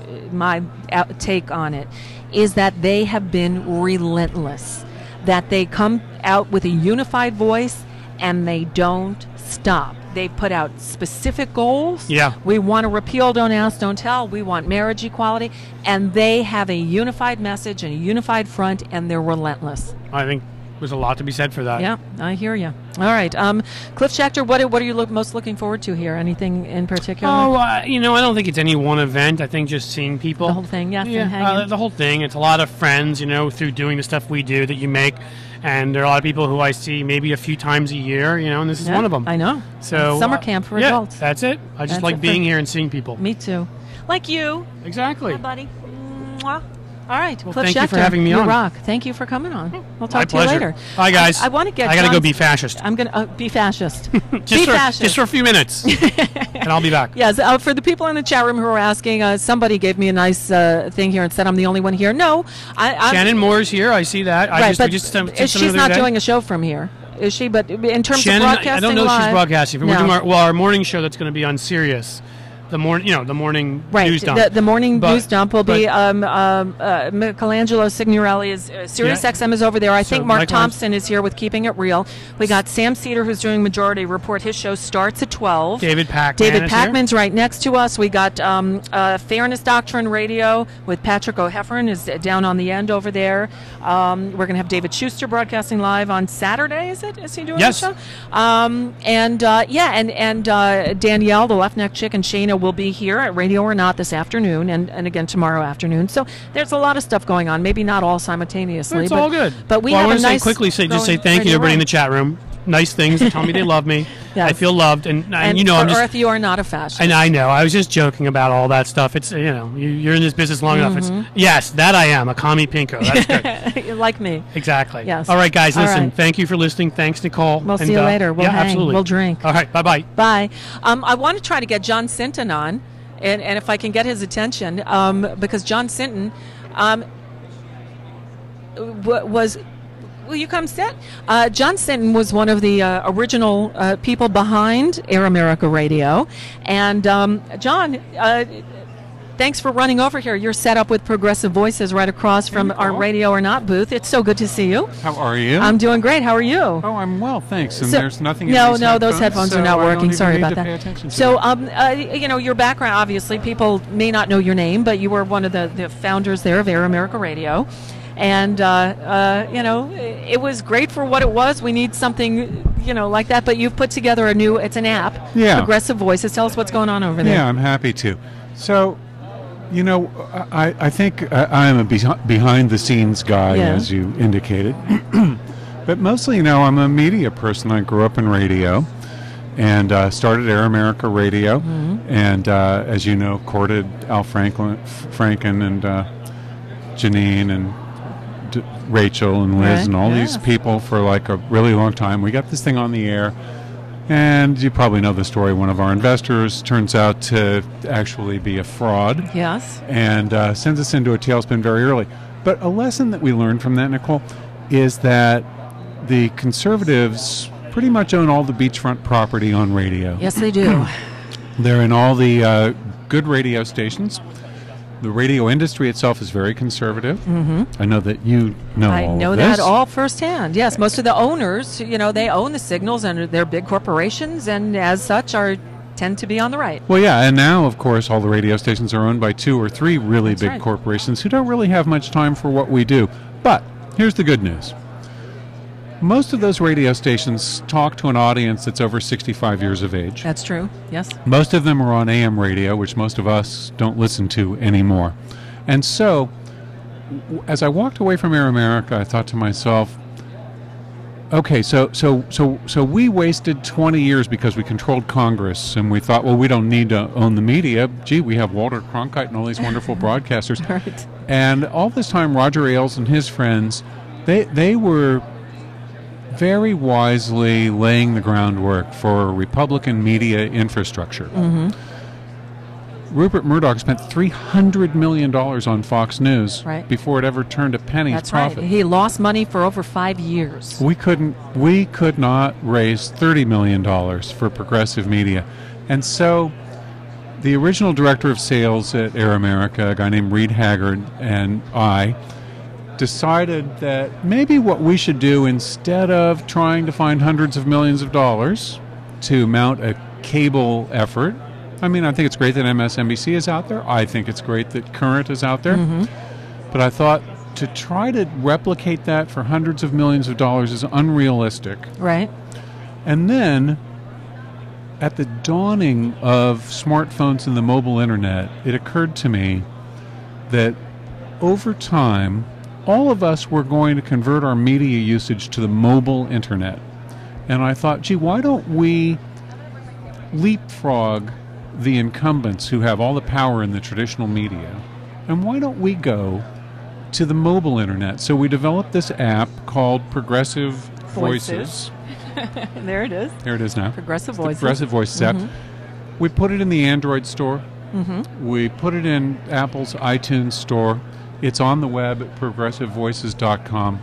my out- take on it is that they have been relentless. That they come out with a unified voice and they don't stop. They put out specific goals. Yeah. We want to repeal Don't Ask, Don't Tell. We want marriage equality. And they have a unified message and a unified front, and they're relentless. I think there's a lot to be said for that. Yeah, I hear you. All right. Um, Cliff Schechter, what, what are you look, most looking forward to here? Anything in particular? Oh, uh, you know, I don't think it's any one event. I think just seeing people. The whole thing, yes, Yeah, and hanging. uh, the whole thing. It's a lot of friends, you know, through doing the stuff we do that you make. And there are a lot of people who I see maybe a few times a year, you know, and this is Yeah, one of them. I know. So Summer uh, camp for yeah, adults. That's it. I just That's like it being for- here and seeing people. Me too. Like you. Exactly. Hi, buddy. Mwah. All right. Well, Cliff thank Schechter, you for having me you on. rock. Thank you for coming on. We'll talk My to pleasure. you later. Bye, guys. I, I want to get I gotta go John's- be fascist. I'm going to uh, be fascist. just, be for, fascist. just for a few minutes. And I'll be back. Yes, uh, for the people in the chat room who are asking, uh, somebody gave me a nice uh, thing here and said I'm the only one here. No, I, I'm, Shannon Moore's here. I see that. I right, just, but we just um, did something she's the not other day. doing a show from here, is she? But in terms Shannon, of I- broadcasting I don't know if live, she's broadcasting. But no. we're doing our, well, our morning show that's going to be on Sirius. The morning, you know, the morning Right, news dump. the, the morning But- news dump will be but- um, um, uh, Michelangelo Signorelli is uh, Sirius Yeah. X M is over there. I So think Mark likewise. Thompson is here with Keeping It Real. We got Sam Cedar who's doing Majority Report. His show starts at twelve. David Packman David is here. Packman's right next to us. We got um, uh, Fairness Doctrine Radio with Patrick O'Heffern is down on the end over there. Um, we're going to have David Schuster broadcasting live on Saturday. Is it? Is he doing Yes. the show? Um, and uh, yeah, and and uh, Danielle, the left neck chick, and Shayna will be here at Radio or Not this afternoon, and, and again tomorrow afternoon. So there's a lot of stuff going on. Maybe not all simultaneously. It's but, all good. But we well, have I want a to nice say quickly, say just say growing thank you to radio everybody in room. the chat room. Nice things. They tell me they love me. Yes. I feel loved, and, and, And you know, for I'm just. Earth, you are not a fascist. And I know. I was just joking about all that stuff. It's you know, you, you're in this business long enough. Mhm. It's yes, that I am a commie pinko. That's good. like me. Exactly. Yes. All right, guys. All Listen. right. Thank you for listening. Thanks, Nicole. We'll And, see you uh, later. We'll yeah, hang. absolutely. We'll drink. All right. Bye bye. Bye. Um, I want to try to get John Sinton on, and, and if I can get his attention, um, because John Sinton um, w- was. Will you come sit? Uh, John Sinton was one of the uh, original uh, people behind Air America Radio. And um, John, uh, thanks for running over here. You're set up with Progressive Voices right across from our Radio or Not booth. It's so good to see you. How are you? I'm doing great. How are you? Oh, I'm well, thanks. And So- there's nothing. in No, these no, those headphones, headphones so are not I don't working. even Sorry need about to pay that. attention to So, them. um, uh, you know, your background. Obviously, people may not know your name, but you were one of the, the founders there of Air America Radio, and uh, uh, you know, it was great for what it was. We need something, you know, like that. But you've put together a new. It's an app. Yeah. Progressive Voices. Tell us what's going on over there. Yeah, I'm happy to. So, you know, I, I think uh, I am a beh- behind-the-scenes guy, Yeah. as you indicated. But mostly, you know, I'm a media person. I grew up in radio and uh, started Air America Radio. Mm-hmm. And, uh, as you know, courted Al Franklin, F- Franken and uh, Janine and D- Rachel and Liz Right, and all yes. these people for like a really long time. We got this thing on the air. And you probably know the story. One of our investors turns out to actually be a fraud. Yes. And uh, sends us into a tailspin very early. But a lesson that we learned from that, Nicole, is that the conservatives pretty much own all the beachfront property on radio. Yes, they do. They're in all the uh, good radio stations. The radio industry itself is very conservative. Mhm. I know that you know I all know of that this. all firsthand. Yes, most of the owners, you know, they own the signals and they're big corporations, and as such, are tend to be on the right. Well, yeah, and now, of course, all the radio stations are owned by two or three really That's big right. corporations who don't really have much time for what we do. But here's the good news. most of those radio stations talk to an audience that's over sixty-five years of age. That's true, yes. Most of them are on A M radio, which most of us don't listen to anymore. And so, w- as I walked away from Air America, I thought to myself, okay, so so so so we wasted twenty years because we controlled Congress, and we thought, well, we don't need to own the media. Gee, we have Walter Cronkite and all these wonderful broadcasters. Right. And all this time, Roger Ailes and his friends, they they were very wisely laying the groundwork for Republican media infrastructure. Mm-hmm. Rupert Murdoch spent three hundred million dollars on Fox News Right. before it ever turned a penny's That's profit. right. He lost money for over five years. We couldn't. We could not raise thirty million dollars for progressive media, and so the original director of sales at Air America, a guy named Reed Haggard, and I decided that maybe what we should do, instead of trying to find hundreds of millions of dollars to mount a cable effort. I mean, I think it's great that M S N B C is out there. I think it's great that Current is out there. Mm-hmm. But I thought to try to replicate that for hundreds of millions of dollars is unrealistic. Right. And then, at the dawning of smartphones and the mobile internet, it occurred to me that over time, all of us were going to convert our media usage to the mobile internet. And I thought, gee, why don't we leapfrog the incumbents who have all the power in the traditional media, and why don't we go to the mobile internet? So we developed this app called Progressive Voices. Voices. There it is. There it is now. Progressive It's the Voices. Progressive Voices Mhm. app. We put it in the Android store. Mm-hmm. We put it in Apple's iTunes store. It's on the web at progressive voices dot com.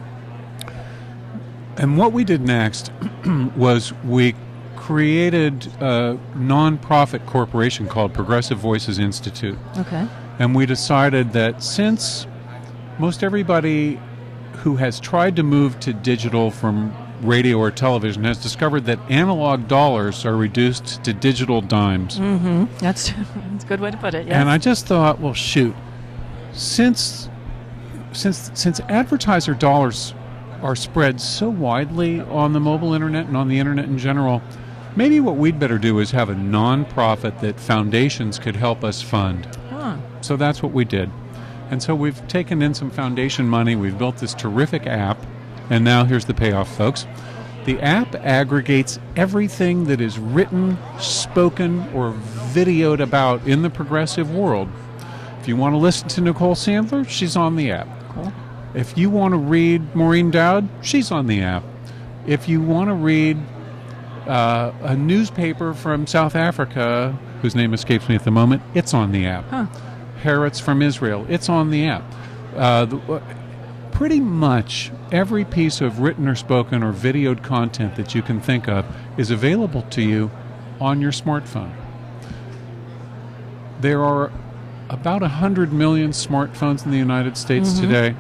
And what we did next was we created a non-profit corporation called Progressive Voices Institute. Okay. And we decided that since most everybody who has tried to move to digital from radio or television has discovered that analog dollars are reduced to digital dimes. Mm-hmm. That's, that's a good way to put it, yes. And I just thought, well, shoot, since since since advertiser dollars are spread so widely on the mobile internet and on the internet in general, maybe what we'd better do is have a non-profit that foundations could help us fund. Huh. So that's what we did. And so we've taken in some foundation money, we've built this terrific app, and now here's the payoff, folks. The app aggregates everything that is written, spoken, or videoed about in the progressive world. If you want to listen to Nicole Sandler, she's on the app. Cool. If you want to read Maureen Dowd, she's on the app. If you want to read uh, a newspaper from South Africa, whose name escapes me at the moment, it's on the app. Huh. Haaretz from Israel, it's on the app. Uh, the, uh, pretty much every piece of written or spoken or videoed content that you can think of is available to you on your smartphone. There are about one hundred million smartphones in the United States Mm-hmm. today.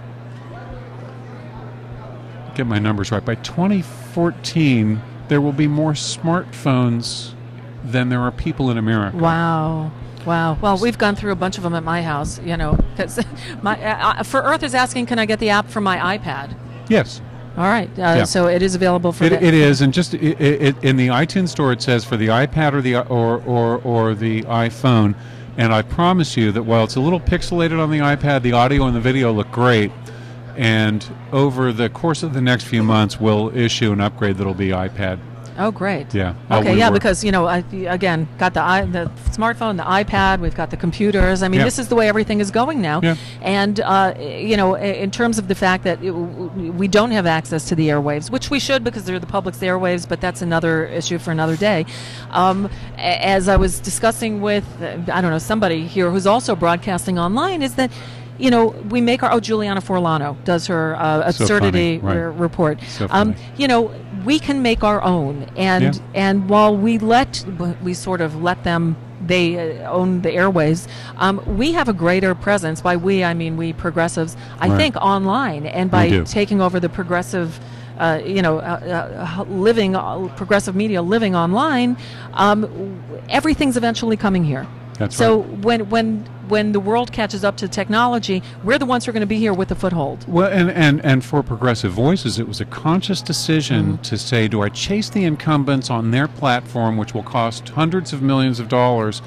Get my numbers right. By twenty fourteen, there will be more smartphones than there are people in America. Wow. Wow. Well, we've gone through a bunch of them at my house, you know. 'Cause my, uh, for Earth is asking, can I get the app for my iPad? Yes. All right. Uh, Yeah. So it is available for It, the- it is, and just it, it, in the iTunes store, it says for the iPad or the or, or or the iPhone. And I promise you that while it's a little pixelated on the iPad, the audio and the video look great. And over the course of the next few months, we'll issue an upgrade that'll be iPad. Oh, great. Yeah. Uh, Okay, we yeah, were- because, you know, I, again, got the i the smartphone, the iPad, we've got the computers. I mean, Yeah. this is the way everything is going now. Yeah. And, uh, you know, i- in terms of the fact that it, we don't have access to the airwaves, which we should because they're the public's airwaves, but that's another issue for another day. Um, a- as I was discussing with, uh, I don't know, somebody here who's also broadcasting online, is that, you know, we make our, oh, Juliana Forlano does her uh, So absurdity funny, right. r- report. So um, funny. you know, we can make our own, and Yeah. and while we let we sort of let them they uh, own the airways, um, we have a greater presence. By we, I mean we progressives. I Right. think online, and We by do. taking over the progressive. Uh, you know, uh, uh, living uh, progressive media, living online. Um, everything's eventually coming here. That's so right. when when when the world catches up to technology, we're the ones who are going to be here with the foothold. Well, and, and, and for Progressive Voices, it was a conscious decision Mm-hmm. to say, do I chase the incumbents on their platform, which will cost hundreds of millions of dollars,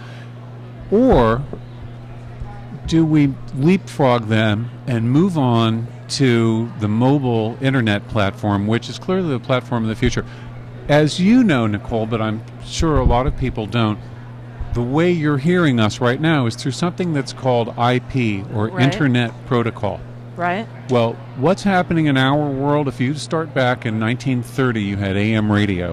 or do we leapfrog them and move on to the mobile internet platform, which is clearly the platform of the future? As you know, Nicole, but I'm sure a lot of people don't, the way you're hearing us right now is through something that's called I P, or Right. Internet Protocol. Right. Well, what's happening in our world, if you start back in nineteen thirty, you had A M radio.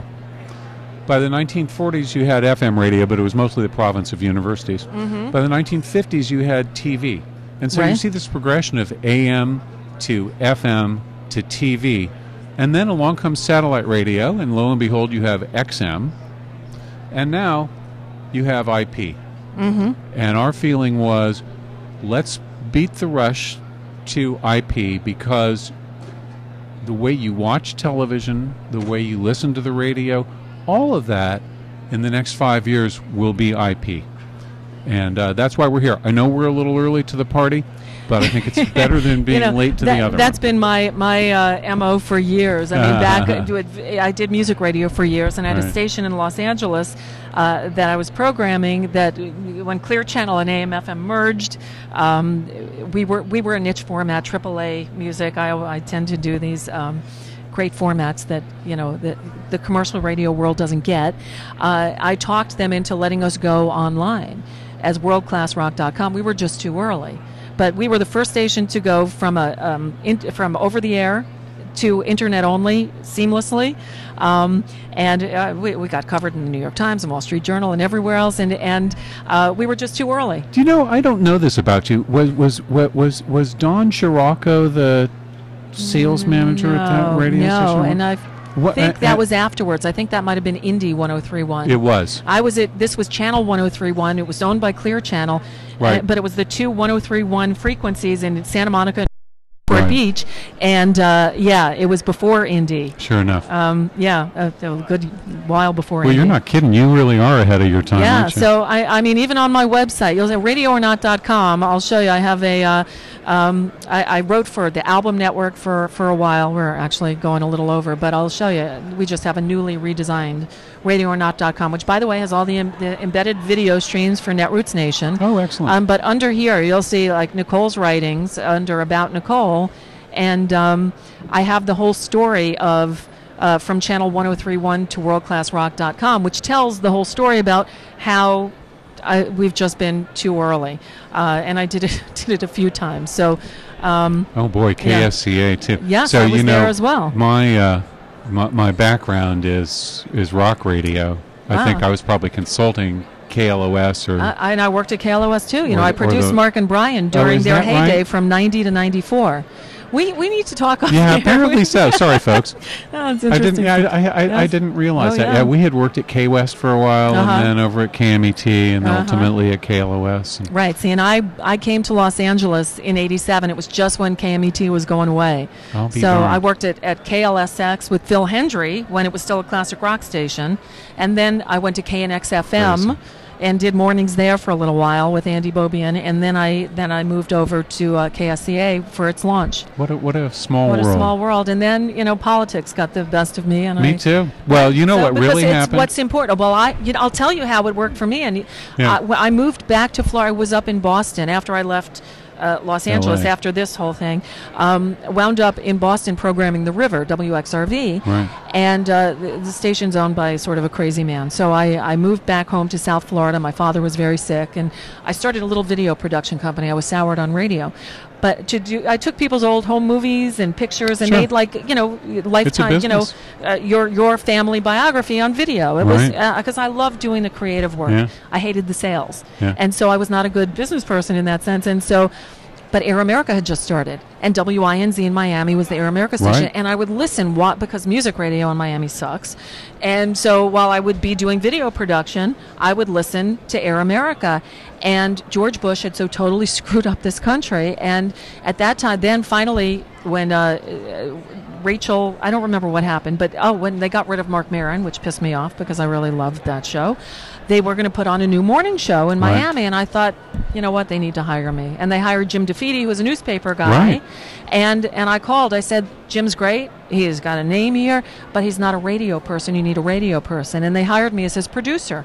By the nineteen forties, you had F M radio, but it was mostly the province of universities. Mhm. By the nineteen fifties, you had T V. And so you Right. see this progression of A M to F M to T V. And then along comes satellite radio, and lo and behold, you have X M. And now you have I P. Mm-hmm. And our feeling was, let's beat the rush to I P, because the way you watch television, the way you listen to the radio, all of that in the next five years will be I P. And uh, that's why we're here. I know we're a little early to the party, but I think it's better than being You know, late to that, the other That's one. been my my uh, M O for years. I mean, back I did music radio for years, and I had a Right. station in Los Angeles uh, that I was programming. That when Clear Channel and A M F M merged, um, we were we were a niche format, triple A music. I I tend to do these. Um, great formats that you know that the commercial radio world doesn't get. Uh, I talked them into letting us go online as world class rock dot com. We were just too early, but we were the first station to go from a um, in, from over the air to internet only seamlessly, um, and uh, we, we got covered in the New York Times and Wall Street Journal and everywhere else, and and uh, we were just too early. Do you know, I don't know this about you. Was was was was, was Don Scirocco the sales manager at that No, radio no, station? and I What- think uh, that uh, was afterwards. I think that might have been Indy one oh three one. It was. I was at, this was Channel one oh three one. It was owned by Clear Channel, Right. uh, but it was the two one oh three one frequencies in Santa Monica and Newport Right. Beach, and uh, yeah, it was before Indy. Sure enough. Um, yeah, a, a good while before Well, Indy. you're not kidding. You really are ahead of your time, Yeah, aren't you? so I, I mean, even on my website, you'll say radio or not dot com. I'll show you. I have a, uh, um, I, I wrote for the Album Network for, for a while. We're actually going a little over, but I'll show you. We just have a newly redesigned radio or not dot com, which, by the way, has all the, em- the embedded video streams for Netroots Nation. Oh, excellent. Um, but under here, you'll see like Nicole's writings under About Nicole, and um, I have the whole story of. Uh, from Channel one oh three one to world class rock dot com, which tells the whole story about how I, we've just been too early, uh, and I did it did it a few times. So, um, Oh boy, K S C A too. Yes, so I was you know, there as well. My, uh, my my background is is rock radio. I Wow. think I was probably consulting K L O S or I, and I worked at K L O S too. You know, Or- I or produced the- Mark and Brian Oh, during is their that heyday right? from ninety to ninety-four. We we need to talk. off yeah, air. apparently so. Sorry, folks. Oh, it's I didn't. interesting. I, I, I, I Yes. didn't realize Oh, that. yeah. Yeah, we had worked at K West for a while, Uh-huh. and then over at K M E T, and Uh-huh. ultimately at K L O S. And Right. See, and I I came to Los Angeles in eighty-seven. It was just when K M E T was going away. I'll be so darned. I worked at, at K L S X with Phil Hendry when it was still a classic rock station. And then I went to K N X F M Crazy. and did mornings there for a little while with Andy Bobian. And then I then I moved over to uh, K S C A for its launch. what a what a small What world. a small world. And then, you know, politics got the best of me. And Me I, too. Well, you know so what because really it's happened? What's important? Well, I you know, I'll tell you how it worked for me. And Yeah. uh, when I moved back to Florida. I was up in Boston after I left uh, Los Angeles L A. after this whole thing. Um, wound up in Boston programming The River, W X R V. Right. And uh, the, the station's owned by sort of a crazy man. So I, I moved back home to South Florida. My father was very sick, and I started a little video production company. I was soured on radio. But to do, I took people's old home movies and pictures and Sure. made like you know lifetime, you know, business. uh, your your family biography on video. It was Right. because I loved doing the creative work. Yeah. I hated the sales, Yeah. and so I was not a good business person in that sense. And so, but Air America had just started, and W I N Z in Miami was the Air America station, Right. and I would listen what because music radio in Miami sucks, and so while I would be doing video production, I would listen to Air America. And George Bush had so totally screwed up this country, and at that time, then finally, when uh, Rachel, I don't remember what happened, but oh, when they got rid of Mark Maron, which pissed me off because I really loved that show, they were going to put on a new morning show in Right. Miami, and I thought, you know what, they need to hire me. And they hired Jim DeFeeti, who was a newspaper guy, Right. and and I called. I said, Jim's great. He has got a name here, but he's not a radio person. You need a radio person. And they hired me as his producer.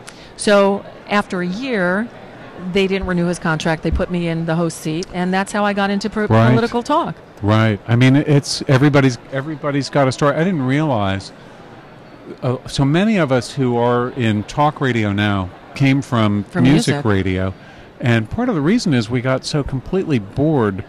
So after a year, they didn't renew his contract. They put me in the host seat, and that's how I got into pro- Right. political talk. Right. I mean, it's everybody's everybody's got a story. I didn't realize uh, so many of us who are in talk radio now came from, From music, music. radio, and part of the reason is we got so completely bored.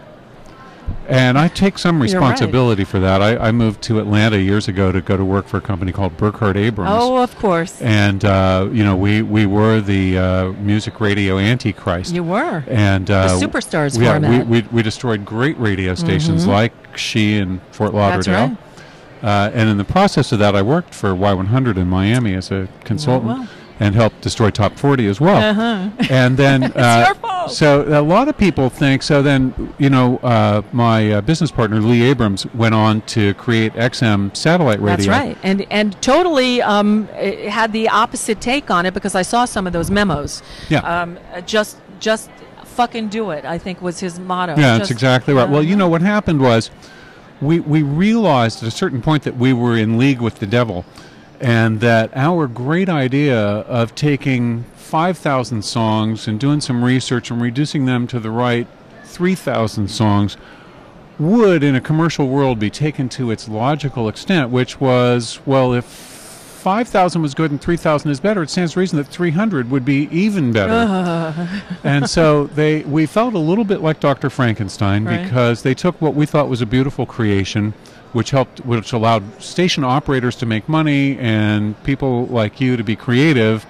And I take some You're right. responsibility for that. I, I moved to Atlanta years ago to go to work for a company called Burkhardt Abrams. Oh, of course. And uh, you know, we we were the uh, music radio antichrist. You were. And uh, The superstars yeah, format. we, we we destroyed great radio stations Mhm. like She in Fort That's Lauderdale. right. Uh, and in the process of that, I worked for Y one hundred in Miami as a consultant. well. And helped destroy Top forty as well. Uh-huh. And then, It's uh, your fault. so a lot of people think. So then, you know, uh, my uh, business partner Lee Abrams went on to create X M satellite radio. That's right, and and totally um, eh, had the opposite take on it because I saw some of those memos. Yeah. Um, uh, just just fucking do it, I think was his motto. Yeah, Just- that's exactly right. Well, you know what happened was, we we realized at a certain point that we were in league with the devil, and that our great idea of taking five thousand songs and doing some research and reducing them to the right three thousand songs would, in a commercial world, be taken to its logical extent, which was, well, if five thousand was good and three thousand is better, it stands to reason that three hundred would be even better. And so they, we felt a little bit like Doctor Frankenstein Right. because they took what we thought was a beautiful creation, which helped, which allowed station operators to make money and people like you to be creative,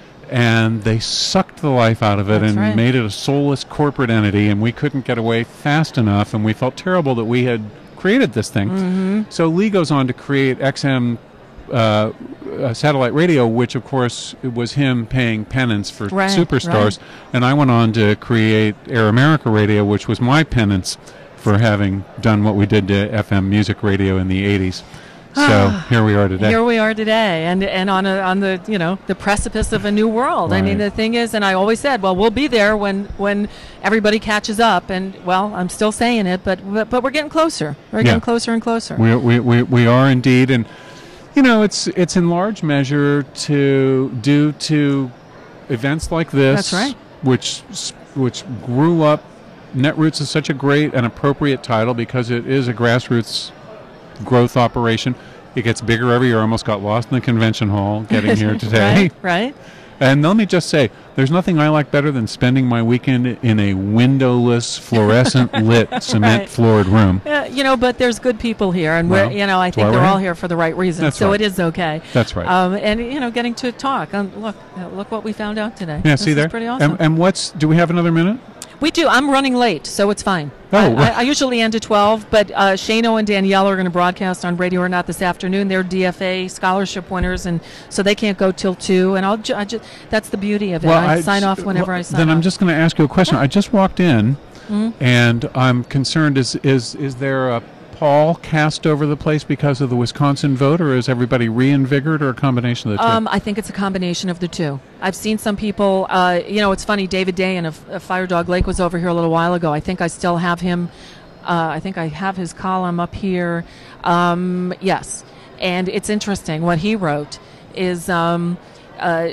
and they sucked the life out of it That's and right. made it a soulless corporate entity, and we couldn't get away fast enough, and we felt terrible that we had created this thing. Mhm. So Lee goes on to create X M uh, uh, satellite radio, which of course it was him paying penance for Right, superstars, right. and I went on to create Air America Radio, which was my penance for having done what we did to F M music radio in the eighties. So here we are today. Here we are today, and and on a, on the you know the precipice of a new world. I mean, Right. the thing is, and I always said, well, we'll be there when when everybody catches up. And well, I'm still saying it, but but, but we're getting closer. We're Yeah. getting closer and closer. We, we, we, we are indeed, and you know, it's it's in large measure to due to events like this. That's right. Which s- which grew up. Netroots is such a great and appropriate title because it is a grassroots growth operation. It gets bigger every year. I almost got lost in the convention hall getting here today. Right, right. And let me just say, there's nothing I like better than spending my weekend in a windowless, fluorescent lit, cement Right. floored room. Yeah, you know, but there's good people here, and Well, we're, you know, I that's think why they're we're all here. here for the right reasons. That's so right. it is okay. That's right. Um, and you know, getting to talk. Um, look, uh, look what we found out today. Yeah, This see is there. pretty awesome. And, and what's? Do we have another minute? We do. I'm running late, so it's fine. Oh, I, well. I, I usually end at twelve, but uh, Shano and Danielle are going to broadcast on Radio or Not this afternoon. They're D F A scholarship winners, and so they can't go till two. And I'll ju- I ju- that's the beauty of it. I, sign off whenever well, I sign Then off. I'm just going to ask you a question. I just walked in, Mhm. and I'm concerned. Is is is there a pall cast over the place because of the Wisconsin vote, or is everybody reinvigorated, or a combination of the two? Um, I think it's a combination of the two. I've seen some people, uh, you know, it's funny, David Dayan of, of Fire Dog Lake was over here a little while ago. I think I still have him, uh, I think I have his column up here. Um, yes. And it's interesting. What he wrote is um, uh,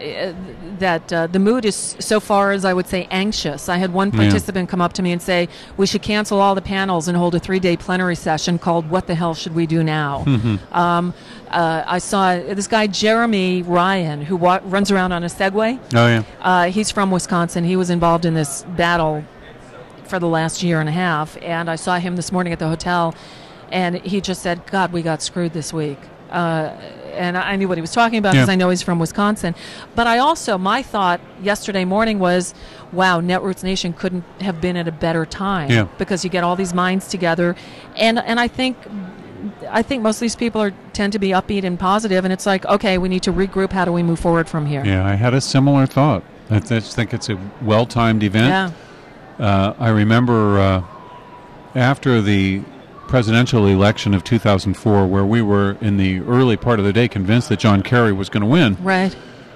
that uh, the mood is so far as I would say anxious. I had one Yeah. participant come up to me and say, we should cancel all the panels and hold a three-day plenary session called What the Hell Should We Do Now? Mhm. Um, uh, I saw this guy, Jeremy Ryan, who wa- runs around on a Segway. Oh, yeah. Uh, he's from Wisconsin. He was involved in this battle for the last year and a half, and I saw him this morning at the hotel, and he just said, God, we got screwed this week. Uh, and I knew what he was talking about because Yeah. I know he's from Wisconsin. But I also, my thought yesterday morning was, wow, Netroots Nation couldn't have been at a better time. Yeah. Because you get all these minds together. And and I think I think most of these people are tend to be upbeat and positive, and it's like, okay, we need to regroup. How do we move forward from here? Yeah, I had a similar thought. I, I just think it's a well-timed event. Yeah. Uh, I remember uh, after the presidential election of two thousand four, where we were in the early part of the day convinced that John Kerry was going to win. Right.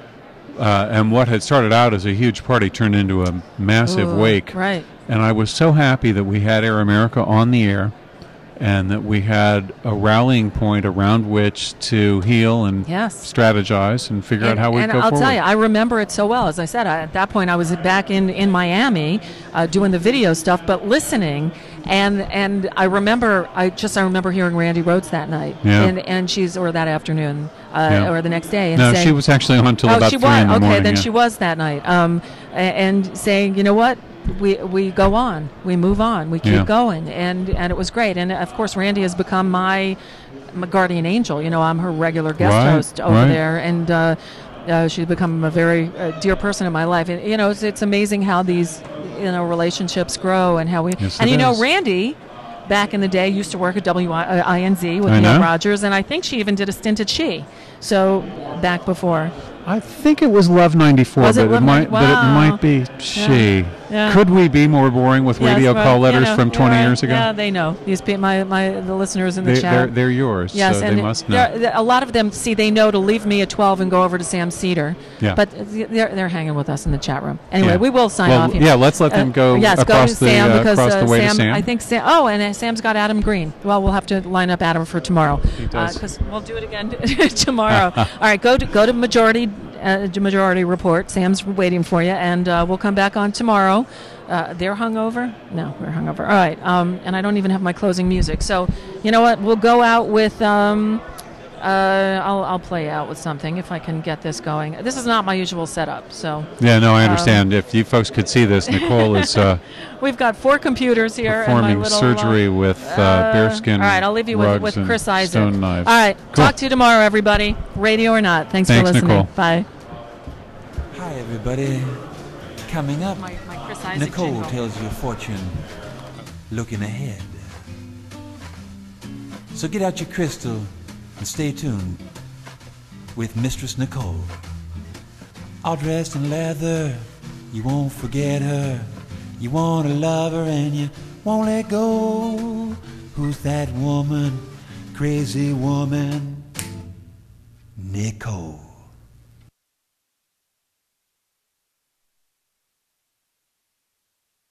Uh, and what had started out as a huge party turned into a massive Ooh, wake. right. And I was so happy that we had Air America on the air, and that we had a rallying point around which to heal and Yes. strategize and figure And, out how we and go I'll forward. tell you, I remember it so well. As I said, I, at that point, I was back in, in Miami uh, doing the video stuff, but listening. And and I remember, I just I remember hearing Randy Rhoads that night, Yeah. and and she's or that afternoon, uh, Yeah. or the next day. And No, saying, she was actually on till oh, about she three was in the okay. morning, Then yeah. she was that night, um, a- and saying, you know what, we we go on, we move on, we keep Yeah. going, and and it was great. And of course, Randy has become my, my guardian angel. You know, I'm her regular guest Right, host over right. there, and. Uh, Uh, she's become a very uh, dear person in my life, and you know it's, it's amazing how these you know relationships grow and how we. Yes, and it you know, is. Randy, back in the day, used to work at W I N Z with I Neil know. Rogers, and I think she even did a stint at She. So back before. I think it was Love ninety-four, Was it but Love it might, ninety- but it Wow. might be She. Yeah. Could we be more boring with Yes, radio well, call you letters know, from you're twenty right. years ago? Yeah, they know. These pe- my my the listeners in the They- chat. they're- they're yours, Yes, so and they must know. they're- A lot of them see they know to leave me at twelve and go over to Sam Cedar. Yeah. But they're they're hanging with us in the chat room. Anyway, Yeah. we will sign Well, off. yeah, let's let them go yes, across go to the, Sam uh, because across uh, the way to Sam, Sam. I think Sam. Oh, and uh, Sam's got Adam Green. Well, we'll have to line up Adam for tomorrow. He does. Because we'll do it again tomorrow. All right, go to go to majority uh, majority report. Sam's waiting for you, and uh, we'll come back on tomorrow. Uh, they're hungover? No, we're hungover. All right, um, and I don't even have my closing music. So, you know what? We'll go out with. Um, uh, I'll I'll play out with something if I can get this going. This is not my usual setup, so. Yeah, no, I um, understand. if you folks could see this, Nicole is uh, We've got four computers here. and my performing little, surgery uh, with uh, bearskin All right, I'll leave you with, rugs with and Chris Isaac. stone knives. All right, Cool. talk to you tomorrow, everybody. Radio or not. Thanks, Thanks, for listening. Nicole. Bye. Hi, everybody. Coming up, My, my Chris Isaac Nicole jingle. tells you a fortune looking ahead. So get out your crystal and stay tuned with Mistress Nicole. All dressed in leather, you won't forget her. You want to love her and you won't let go. Who's that woman? Crazy woman.